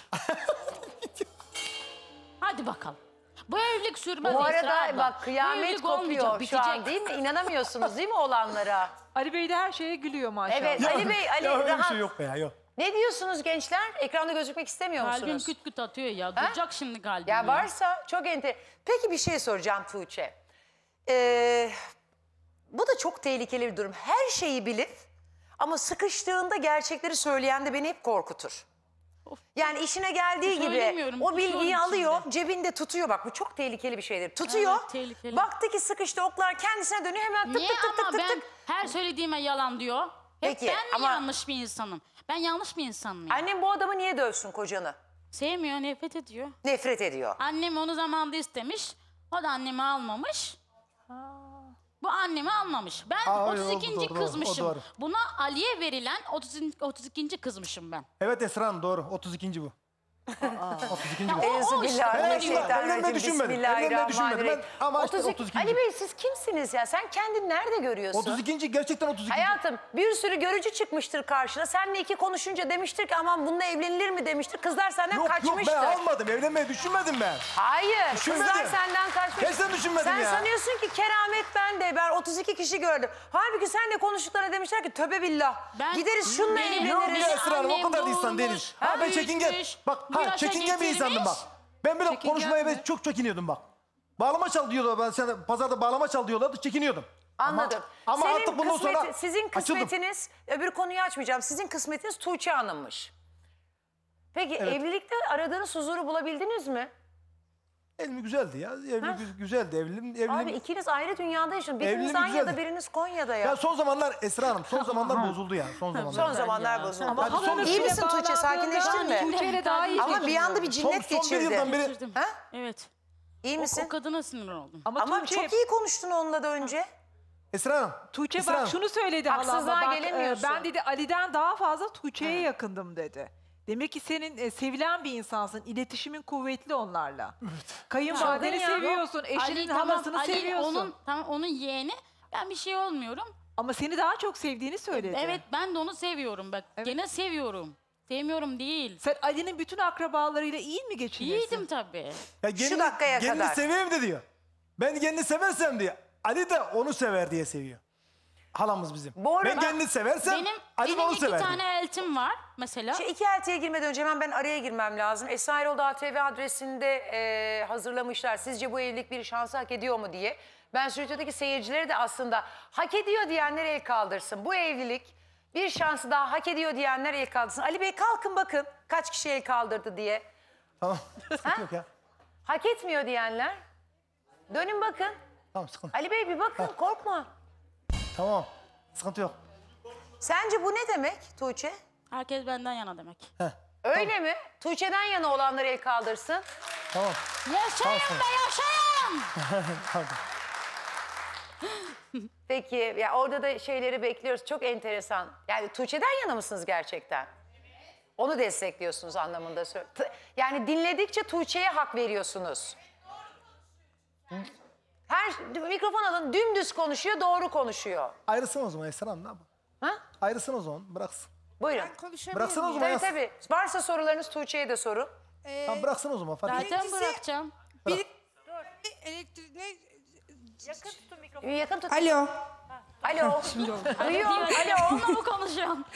Hadi bakalım. Bu evlilik sürmez Bu Esra arada abla. bak Bu kıyamet evlilik kopuyor olmayacak, şu an bitecek. değil mi? İnanamıyorsunuz değil mi olanlara? Ali Bey de her şeye gülüyor maşallah. Evet Ali Bey, Ali Ya öyle bir rahat. şey yok be ya yok. Ne diyorsunuz gençler? Ekranda gözükmek istemiyor Kalbim musunuz? küt küt atıyor ya. Duracak şimdi kalbim. Ya varsa çok Peki bir şey soracağım Tuğçe. Bu da çok tehlikeli bir durum. Her şeyi bilip ama sıkıştığında gerçekleri söyleyen de beni hep korkutur. Yani işine geldiği gibi Söylemiyorum, o bilgiyi tutuyorum alıyor, cebinde tutuyor. Bak bu çok tehlikeli bir şeydir. Tutuyor, Evet, tehlikeli. baktı ki sıkıştı oklar kendisine dönüyor hemen tık Niye tık tık ama tık tık ben tık. her söylediğime yalan diyor. Hep Peki, ben mi ama- yanlış bir insanım? Ben yanlış bir insan mıyım? Annem bu adamı niye dövsün kocanı? Sevmiyor, nefret ediyor. Nefret ediyor. Annem onu zamanında istemiş. O da annemi almamış. Bu annemi almamış. Ben Aa, 32. doğru, o kızmışım. doğru. Buna Ali'ye verilen 32. kızmışım ben. Evet Esra Hanım doğru. 32. bu. 32. Euzubillahimineşşeytanirracim. Evlenmeyi düşünmedim. Ben ama işte 32. Ali Bey siz kimsiniz ya? Sen kendini nerede görüyorsun? 32. gerçekten 32. Hayatım bir sürü görücü çıkmıştır karşına. Seninle iki konuşunca demiştir ki aman bununla evlenilir mi demiştir. Kızlar senden kaçmıştır. Yok ben almadım. Evlenmeyi düşünmedim ben. Hayır. Düşünmedim. Kızlar senden kaçmış. Kesin düşünmedim sen ya. Sen sanıyorsun ki keramet bende. Ben 32 kişi gördüm. Halbuki senle konuştuklarına demişler ki töbe billah. Gideriz şununla evleniriz. Yok ya Esra Hanım o kadar da insan değiliz. Ha ben çekingen. Bak çekingen bir insandım bak. Ben böyle konuşmaya ben çok çekiniyordum bak. Bağlama çal diyorlar. Ben sen pazarda bağlama çal diyorlardı. Çekiniyordum. Anladım. Ama artık bundan sonra sizin kısmetiniz, öbür konuyu açmayacağım. Sizin kısmetiniz Tuğçe Hanım'mış. Peki evlilikte aradığınız huzuru bulabildiniz mi? Evlilik güzeldi ya. Evlilik güzeldi. Evlilik. Abi ikiniz ayrı dünyada yaşıyorsunuz. Biriniz Anya'da, biriniz Konya'da ya. Ya son zamanlar Esra Hanım, son zamanlar bozuldu ya. Son zamanlar bozuldu. Ama iyi misin Tuğçe? Sakinleştin mi? Tuğçe'yle daha iyi. Ama bir anda bir cinnet geçirdi. Son bir yıldan beri. Evet. İyi misin? O kadına sinir oldum. Ama Tuğçe, çok iyi konuştun onunla da önce. Esra Hanım. Tuğçe Esra bak Hanım. şunu söyledi Haksızlığa halama. gelemiyorsun. Ben dedi Ali'den daha fazla Tuğçe'ye yakındım dedi. Demek ki senin sevilen bir insansın. İletişimin kuvvetli onlarla. Evet. Kayınvalideni seviyorsun. Eşinin halasını seviyorsun. Onun yeğeni. Ben bir şey olmuyorum. Ama seni daha çok sevdiğini söyledi. Evet ben de onu seviyorum bak. Evet. Gene seviyorum. Sevmiyorum değil. Sen Ali'nin bütün akrabalarıyla iyi mi geçinirsin? İyiydim tabii. Ya şu dakikaya kadar. Kendini seveyim de diyor. Ben kendini seversem diyor. Ali de onu sever diye seviyor. Halamız bizim. Ben kendini seversem Ali de onu sever. Benim 2 tane eltim var mesela. Şu 2 eltiye girmeden önce hemen ben araya girmem lazım. Esra Erol ATV adresinde hazırlamışlar. Sizce bu evlilik bir şansı hak ediyor mu diye. Ben stüdyodaki seyircileri de aslında hak ediyor diyenler el kaldırsın. Bu evlilik bir şansı daha hak ediyor diyenler el kaldırsın. Ali Bey kalkın bakın kaç kişi el kaldırdı diye. Tamam. Sıkıntı yok ya. Hak etmiyor diyenler. Dönün bakın. Tamam sıkıntı. Ali Bey bir bakın korkma. Tamam. Sıkıntı yok. Sence bu ne demek Tuğçe? Herkes benden yana demek. Öyle mi? Tuğçe'den yana olanlar el kaldırsın. Tamam. Yaşayın da yaşayın. Pardon. Peki ya orada da şeyleri bekliyoruz. Çok enteresan. Yani Tuğçe'den yana mısınız gerçekten? Onu destekliyorsunuz anlamında. Yani dinledikçe Tuğçe'ye hak veriyorsunuz. Mikrofon alın dümdüz konuşuyor, doğru konuşuyor. Ayrılsın o zaman Esra Hanım ne yapalım? Ha? Ayrılsın o zaman bıraksın. Buyurun. Bıraksın o zaman. Tabii. Varsa sorularınız Tuğçe'ye de sorun. Tamam bıraksın o zaman. Zaten bırakacağım. Yakın tutun mikrofonu. Yakın tutun. Alo. Alo. Duyuyor. Alo onunla mı konuşuyorsun?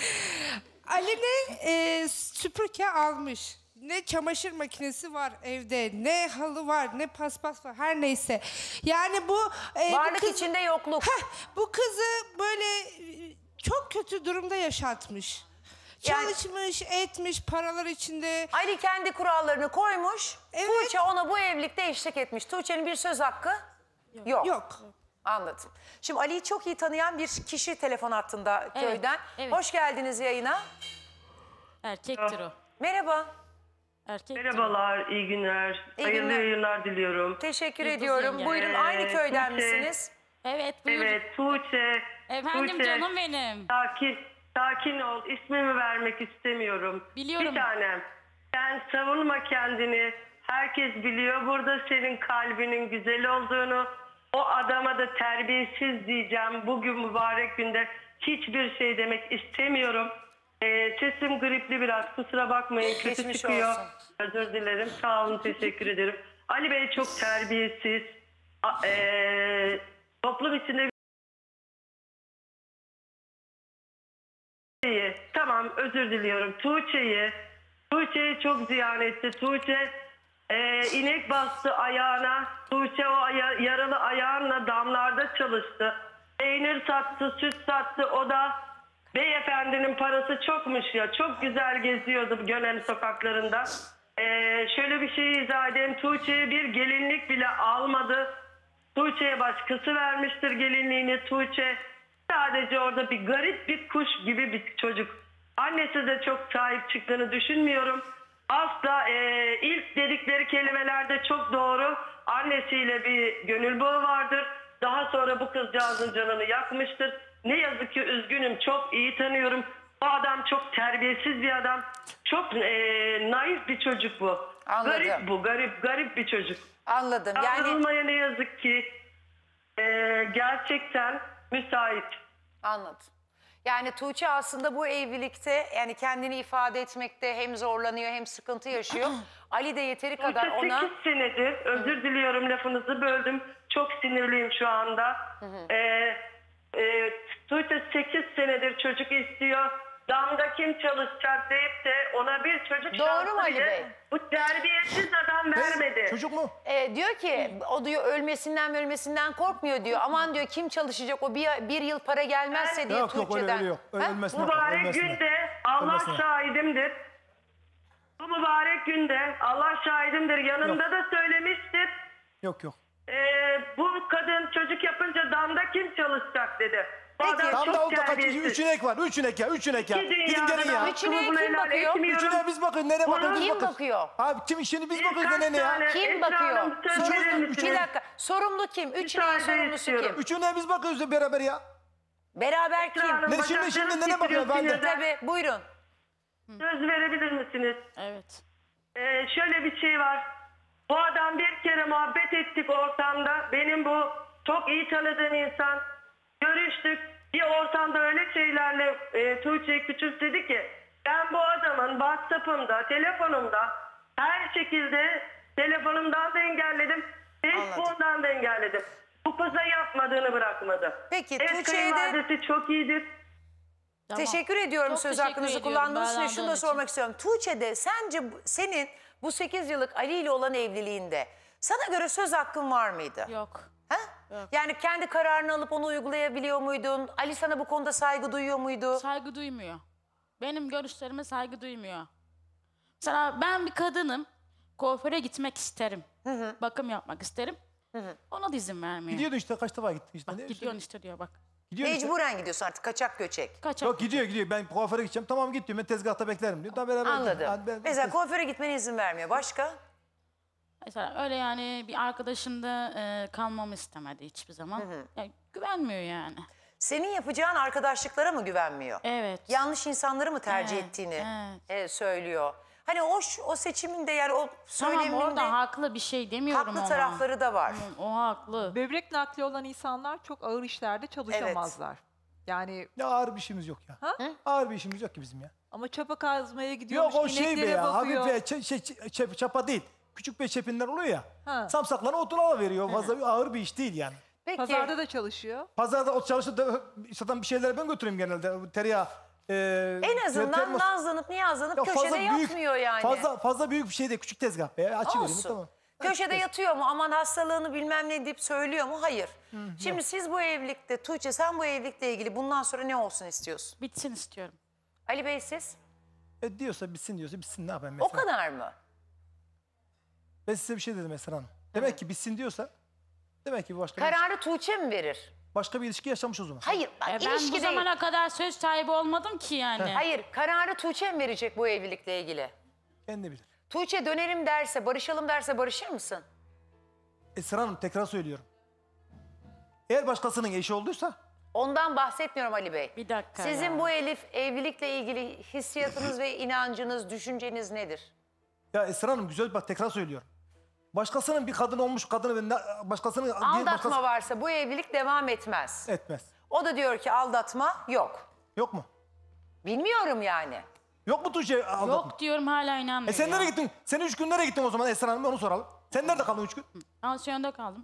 Ali süpürge almış. Ne çamaşır makinesi var evde, ne halı var, ne paspas var, her neyse. Yani bu... varlık içinde yokluk. Bu kızı böyle çok kötü durumda yaşatmış. Çalışmış, etmiş, paralar içinde. Ali kendi kurallarını koymuş. Evet. Tuğçe ona bu evlilikte eşlik etmiş. Tuğçe'nin bir söz hakkı yok. Yok. Anladım. Şimdi Ali'yi çok iyi tanıyan bir kişi telefon hattında köyden. Evet. Hoş geldiniz yayına. Erkektir o. Merhaba. Erkektir. Merhabalar, iyi günler. Hayırlı yayınlar diliyorum. Teşekkür ediyorum. Buyurun aynı köyden misiniz? Evet buyurun. Evet, Tuğçe. Efendim Tuğçe, canım benim. Sakin ol. İsmimi vermek istemiyorum. Biliyorum. Bir tanem. Sen savunma kendini. Herkes biliyor burada senin kalbinin güzel olduğunu. O adama da terbiyesiz diyeceğim. Bugün mübarek günde hiçbir şey demek istemiyorum. Sesim gripli biraz. Kusura bakmayın. Kötü Geçmiş çıkıyor. olsun. Özür dilerim. Sağ olun. Teşekkür ederim. Ali Bey çok terbiyesiz. Toplum içinde tamam özür diliyorum. Tuğçe'yi çok ziyan etti. Tuğçe inek bastı ayağına. Tuğçe o yaralı ayağınla damlarda çalıştı. Peynir sattı, süt sattı. O da beyefendinin parası çokmuş ya. Çok güzel geziyordu Gönen sokaklarında. Şöyle bir şey izah edeyim. Tuğçe'ye bir gelinlik bile almadı. Tuğçe'ye başkası vermiştir gelinliğini. Tuğçe sadece orada bir garip bir kuş gibi bir çocuk. Annesi de çok sahip çıktığını düşünmüyorum. Asla ilk dedikleri kelimelerde çok doğru. Annesiyle bir gönül bağı vardır. Daha sonra bu kızcağızın canını yakmıştır. Ne yazık ki üzgünüm, çok iyi tanıyorum. Bu adam çok terbiyesiz bir adam. Çok naif bir çocuk bu. Anladım. Garip bu, garip bir çocuk. Anladım. Kaldırılmaya ne yazık ki gerçekten müsait. Anladım. Yani Tuğçe aslında bu evlilikte yani kendini ifade etmekte hem zorlanıyor hem sıkıntı yaşıyor. Ali de yeteri kadar ona... 8 senedir, özür diliyorum lafınızı böldüm. Çok sinirliyim şu anda. Tuğçe 8 senedir çocuk istiyor. Damda kim çalışacak deyip de ona bir çocuk Doğru mu Ali bile Bey? bu terbiyesiz adam vermedi. Çocuk mu? Diyor ki o diyor ölmesinden korkmuyor diyor. Aman diyor kim çalışacak o bir yıl para gelmezse diye Yok Tuğçe'den. öyle yok. Ölmesine Mübarek günde Allah şahidimdir. Bu mübarek günde Allah şahidimdir. Yanımda da söylemiştir. Yok. Bu kadın çocuk yapınca damda kim çalışacak dedi. Bu adam Tam da çok oldu kaç? terbiyesiz. 3 inek var. 3 inek ya. Gidin gelin ya. 3 ineğe kim bakıyor? 3 ineğe biz bakıyoruz. Nereye bakıyoruz? Kim bakıyor? Abi kim işini biz bakıyoruz ne ya? Kim bakıyor? Bir dakika. Sorumlu kim? 3 ineğin sorumlusu kim? 3 ineğe biz bakıyoruz beraber ya. Beraber kim? Şimdi nereye bakıyor ben de? Tabii buyurun. Söz verebilir misiniz? Evet. Şöyle bir şey var. Bu adam bir kere muhabbet ettik ortamda. Benim bu çok iyi tanıdığım insan. Görüştük. Bir ortamda öyle şeylerle Tuğçe'yi küçümsedi ki ben bu adamın WhatsApp'ımda, telefonumda her şekilde telefonumdan da engelledim. Facebook'tan da engelledim. Bu kıza yapmadığını bırakmadı. Peki Tuğçe'ye kayınvalidesi çok iyidir. Teşekkür ediyorum Çok söz teşekkür hakkınızı ediyorum kullandığınız için. Şunu da bağlandığın sormak istiyorum. Tuğçe'de sence senin bu 8 yıllık Ali ile olan evliliğinde sana göre söz hakkın var mıydı? Yok. Ha? Yani kendi kararını alıp onu uygulayabiliyor muydun? Ali sana bu konuda saygı duyuyor muydu? Saygı duymuyor. Benim görüşlerime saygı duymuyor. Mesela ben bir kadınım. Kuaföre gitmek isterim. Bakım yapmak isterim. Ona da izin vermiyor. Gidiyordu işte kaç defa gitti işte. Bak, gidiyorsun işte diyor bak. Mecburen gidiyorsun artık kaçak göçek. Yok gidiyor. Ben kuaföre gideceğim. Tamam git diyor. Ben tezgahta beklerim diyor. Daha beraber Anladım. Mesela kuaföre gitmene izin vermiyor. Başka? Mesela öyle yani bir arkadaşım da kalmamı istemedi hiçbir zaman. Yani güvenmiyor yani. Senin yapacağın arkadaşlıklara mı güvenmiyor? Evet. Yanlış insanları mı tercih Evet, ettiğini söylüyor. Hani o seçiminde yani o söyleminde... Tamam orada haklı bir şey demiyorum haklı ona. tarafları da var. O haklı. Böbrek nakli olan insanlar çok ağır işlerde çalışamazlar. Yani ya ağır bir işimiz yok ya. Ağır bir işimiz yok ki bizim ya. ama çapa kazmaya gidiyormuş, Yok o şey be ineklere ya. bakıyor. Hafif be çapa değil. Küçük be çepinler oluyor ya. Ha. Samsaklarına otun alıveriyor. Fazla ağır bir iş değil yani. Peki. Pazarda da çalışıyor. Pazarda ot çalışır da satan bir şeyler ben götüreyim genelde. Tereyağı. En azından nazlanıp niyazlanıp köşede yatmıyor yani. Fazla büyük bir şey değil. Küçük tezgah be. Açıvereyim tamam. Köşede yatıyor mu? Aman hastalığını bilmem ne deyip söylüyor mu? Hayır. Şimdi siz bu evlilikte, Tuğçe sen bu evlilikle ilgili bundan sonra ne olsun istiyorsun? Bitsin istiyorum. Ali Bey siz? Diyorsa bitsin ne yapayım mesela? O kadar mı? Ben size bir şey dedim Esra Hanım. Demek ki bitsin diyorsa demek ki başka Kararı Tuğçe mi verir? Başka bir ilişki yaşamış o zaman. Hayır, Ben ilişki bu zamana kadar söz sahibi olmadım ki yani. Hayır, kararı Tuğçe mi verecek bu evlilikle ilgili? Kendi bilir. Tuğçe dönerim derse, barışalım derse barışır mısın? Esra Hanım tekrar söylüyorum. Eğer başkasının eşi olduysa... Ondan bahsetmiyorum Ali Bey. Bir dakika. Sizin bu evlilikle ilgili hissiyatınız ve inancınız, düşünceniz nedir? Ya Esra Hanım güzel bak tekrar söylüyorum. Başkasının bir kadın olmuş kadını ve başkasının... Aldatma varsa bu evlilik devam etmez. Etmez. O da diyor ki aldatma yok. Yok mu? Bilmiyorum yani. Yok mu Tuğçe aldatma? Yok diyorum hala inanmıyorum. Sen nereye gittin? Sen 3 gün nereye gittin o zaman Esra Hanım onu soralım. Sen nerede kaldın 3 gün? Pansiyonda kaldım.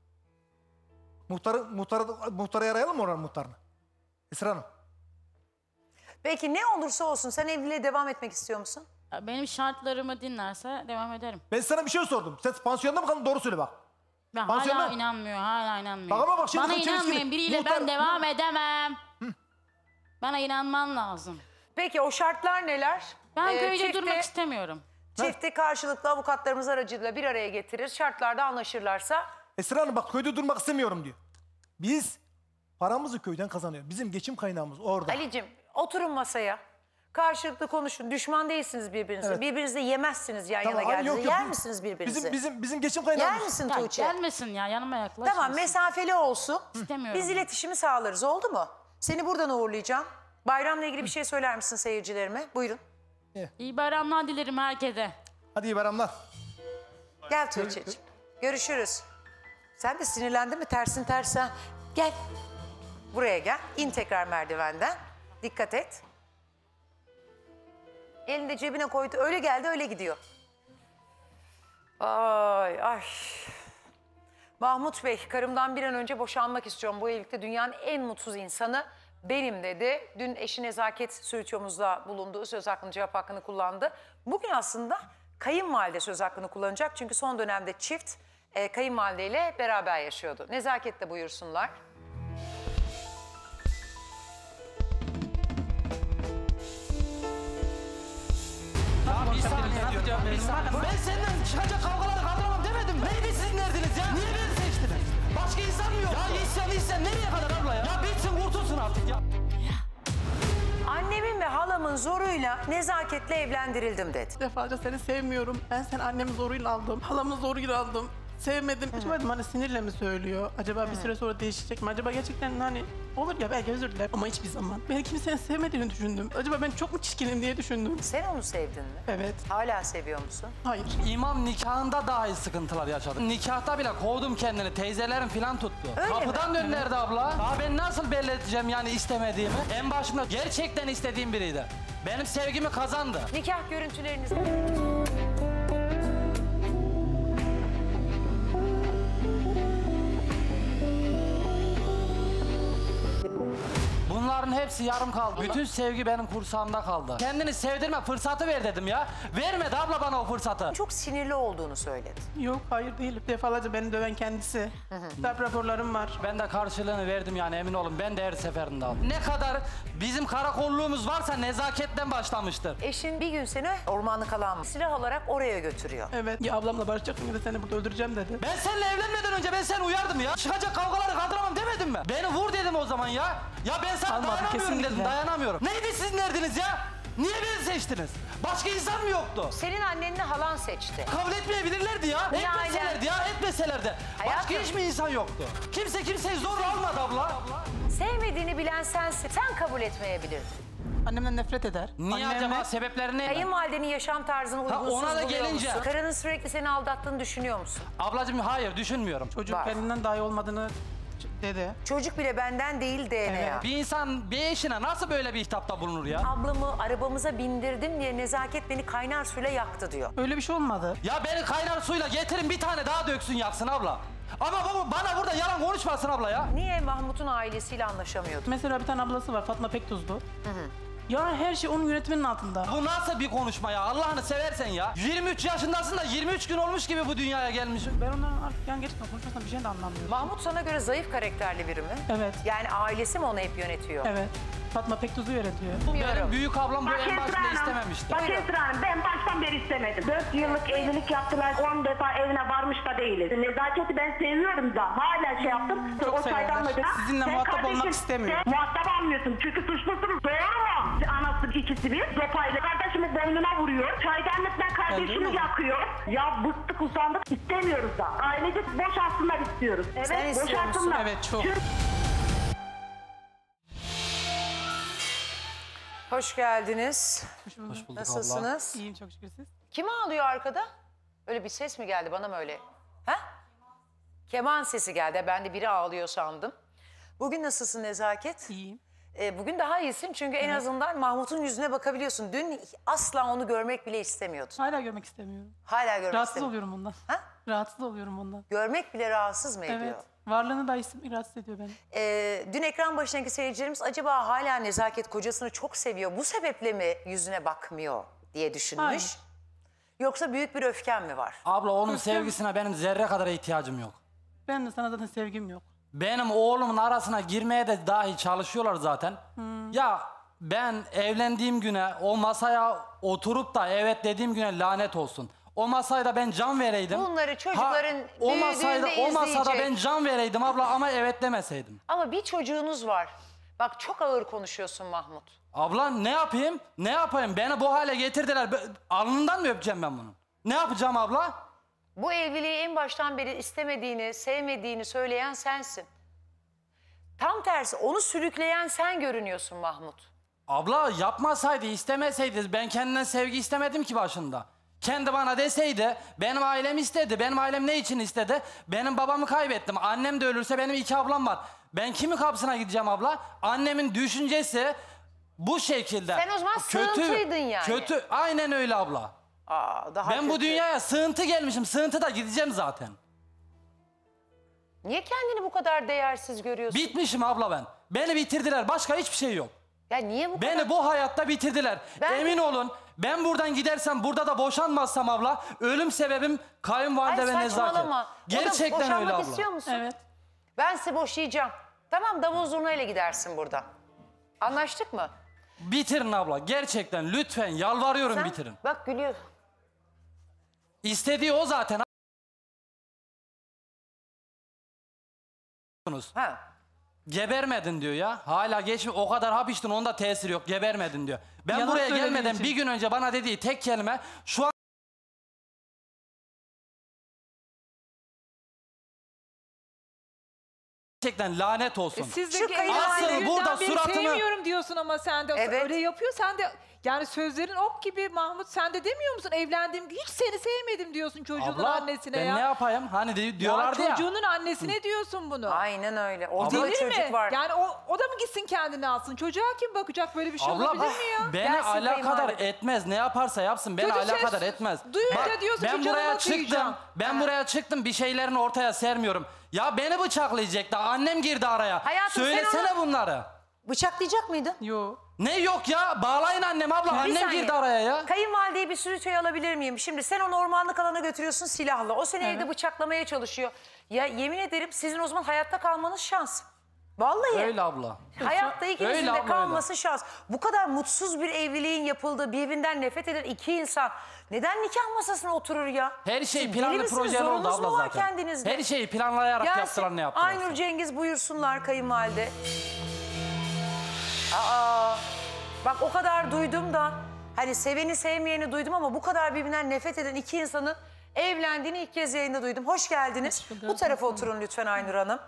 Muhtarı arayalım mı oranın muhtarını? Esra Hanım. Peki ne olursa olsun sen evliliğe devam etmek istiyor musun? Benim şartlarımı dinlerse devam ederim. Ben sana bir şey sordum. Sen pansiyonda mı kaldın? Doğru söyle bak. Ben Pansiyonda... hala inanmıyor. Bak ama bak şimdi bana inanmayan biriyle muhtar... ben devam edemem. Bana inanman lazım. Peki o şartlar neler? Ben böyle durmak istemiyorum. Çifti karşılıklı avukatlarımız aracılığıyla bir araya getirir. Şartlarda anlaşırlarsa... Esra Hanım bak köyde durmak istemiyorum diyor. Biz paramızı köyden kazanıyoruz. Bizim geçim kaynağımız orada. Ali'cim oturun masaya. Karşılıklı konuşun. Düşman değilsiniz birbirinize. Evet. Birbirinizi yemezsiniz yan yana geldiğinizde. Yer misiniz birbirinizi? Bizim geçim kaynağımız. Yer misin Tuğçe? Gelmesin ya yanıma yaklaşmasın. Tamam mesafeli olsun. İstemiyorum. Biz iletişimi sağlarız oldu mu? Seni buradan uğurlayacağım. Bayramla ilgili bir şey söyler misin seyircilerime? Buyurun. İyi bayramlar dilerim herkese. Hadi iyi bayramlar. Gel Tuğçe'ciğim. Görüşürüz. Sen de sinirlendin mi? Tersin. Gel. Buraya gel. İn tekrar merdivenden. Dikkat et. Elini de cebine koydu. Öyle geldi öyle gidiyor. Ay. Mahmut Bey, karımdan bir an önce boşanmak istiyorum. Bu evlilikte dünyanın en mutsuz insanı benim dedi. Dün eşi nezaket sürütüyomuzda bulunduğu söz hakkını, cevap hakkını kullandı. Bugün aslında kayınvalide söz hakkını kullanacak. Çünkü son dönemde çift kayınvalideyle beraber yaşıyordu. Nezaketle buyursunlar. Ya bir saniye diyorum. Ben senden çıkacak kavgaları kaldıramam demedim mi? Neydi sizin derdiniz ya? Niye beni seçtiniz? Başka insan mı yok? Ya isyan nereye kadar abla ya? Ya bitsin kurtulsun artık ya. Annemin ve halamın zoruyla nezaketle evlendirildim dedi. Defalarca seni sevmiyorum. Ben seni annemin zoruyla aldım. Halamın zoruyla aldım. Sevmedim. Acaba dedim hani sinirle mi söylüyor? Acaba bir süre sonra değişecek mi? Acaba gerçekten hani olur ya belki özür diler ama hiçbir zaman. Beni kimsenin sevmediğini düşündüm. Acaba ben çok mu çirkinim diye düşündüm. Sen onu sevdin mi? Evet. Hala seviyor musun? Hayır. İmam nikahında dahi sıkıntılar yaşadım. Nikahta bile kovdum kendini. Teyzelerim falan tuttu. Öyle Kapıdan mi? döndürdü abla. Daha ben nasıl belli edeceğim yani istemediğimi? En başında gerçekten istediğim biriydi. Benim sevgimi kazandı. Nikah görüntüleriniz. Bunların hepsi yarım kaldı. Bütün sevgi benim kursağımda kaldı. Kendini sevdirme fırsatı ver dedim ya. Vermedi abla bana o fırsatı. Çok sinirli olduğunu söyledi. Yok hayır değilim. Defalarca beni döven kendisi. Darp raporlarım var. Ben de karşılığını verdim yani emin olun. Ben de her seferinde aldım. Ne kadar bizim karakolluğumuz varsa nezaketten başlamıştır. Eşin bir gün seni ormanlık alan silah alarak oraya götürüyor. Evet. Ya ablamla barışacaktım ya da seni burada öldüreceğim dedi. Ben seninle evlenmeden önce ben seni uyardım ya. Çıkacak kavgaları kaldıramam demedim mi? Beni vur dedim o zaman ya. Ya ben sana Almadı, dayanamıyorum kesinlikle. dedim, dayanamıyorum. Neydi sizin derdiniz ya? Niye beni seçtiniz? Başka insan mı yoktu? Senin annenini halan seçti. Kabul etmeyebilirlerdi ya. Niye Etmeselerdi ya, etmeselerdi. Başka Hayatım. hiç mi insan yoktu? Kimse kimseyi zorla almadı abla. Sevmediğini bilen sensin. Sen kabul etmeyebilirdin. Annemden nefret eder. Niye acaba? Sebepleri ne? Kayınvalidenin yaşam tarzını uygunsuz ona da buluyor gelince. musun? Karının sürekli seni aldattığını düşünüyor musun? Ablacığım hayır düşünmüyorum. Çocuk kendinden daha iyi olmadığını dedi. Çocuk bile benden değil DNA. Bir insan bir eşine nasıl böyle bir hitapta bulunur ya? Ablamı arabamıza bindirdim diye nezaket beni kaynar suyla yaktı diyor. Öyle bir şey olmadı. Ya beni kaynar suyla getirin bir tane daha döksün yaksın abla. Ama bana burada yalan konuşmasın abla ya. Niye Mahmut'un ailesiyle anlaşamıyordun? Mesela bir tane ablası var Fatma Pektuzlu. Ya her şey onun yönetiminin altında. Bu nasıl bir konuşma ya? Allah'ını seversen ya. 23 yaşındasın da 23 gün olmuş gibi bu dünyaya gelmişsin. Ben onların artık yani gerçekten konuşmasından bir şey de anlamıyorum. Mahmut sana göre zayıf karakterli biri mi? Evet. Yani ailesi mi onu hep yönetiyor? Evet. Fatma Pektuz'u yönetiyor. Benim büyük ablam bu en başında istememişti. Bak Esra Hanım ben baştan beri istemedim. 4 yıllık evlilik yaptılar. 10 defa evine varmış da değiliz. Nezaketi ben seviyorum da. Hala şey yaptım. Çok o çaydanlığı. severler. Sizinle muhatap olmak istemiyorum. Sen muhatap almıyorsun. Çünkü suçlusun. Doğru mu? Anası ikisi bir. Sopayla kardeşimi boynuna vuruyor. Çaydanlıkla kardeşimi yakıyor. Ya bıktık usandık istemiyoruz da. Ailece boşansınlar istiyoruz. Evet Sen istiyor musun? boşansınlar. Evet çok. Hoş geldiniz. Hoş bulduk. Nasılsınız? İyiyim çok şükür siz. Kim ağlıyor arkada? Öyle bir ses mi geldi bana mı öyle? Ha? Keman sesi geldi. Ben de biri ağlıyor sandım. Bugün nasılsın Nezaket? İyiyim. Bugün daha iyisin çünkü en azından Mahmut'un yüzüne bakabiliyorsun. Dün asla onu görmek bile istemiyordun. Hala görmek istemiyorum. Hala görmek Rahatsız istemiyorum. oluyorum ondan. Ha? Rahatsız oluyorum ondan. Görmek bile rahatsız mı ediyor? Evet. Varlığını da rahatsız ediyor beni. Dün ekran başındaki seyircilerimiz acaba hala Nezaket kocasını çok seviyor, bu sebeple mi yüzüne bakmıyor diye düşünmüş? Hayır. Yoksa büyük bir öfken mi var? Abla onun sevgisine benim zerre kadar ihtiyacım yok. Ben de sana zaten sevgim yok. Benim oğlumun arasına girmeye de dahi çalışıyorlar zaten. Ya ben evlendiğim güne o masaya oturup da evet dediğim güne lanet olsun. O masaya da ben can vereydim. Bunları çocukların o masada izleyecek. ben can vereydim abla ama evet demeseydim. Ama bir çocuğunuz var. Bak çok ağır konuşuyorsun Mahmut. Abla ne yapayım? Ne yapayım? Beni bu hale getirdiler. Alnından mı öpeceğim ben bunu? Ne yapacağım abla? Bu evliliği en baştan beri istemediğini, sevmediğini söyleyen sensin. Tam tersi onu sürükleyen sen görünüyorsun Mahmut. Abla yapmasaydı, istemeseydi, ben kendinden sevgi istemedim ki başında. Kendi bana deseydi, benim ailem istedi. Benim ailem ne için istedi? Benim babamı kaybettim. Annem de ölürse benim 2 ablam var. Ben kimin kapısına gideceğim abla? Annemin düşüncesi bu şekilde. Sen o zaman sığıntıydın yani. Kötü, aynen öyle abla. Daha ben bu kötü. dünyaya sığıntı gelmişim. Sığıntıda gideceğim zaten. Niye kendini bu kadar değersiz görüyorsun? Bitmişim abla ben. Beni bitirdiler. Başka hiçbir şey yok. Ya niye bu Beni kadar? bu hayatta bitirdiler. Emin olun, ben buradan gidersem, burada da boşanmazsam abla, ölüm sebebim kayınvalide ve nezaket. Saçmalama. Gerçekten öyle abla. Boşanmak istiyor musun? Evet. Ben sizi boşayacağım. Tamam, davul zurnayla gidersin buradan. Anlaştık mı? Bitirin abla. Gerçekten lütfen yalvarıyorum, Sen, bitirin. bak gülüyor. İstediği o zaten. Ha. Gebermedin diyor ya. Hala geçmiş, o kadar hap içtin, onda tesiri yok. Gebermedin diyor. Ben Yalan buraya söylediği gelmeden için. bir gün önce bana dediği tek kelime şu an gerçekten lanet olsun. Siz de Asıl burada beni suratımı... sevmiyorum diyorsun ama sen de öyle yapıyor. Sen de yani sözlerin ok gibi Mahmut, sen de demiyor musun? Evlendiğim hiç seni sevmedim diyorsun çocuğunun Abla, annesine ben ya. ne yapayım? Hani diyorlardı ya. Çocuğunun annesine diyorsun bunu. Aynen öyle. O Denir değil çocuk mi? var. Yani o da mı gitsin kendini alsın? Çocuğa kim bakacak, böyle bir şey Abla olabilir mi ya? beni Gelsin alakadar kayınvalide. etmez. Ne yaparsa yapsın beni Çocuk alakadar ses etmez. duyunca diyorsun ki ben canıma buraya çıktım. kıyacağım. Ben buraya çıktım, bir şeylerini ortaya sermiyorum. Ya beni bıçaklayacaktı. Annem girdi araya. Hayatım, Söylesene sen onu bunları. Bıçaklayacak mıydın? Yok. Ne yok ya? Bağlayın annem abla. Bir Annem saniye. girdi araya ya. Kayınvalideyi bir sürütüye alabilir miyim? Şimdi sen onu ormanlık alana götürüyorsun silahla. O seni evde bıçaklamaya çalışıyor. Ya yemin ederim sizin o zaman hayatta kalmanız şans. Vallahi. Öyle abla. Hayatta ikinizin Öyle de abla, kalması şans. Bu kadar mutsuz bir evliliğin yapıldığı, birbirinden nefret eden iki insan neden nikah masasına oturur ya? Her şey Siz planlı deli misiniz? projeli oldu Zorunuz abla mu var zaten. kendinizde? Her şeyi planlayarak yaptılar, ne yaptılar. Aynur Cengiz buyursunlar kayınvalide. Aa, bak o kadar duydum da hani seveni sevmeyeni duydum ama bu kadar birbirinden nefret eden iki insanın evlendiğini ilk kez yayında duydum. Hoş geldiniz. Bu tarafa oturun lütfen Aynur Hanım.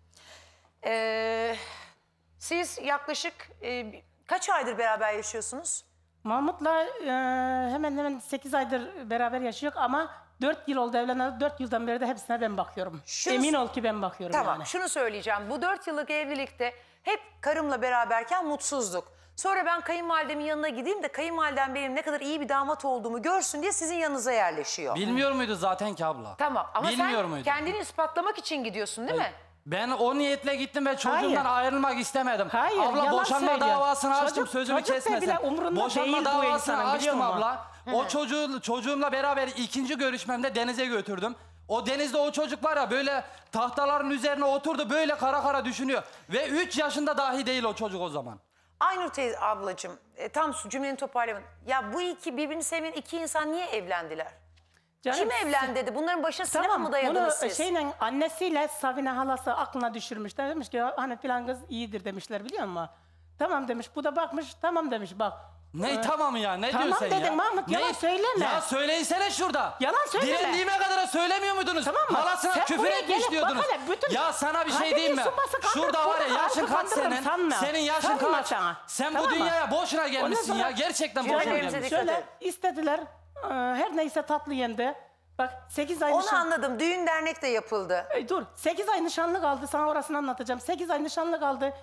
Siz yaklaşık kaç aydır beraber yaşıyorsunuz? Mahmut'la hemen hemen 8 aydır beraber yaşıyor ama 4 yıl oldu evleneli. 4 yıldan beri de hepsine ben bakıyorum. Emin ol ki ben bakıyorum Tamam, yani. şunu söyleyeceğim. Bu 4 yıllık evlilikte hep karımla beraberken mutsuzduk. Sonra ben kayınvalidemin yanına gideyim de kayınvalidem benim ne kadar iyi bir damat olduğumu görsün diye sizin yanınıza yerleşiyor. Bilmiyor muydu zaten ki abla? Tamam ama Bilmiyor sen muydu? kendini ispatlamak için gidiyorsun değil mi? Ben o niyetle gittim ve çocuğumdan ayrılmak istemedim. Hayır, abla yalan boşanma söylüyor. davasını açtım, Çocuk- sözümü çocuk da kesmesin. bile umurunda Boşanma değil bu davasını insanın, biliyor açtım musun? abla. O çocuğumla beraber ikinci görüşmemde denize götürdüm. O denizde o çocuk var ya, böyle tahtaların üzerine oturdu, böyle kara kara düşünüyor. Ve 3 yaşında dahi değil o çocuk o zaman. Aynur teyze ablacığım tam cümleni toparlayamadım. Ya bu iki birbirini sevmeyen iki insan niye evlendiler? Canım, Kim evlendi dedi? Bunların başına silah mı dayadınız bunu siz? annesiyle Savine halası aklına düşürmüşler. Demiş ki hani filan kız iyidir demişler, biliyor musun? Tamam demiş, bu da bakmış, tamam demiş bak. Ne tamam ya, ne diyorsun sen ya? Tamam dedim Mahmut, yalan söyleme. Ya söyleysene şurada. Yalan söyleme. Direndiğime kadar söylemiyor muydunuz? Tamam mı? Halasına Sen küfür buraya etmiş gelip diyordunuz. bak hele, bütün- Ya sana bir şey Kaderin diyeyim mi? supası kandır, Şurada var ya, sonra yaşın halkı kaç kandırırım, senin? sanma. Senin yaşın Sanma kaç? sana. Sen Tamam bu mı? dünyaya boşuna gelmişsin Ondan ya. sonra- Gerçekten boşuna gelmişsin. Şöyle istediler, her neyse tatlı yendi. Bak 8 ay Onu anladım. Düğün dernek de yapıldı. Dur, 8 ay nişanlı kaldı, sana orasını anlatacağım. 8 ay nişanlı kaldı.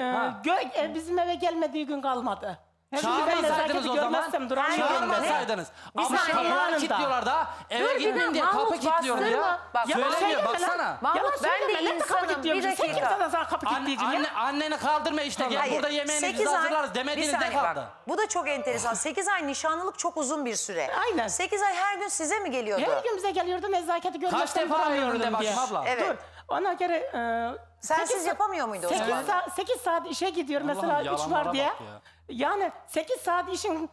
Bizim eve gelmediği gün kalmadı. Çağırmasaydınız o zaman. Çağırmasaydınız. Ama kapıları kilitliyorlar da. Eve gitmeyin diye kapı kilitliyordu ya. Söylemiyor baksana. Mahmut ben de insanım. Bir dakika. Anneni kaldırma işte. Gel burada yemeğini biz hazırlarız demediğiniz ne kaldı? Bu da çok enteresan. 8 ay nişanlılık çok uzun bir süre. Aynen. 8 ay her gün size mi geliyordu? Her gün bize geliyordu, nezaketi görmekten Kaç defa arıyorum de diye. bakayım abla. Evet. Dur, ona göre... Sensiz yapamıyor muydu o zaman? 8 saat işe gidiyor Allah'ım, mesela, 3 yalanlara var diye. bak ya. Yani 8 saat işin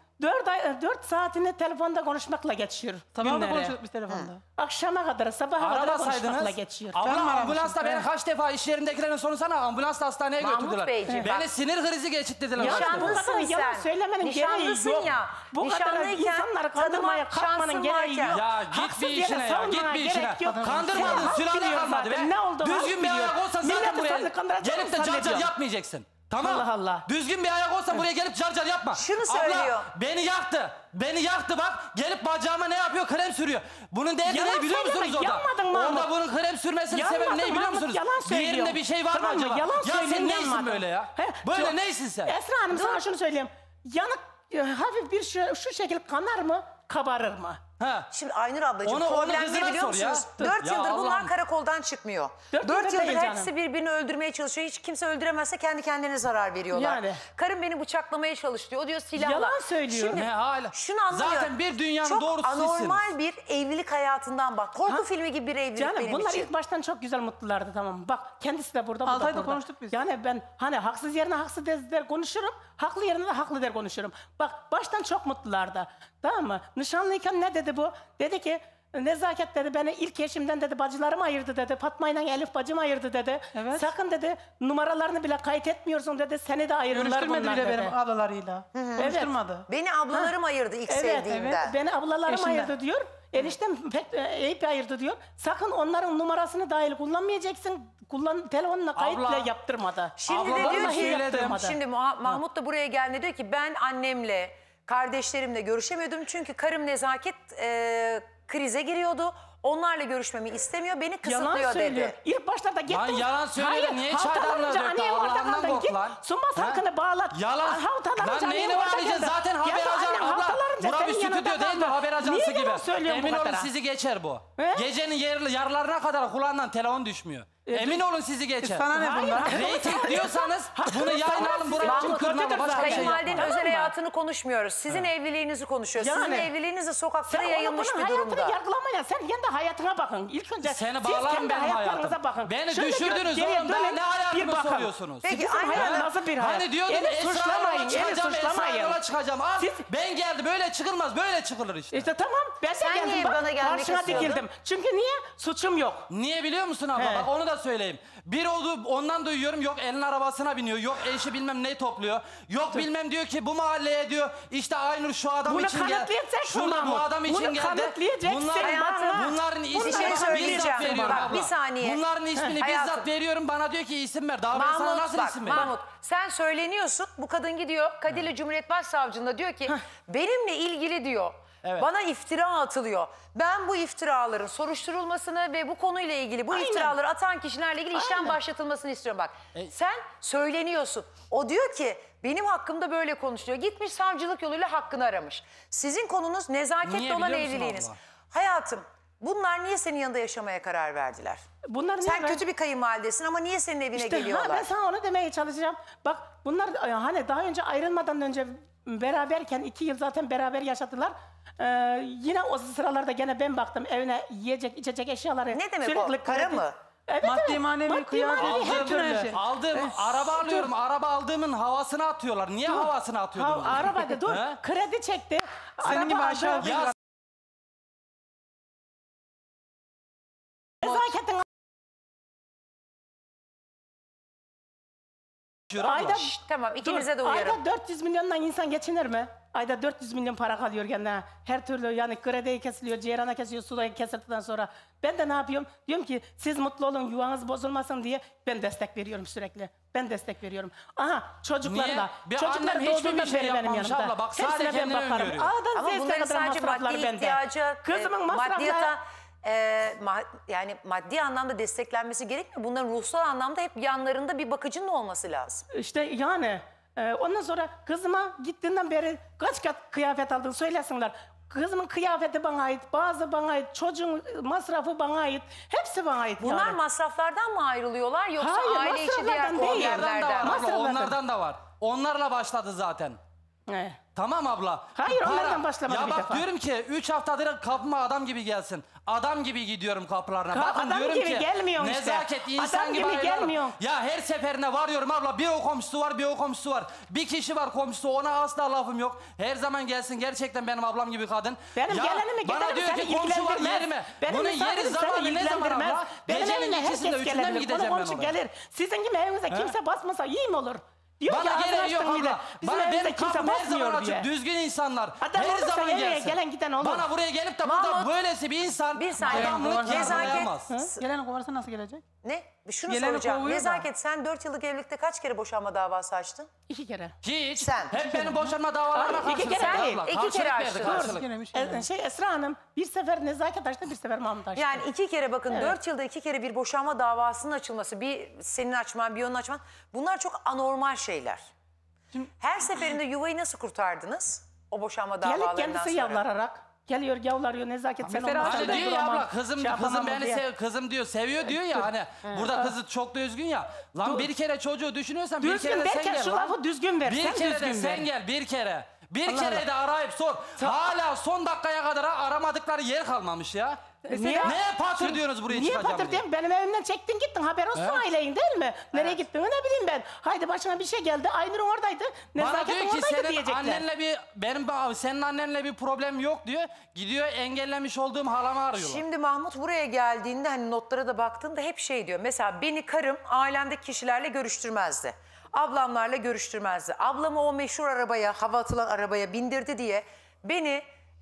4 saatini telefonda konuşmakla geçiyor. Sabah da günleri. konuşuyorduk biz telefonda. Akşama kadar, sabaha kadar konuşmakla Aramasaydınız. geçiyor. Abla ambulansla beni kaç defa iş yerindekilerine sorsana, ambulansla hastaneye Mahmut götürdüler. Beyciğim, Beni bak. sinir krizi geçirttiler. Nişanlısın yalan sen. söylemenin gereği Nişanlısın yok. ya. Bu kadar Nişanlıyken insanları tanıma kandırmaya kalkmanın şansın gereği varken. yok. Ya git Haksız bir yere işine ya, git savunmana bir işine. gerek yok. Kandırmadın, Halk sülale biliyor kalmadı zaten. be. Ne oldu? Düzgün bir ayak olsa zaten Milleti buraya kandıracağını gelip de car zannediyor. yapmayacaksın. Tamam. Allah Allah. Düzgün bir ayak olsa buraya gelip car car yapma. Şunu söylüyor. Abla beni yaktı. Beni yaktı bak. Gelip bacağıma ne yapıyor? Krem sürüyor. Bunun derdi Yalan ne biliyor musunuz söyleme, orada? yanmadın Mahmut. Orada bunun krem sürmesinin Yanmadın sebebi ne biliyor Mahmut, musunuz? yalan Bir söylüyor. yerinde bir şey var Tamam mı mı? acaba? Yalan Ya sen söylüyorsun, neysin yanmadın. böyle ya? He, Böyle çok- neysin sen? Esra Hanım sana şunu söyleyeyim. Yanık hafif bir şu şekil kanar mı? Kabarır mı? Şimdi Aynur ablacığım Onu problem kızına ne biliyor sor ya. musunuz? Dur. 4 Ya yıldır bunlar Allah'ım. karakoldan çıkmıyor. 4 yıldır yıldır değil hepsi canım. birbirini öldürmeye çalışıyor. Hiç kimse öldüremezse kendi kendine zarar veriyorlar. Yani. Karım beni bıçaklamaya çalışıyor. O diyor silahla. Yalan söylüyor. Şimdi Ne hala? şunu anlamıyorum. Zaten bir dünyanın Çok doğrusu anormal sizsiniz. bir evlilik hayatından bak. Korku filmi gibi bir evlilik Canım benim bunlar için. ilk baştan çok güzel mutlulardı, tamam mı? Bak kendisi de burada, bu Altı da ayda burada. konuştuk biz. Yani ben hani haksız yerine haksız der konuşurum, haklı yerine de haklı der konuşurum. Bak baştan çok mutlulardı, tamam mı? Nişanlıyken ne dedi bu? Dedi ki Nezaket dedi beni ilk eşimden dedi bacılarım ayırdı dedi. Fatma ile Elif bacım ayırdı dedi. Evet. Sakın dedi numaralarını bile kayıt etmiyorsun dedi. Seni de ayırırlar Görüştürmedi bunlar bile dedi. benim ablalarıyla. Konuşturmadı. Beni ablalarım ayırdı ilk sevdiğimden. Evet, beni ablalarım Eşinden. ayırdı diyor. Eniştem pek Eyüp ayırdı diyor. Sakın onların numarasını dahil kullanmayacaksın. Telefonla kayıt Abla. bile yaptırmadı. Şimdi de Abla, diyor vallahi ki, yaptırmadı. şimdi Mahmut da buraya geldi diyor ki ben annemle, kardeşlerimle görüşemiyordum. Çünkü karım Nezaket krize giriyordu. Onlarla görüşmemi istemiyor, beni kısıtlıyor Yalan söylüyor. dedi. İlk başlarda gittim. Lan yalan söylüyor, niye haftalarca çaydanlığa döktü? annem orada Allah'ından kaldın. kork Git lan. Sumbas Ha? halkını bağlat. Yalan. Haftalarca Lan neyini annem orada bağlayacaksın? geldi. Zaten haber Geldi ajansı. annem Abla haftalarca bura bir senin yanında stüdyo değil mi? kaldı. Haber ajansı Niye gibi. yalan söylüyorsun bu Emin olun kadar? sizi geçer bu. He? Gecenin yarılarına kadar kulağından telefon düşmüyor. Emin olun sizi geçer. Sana ne bundan? Reyting diyorsanız bunu yayına alın buraya açın Mahmut, kırın ama başka bir şey kayınvalidenin yapmayın. özel hayatını konuşmuyoruz. Sizin evliliğinizi konuşuyoruz. Sizin Yani. evliliğiniz de sokakta Sen yayılmış onun bir durumda. hayatını yargılamaya, sen kendi hayatına bakın. İlk önce Seni siz bağlarım kendi benim hayatlarınıza hayatım. bakın. Beni Şöyle düşürdünüz geriye oğlum. Daha dönün, ne hayatımı bir bakın. soruyorsunuz? Peki, Bizim aynen. hayat nasıl bir hayat? Hani diyordun Eli Esra suçlamayın, Hanım'a eli çıkacağım, Esra suçlamayın. Hanım'a çıkacağım. Al Siz- ben geldi böyle çıkılmaz, böyle çıkılır işte. İşte tamam, ben de Sen geldim. niye Bak, bana gelmek karşına istiyordun? dikildim. Çünkü niye? Suçum yok. Niye biliyor musun abla? He. Bak onu da söyleyeyim. Bir oldu ondan duyuyorum, yok elin arabasına biniyor, yok eşi bilmem ne topluyor, yok bilmem diyor ki bu mahalleye diyor işte Aynur şu adam Bunu için geldi. kanıtlayacaksın Şunu bu Mahmut. adam için Bunu geldi. kanıtlayacaksın hayatım. Bunların Bir ismini şey söyleyeceğim. bizzat veriyorum Bak, abla. bir saniye. Bunların ismini Hayatım. bizzat veriyorum, bana diyor ki isim ver. Daha ben sana Mahmut nasıl bak, isim vereyim? Mahmut sen söyleniyorsun. Bu kadın gidiyor Kadirli Cumhuriyet Başsavcılığına diyor ki benimle ilgili diyor. Evet. Bana iftira atılıyor. Ben bu iftiraların soruşturulmasını ve bu konuyla ilgili bu iftiraları atan kişilerle ilgili işlem başlatılmasını istiyorum bak. Sen söyleniyorsun. O diyor ki benim hakkımda böyle konuşuyor. Gitmiş savcılık yoluyla hakkını aramış. Sizin konunuz nezaketle Niye olan biliyor musun evliliğiniz. abla? Hayatım bunlar niye senin yanında yaşamaya karar verdiler? Bunlar Sen niye ben- kötü bir kayınvalidesin ama niye senin evine İşte geliyorlar? ben sana onu demeye çalışacağım. Bak bunlar hani daha önce ayrılmadan önce beraberken 2 yıl zaten beraber yaşadılar. Yine o sıralarda gene ben baktım evine yiyecek içecek eşyaları. Ne demek sürekli o? Para mı? Evet, Maddi evet. manevi Maddi kıyafet, manevi her bütün her türlü. şey. Aldığım araba alıyorum. Araba aldığımın havasını atıyorlar. Niye havasını atıyordunuz? Arabada dur. He? Kredi çekti. Senin gibi aşağı aldı. Ya Nezaketin ayda Tamam ikinize de uyarım. Ayda 400 milyondan insan geçinir mi? Ayda 400 milyon para kalıyor kendine. Her türlü yani kredi kesiliyor, ciğerana kesiliyor, suda kesildikten sonra. Ben de ne yapıyorum? Diyorum ki siz mutlu olun, yuvanız bozulmasın diye ben destek veriyorum sürekli. Ben destek veriyorum. Aha çocuklarla. Niye? Bir Çocuklar annem hiçbir doğduğunda bir şey beri benim yapmamış yanımda. abla. Bak, sadece Hepsine ben kendini bakarım. öngörüyor. A'dan Ama Z'ye bunların kadar sadece masrafları maddi bende. ihtiyaca, Kızımın maddiyata, masrafları... yani maddi anlamda desteklenmesi gerekmiyor. Bunların ruhsal anlamda hep yanlarında bir bakıcının olması lazım. İşte yani ondan sonra kızıma gittiğinden beri kaç kat kıyafet aldın söylesinler. Kızımın kıyafeti bana ait, bazı bana ait, çocuğun masrafı bana ait, hepsi bana ait. Bunlar yani. masraflardan mı ayrılıyorlar yoksa Hayır, aile içi diğer masraflardan değil. onlardan da var problemlerden mi? abla. Masraflardan. Onlardan da var. Onlarla başladı zaten. Tamam abla. Hayır, onlardan başlamadı Ya bir bak defa. diyorum ki 3 haftadır kapıma adam gibi gelsin. Adam gibi gidiyorum kapılarına. Bakın adam diyorum gibi ki gelmiyorsun işte. nezaket insan Adam gibi gibi ayrılalım. gelmiyorsun. Ya her seferine varıyorum abla. Bir o komşusu var, bir o komşusu var. Bir kişi var komşusu, ona asla lafım yok. Her zaman gelsin, gerçekten benim ablam gibi kadın. Benim ya, gelenimi bana gelirim, diyor seni ki komşu var ilgilendirmez. yerime. Benim Bunun misafirim yeri seni zamanı ne zaman ilgilendirmez. abla? Benim Gecenin evime ikisinde, herkes üçünde mi gelir. gideceğim Bunun ben komşu oraya? gelir. Sizin gibi evinize kimse basmasa iyi mi olur? Diyor ki, Bana ağzını gereği yok açtın yine. abla. Bizim Bana evimizde benim kimse kapım her zaman basmıyor açık. diye. Düzgün insanlar. Adam Her olursa zaman evine gelsin. gelen giden olur. Bana buraya gelip de burada böylesi bir insan Bir saniye. adamlık yakalayamaz. Gelen kovarsa nasıl gelecek? Ne? Şunu Geleni soracağım. kovuyor da. Nezaket sen 4 yıllık evlilikte kaç kere boşanma davası açtın? 2 kere. Hiç. Sen. Hep benim boşanma davalarına Hayır, 2 karşılık. kere değil. abla. 2 Karşılık kere verdi, açtın. karşılık. Esra Hanım bir sefer Nezaket açtı, bir sefer Mahmut açtı. Yani 2 kere bakın Evet. 4 yılda 2 kere bir boşanma davasının açılması, bir senin açman, bir onun açman, bunlar çok anormal şeyler. Her seferinde yuvayı nasıl kurtardınız o boşanma Gelip davalarından kendisi sonra? yavlararak. Geliyor yavlarıyor Nezaket sen Mesela olmasan hani ben diyor ya duramam, abla kızım şey yapamam beni diye. kızım diyor seviyor diyor ya hani burada kızı çok da üzgün ya. Lan bir kere çocuğu düşünüyorsan bir Düzgün kere de sen derken gel şu lan. lafı düzgün ver, Bir sen kere de düzgün sen ver. gel bir kere. Bir Allah kere Allah. de arayıp sor. Hala son dakikaya kadar aramadıkları yer kalmamış ya. Neye patır diyorsunuz buraya Niye çıkacağım patır diye? diyeyim? Benim evimden çektin gittin. Haber olsun Evet. aileyin değil mi? Nereye gittiğini ne bileyim ben. Haydi başına bir şey geldi. Aynur'un oradaydı. Bana Nezaket'in diyor ki oradaydı senin diyecekler. annenle senin annenle bir problem yok diyor. Gidiyor engellemiş olduğum halamı arıyorlar. Şimdi Mahmut buraya geldiğinde hani notlara da baktığında hep şey diyor. Mesela beni karım ailemdeki kişilerle görüştürmezdi. Ablamlarla görüştürmezdi. Ablamı o meşhur arabaya, hava atılan arabaya bindirdi diye beni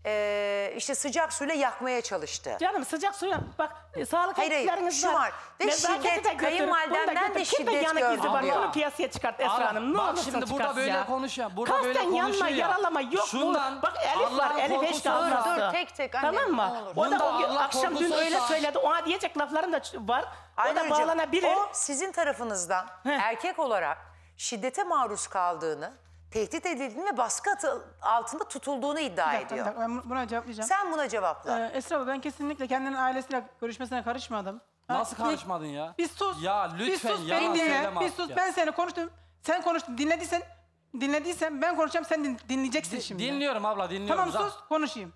işte sıcak suyla yakmaya çalıştı. Canım sıcak suyla bak sağlık Hayır, ekipleriniz şu var. Ve Nezaketi şiddet, de götür, kayınvalidemden bunu da götür. de Kim şiddet yanık gördüm izi var, diyor. onu piyasaya çıkart Esra Abla, Hanım. Ne bak olursun şimdi burada çıkarsın böyle ya. konuşuyor. Burada Kasten böyle konuşuyor yanma, ya. yaralama yok Şundan, bu. Bak Elif var, Allah'ın Elif korkusu eşte olmaz. ablası. Dur, tek olur. Tamam mı? Ne olur. O da Bunda o gün Allah akşam dün korkusu öyle olsa- söyledi. Ona diyecek lafların da var. O da Aynurcuğum, bağlanabilir. o sizin tarafınızdan erkek olarak şiddete maruz kaldığını, tehdit edildiğini ve baskı altında tutulduğunu iddia Bir dakika, ediyor. ben buna cevaplayacağım. Sen buna cevapla. Esra abla ben kesinlikle kendinin ailesiyle görüşmesine karışmadım. Nasıl Ha, karışmadın ya? Bir sus. Ya Bir lütfen sus, yalan beni dinle. söyleme Bir artık sus. ya. Ben seni konuştum. Sen konuştun. Dinlediysen ben konuşacağım. Sen dinleyeceksin şimdi. Dinliyorum abla dinliyorum. Tamam sus konuşayım.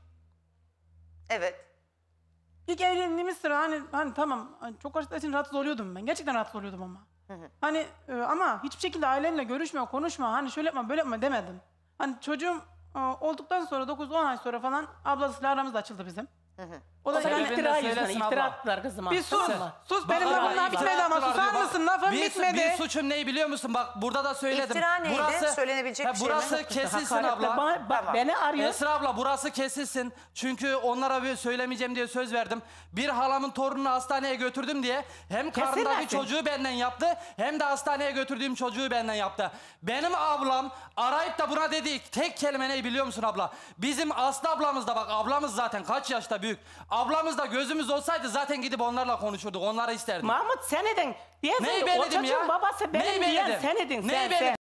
Evet. İlk evlendiğimiz sıra hani tamam hani çok karıştığı için rahatsız oluyordum ben. Gerçekten rahatsız oluyordum ama. Hani ama hiçbir şekilde ailemle görüşme, konuşma, hani şöyle yapma, böyle yapma demedim. Hani çocuğum olduktan sonra 9-10 ay sonra falan ablasıyla aramız da açıldı bizim. O da Sebebini yani de iftira söylesin yüzünden abla. iftira attılar kızıma. bir sus. Tamam mı? Sus Bak benim abla, lafım daha iftira bitmedi ama attılar susar diyor. mısın? Lafım bitmedi. Bir suçum ne biliyor musun? Bak burada da söyledim. İftira neydi? Söylenebilecek bir şey mi? Burası kesilsin Hakaretle abla. bak Tamam. beni arıyor. Esra abla burası kesilsin. Çünkü onlara bir söylemeyeceğim diye söz verdim. Bir halamın torununu hastaneye götürdüm diye hem karnındaki Kesilmesin. çocuğu benden yaptı hem de hastaneye götürdüğüm çocuğu benden yaptı. Benim ablam arayıp da buna dedi tek kelime ne biliyor musun abla? Bizim Aslı ablamız da bak ablamız zaten kaç yaşta büyük. Ablamız da gözümüz olsaydı zaten gidip onlarla konuşurduk. Onları isterdik. Mahmut sen edin. Diye Neyi o ben dedim çocuğun ya? babası Neyi benim ben diyen dedim? sen edin. Neyi Sen, ben sen. dedim?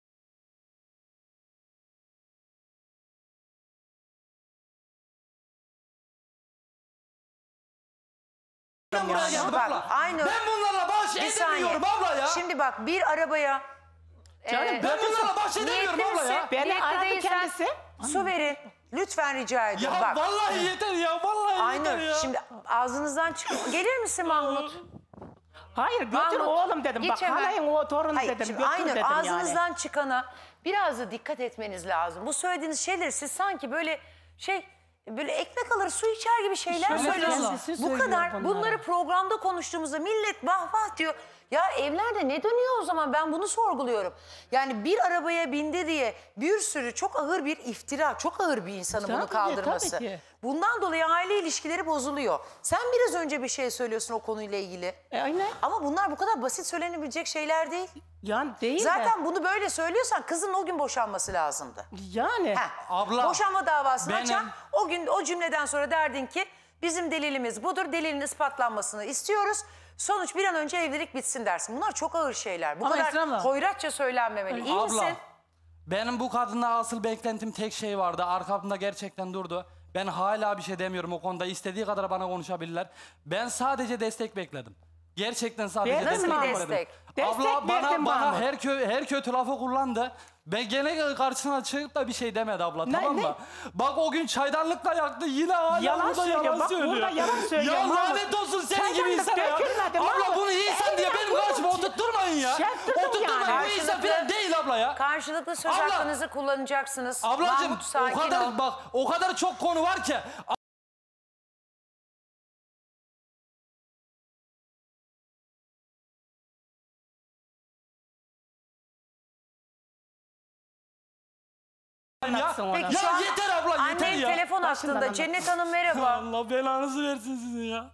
Ben buraya geldim Bak, abla. Aynur, Ben bunlarla baş bir saniye. edemiyorum abla ya. Şimdi bak bir arabaya... Canım, ben bunlarla baş edemiyorum niyetli abla ya. misin? Beni Niyetli aradı değilsen kendisi. Su verin. Lütfen rica ediyorum. Ya Bak. vallahi yeter ya vallahi yeter Aynur ya. şimdi ağzınızdan çıkıyor. Gelir misin Mahmut? Hayır götür Mahmut, oğlum dedim. geç Bak hemen. halayın o torunu Hayır, dedim. şimdi Götür Aynur, dedim ağzınızdan yani. çıkana biraz da dikkat etmeniz lazım. Bu söylediğiniz şeyleri siz sanki böyle böyle ekmek alır su içer gibi şeyler Şöyle söylüyorsunuz. kendisi Bu söylüyor kadar bunları. bunları programda konuştuğumuzda millet vah vah diyor. Ya evlerde ne dönüyor o zaman, ben bunu sorguluyorum. Yani bir arabaya bindi diye bir sürü çok ağır bir iftira, çok ağır bir insanın bunu Tabii ki, kaldırması. tabii ki. Bundan dolayı aile ilişkileri bozuluyor. Sen biraz önce bir şey söylüyorsun o konuyla ilgili. Aynen. Ama bunlar bu kadar basit söylenebilecek şeyler değil. Yani değil de. Zaten bunu böyle söylüyorsan kızın o gün boşanması lazımdı. Yani. Abla, Boşanma davasını benim- açan o gün o cümleden sonra derdin ki bizim delilimiz budur, delilin ispatlanmasını istiyoruz. Sonuç bir an önce evlilik bitsin dersin. Bunlar çok ağır şeyler. Bu Ama kadar Esra abla- hoyratça söylenmemeli. İyi Abla, misin? benim bu kadından asıl beklentim tek şey vardı. Arkamda gerçekten durdu. Ben hala bir şey demiyorum o konuda. İstediği kadar bana konuşabilirler. Ben sadece destek bekledim. Gerçekten sadece Nasıl destek bir bekledim. destek? Destek Abla verdin bana Mahmut. her kötü lafı kullandı. Ben gene karşısına çıkıp da bir şey demedi abla, tamam mı? Bak o gün çaydanlıkla yaktı, yine hala Yalan burada söylüyor. yalan Bak, söylüyor. burada yalan söylüyor Ya Mahmut. lanet olsun senin gibi Çaydanlık insana ya. dökülmedi Abla Mahmut. bunu insan diye benim karşıma oturtturmayın ya. Şartlıdır Oturtturmayın, yani. bu insan falan değil abla ya. Karşılıklı söz Abla- hakkınızı kullanacaksınız. Ablacığım Mahmut, sakin o kadar ol. bak o kadar çok konu var ki. anlatsın onu. Peki şu an yeter abla, yeter annem ya. telefon Başından hattında. anlat. Cennet Hanım merhaba. Allah belanızı versin sizin ya.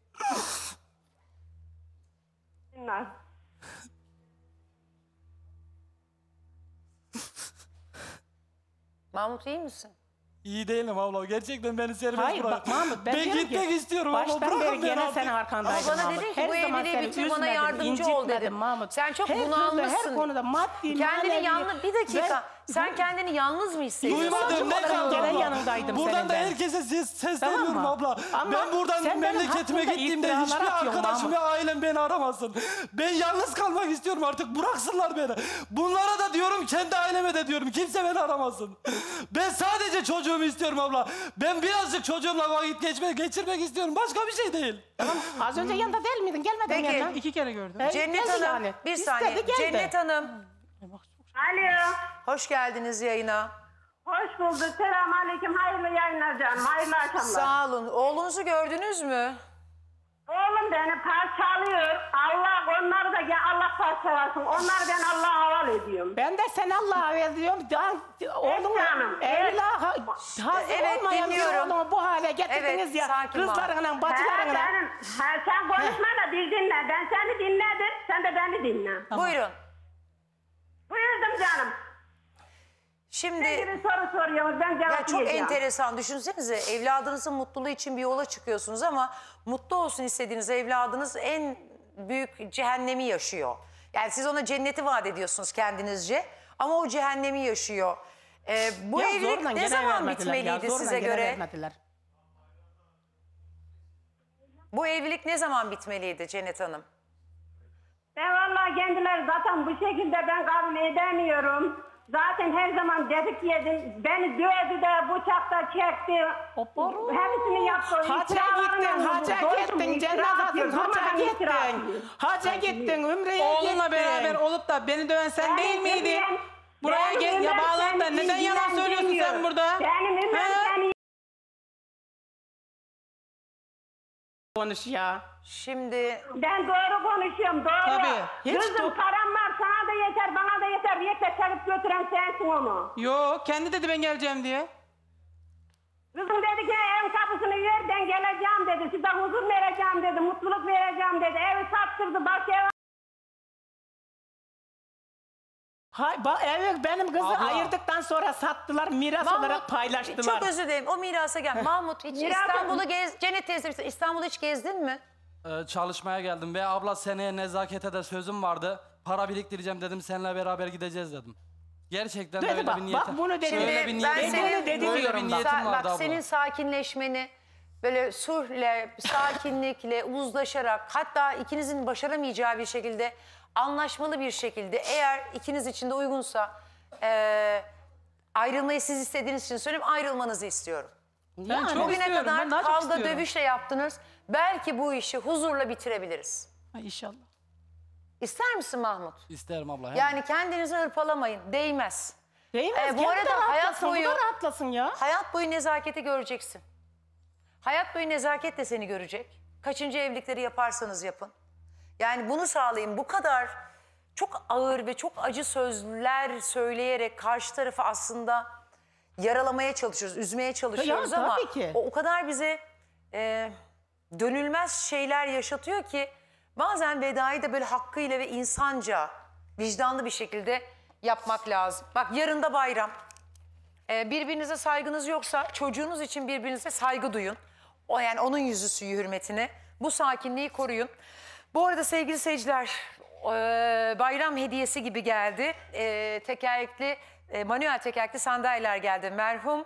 Mahmut iyi misin? İyi değilim abla. Gerçekten beni serbest Hayır bırak. bak Mahmut ben diyorum gitmek ki, istiyorum abla. baştan Bırakın beri beni gene artık. senin arkandaydım Ama bana Mahmut. dedin ki Her bu zaman evliliği seni bitir bana üzmedim, yardımcı ol incitmedim dedim. Mahmut. Sen çok Her türlü, bunalmışsın. Her konuda maddi, Kendini manevi. yalnız bir dakika. Sen kendini yalnız mı hissediyorsun? Duymadım ne kaldı Gene abla? yanındaydım Buradan senin da ben. herkese sesleniyorum Tamam mı? abla. Ama Ben buradan sen benim memleketime hakkımda gittiğimde iftiralar hiçbir atıyorsun arkadaşım Mahmut. ve ailem beni aramasın. Ben yalnız kalmak istiyorum artık. Bıraksınlar beni. Bunlara da diyorum, kendi aileme de diyorum. Kimse beni aramasın. Ben sadece çocuğumu istiyorum abla. Ben birazcık çocuğumla vakit geçirmek istiyorum. Başka bir şey değil. Tamam. Az önce yanında değil miydin? Gelmedin Peki. yanına. 2 kere gördüm. Cennet geldi Hanım yani. bir İstedi, saniye. geldi. Cennet Hanım. Alo. Hoş geldiniz yayına. Hoş bulduk. Selamünaleyküm. Hayırlı yayınlar canım. Hayırlı akşamlar. Sağ olun. Oğlunuzu gördünüz mü? Oğlum beni parçalıyor. Allah onları da Allah parçalasın. Onları ben Allah'a havale ediyorum. Ben de seni Allah'a veriyorum. Oğlum Hanım, evla hazır Evet, olmayan bir dinliyorum. oğlumu bu hale getirdiniz Evet, ya. sakin ol. Kızlarına, bacılarına. Sen konuşma da bir dinle. Ben seni dinledim. Sen de beni dinle. Buyurun. Buyurdum canım. Şimdi Bir soru soruyoruz. Ben ya cevap çok vereceğim. enteresan. Düşünsenize evladınızın mutluluğu için bir yola çıkıyorsunuz ama mutlu olsun istediğiniz evladınız en büyük cehennemi yaşıyor. Yani siz ona cenneti vaat ediyorsunuz kendinizce ama o cehennemi yaşıyor. Bu Ya evlilik zorla ne gene zaman vermediler ya, bitmeliydi zorla size gene göre? vermediler. Bu evlilik ne zaman bitmeliydi Cennet Hanım? Ben vallahi kendileri zaten bu şekilde ben kabul edemiyorum. Zaten her zaman dedik yedim. Beni dövdü de bıçakta çekti. Hepsini yaptı. Hacca gittin, cenazasın, hacca gittin. Hacca gittin, Ümre'ye gittin. Oğlunla beraber olup da beni döven sen değil miydin? Buraya gel, ya bağlan da neden yalan söylüyorsun sen burada? Benim Ümre seni Konuş ya. Şimdi ben doğru konuşuyorum, doğru. Tabii. Kızım param var, sana da yeter, bana da yeter. Yeter çabuk götüren sensin onu. Yok, kendi dedi ben geleceğim diye. Kızım dedi ki ev kapısını ver, ben geleceğim dedi. Size huzur vereceğim dedi, mutluluk vereceğim dedi. Evi sattırdı, başka ev... Evet benim kızı Abla. ayırdıktan sonra sattılar, miras olarak paylaştılar. Çok özür dilerim. O mirasa gel. Mahmut hiç İstanbul'u Cennet teyze İstanbul'u hiç gezdin mi? Çalışmaya geldim ve abla seneye nezakete de sözüm vardı. Para biriktireceğim dedim, seninle beraber gideceğiz dedim. Gerçekten de Dedi öyle bak, bir niyetim. bak bunu dedi. Öyle bir ben niyetim senin, vardı. Öyle bir niyetim vardı abla. senin sakinleşmeni böyle sulhle, sakinlikle, uzlaşarak hatta ikinizin başaramayacağı bir şekilde anlaşmalı bir şekilde eğer ikiniz için de uygunsa ayrılmayı siz istediğiniz için söyleyeyim ayrılmanızı istiyorum. Ben çok Bugüne istiyorum, kadar ben daha çok kavga istiyorum. dövüşle yaptınız. Belki bu işi huzurla bitirebiliriz. İnşallah. İster misin Mahmut? İsterim abla. Yani kendinizi hırpalamayın. Değmez. Değmez, Bu kendi de arada hayat rahatlasın, bu boyu da rahatlasın ya. hayat boyu nezaketi göreceksin. Hayat boyu nezaket de seni görecek. Kaçıncı evlilikleri yaparsanız yapın. Yani bunu sağlayın. Bu kadar çok ağır ve çok acı sözler söyleyerek karşı tarafı aslında yaralamaya çalışıyoruz, üzmeye çalışıyoruz Ya, ama tabii ki. o kadar bize dönülmez şeyler yaşatıyor ki bazen vedayı da böyle hakkıyla ve insanca, vicdanlı bir şekilde yapmak lazım. Bak yarın da bayram. Birbirinize saygınız yoksa çocuğunuz için birbirinize saygı duyun. O yani onun yüzüsü hürmetine bu sakinliği koruyun. Bu arada sevgili seyirciler bayram hediyesi gibi geldi. Manuel tekerlekli sandalyeler geldi. Merhum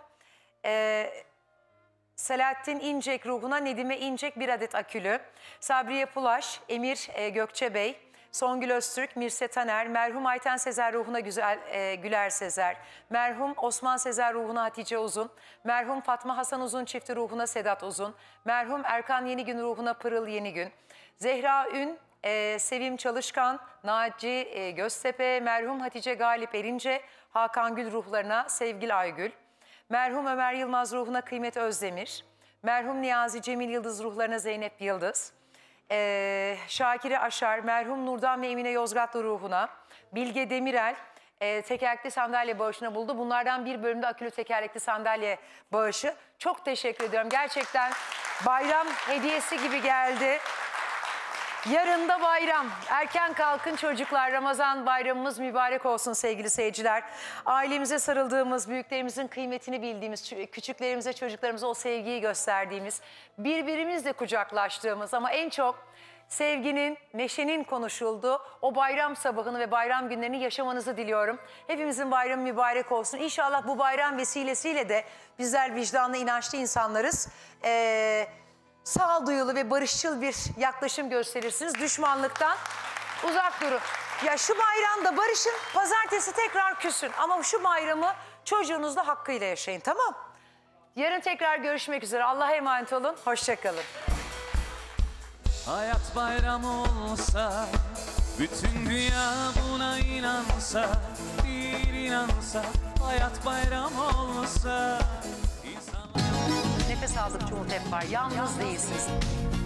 Selahattin İncek ruhuna Nedime İncek 1 adet akülü. Sabriye Pulaş, Emir Gökçe Bey, Songül Öztürk, Mirse Taner, merhum Ayten Sezer ruhuna Güler Sezer, merhum Osman Sezer ruhuna Hatice Uzun, merhum Fatma Hasan Uzun çifti ruhuna Sedat Uzun, merhum Erkan Yenigün ruhuna Pırıl Yenigün, Zehra Ün, Sevim Çalışkan, Naci Göztepe, merhum Hatice Galip Erince, Hakan Gül ruhlarına Sevgili Aygül, merhum Ömer Yılmaz ruhuna Kıymet Özdemir, merhum Niyazi Cemil Yıldız ruhlarına Zeynep Yıldız, Şakire Aşar, merhum Nurdan ve Emine Yozgatlı ruhuna, Bilge Demirel, tekerlekli sandalye bağışını buldu. Bunlardan bir bölümde akülü tekerlekli sandalye bağışı. Çok teşekkür ediyorum. Gerçekten bayram hediyesi gibi geldi. Yarın da bayram. Erken kalkın çocuklar. Ramazan bayramımız mübarek olsun sevgili seyirciler. Ailemize sarıldığımız, büyüklerimizin kıymetini bildiğimiz, küçüklerimize, çocuklarımıza o sevgiyi gösterdiğimiz, birbirimizle kucaklaştığımız ama en çok sevginin, neşenin konuşulduğu o bayram sabahını ve bayram günlerini yaşamanızı diliyorum. Hepimizin bayramı mübarek olsun. İnşallah bu bayram vesilesiyle de bizler vicdanlı, inançlı insanlarız. Sağduyulu ve barışçıl bir yaklaşım gösterirsiniz. Düşmanlıktan uzak durun. Ya şu bayramda barışın, pazartesi tekrar küsün. Ama şu bayramı çocuğunuzla hakkıyla yaşayın, tamam? Yarın tekrar görüşmek üzere. Allah'a emanet olun. Hoşçakalın. Hayat bayramı olsa, bütün dünya buna inansa, bir inansa, hayat bayramı olsa. Nefes aldıkça umut hep var. Yalnız değilsiniz.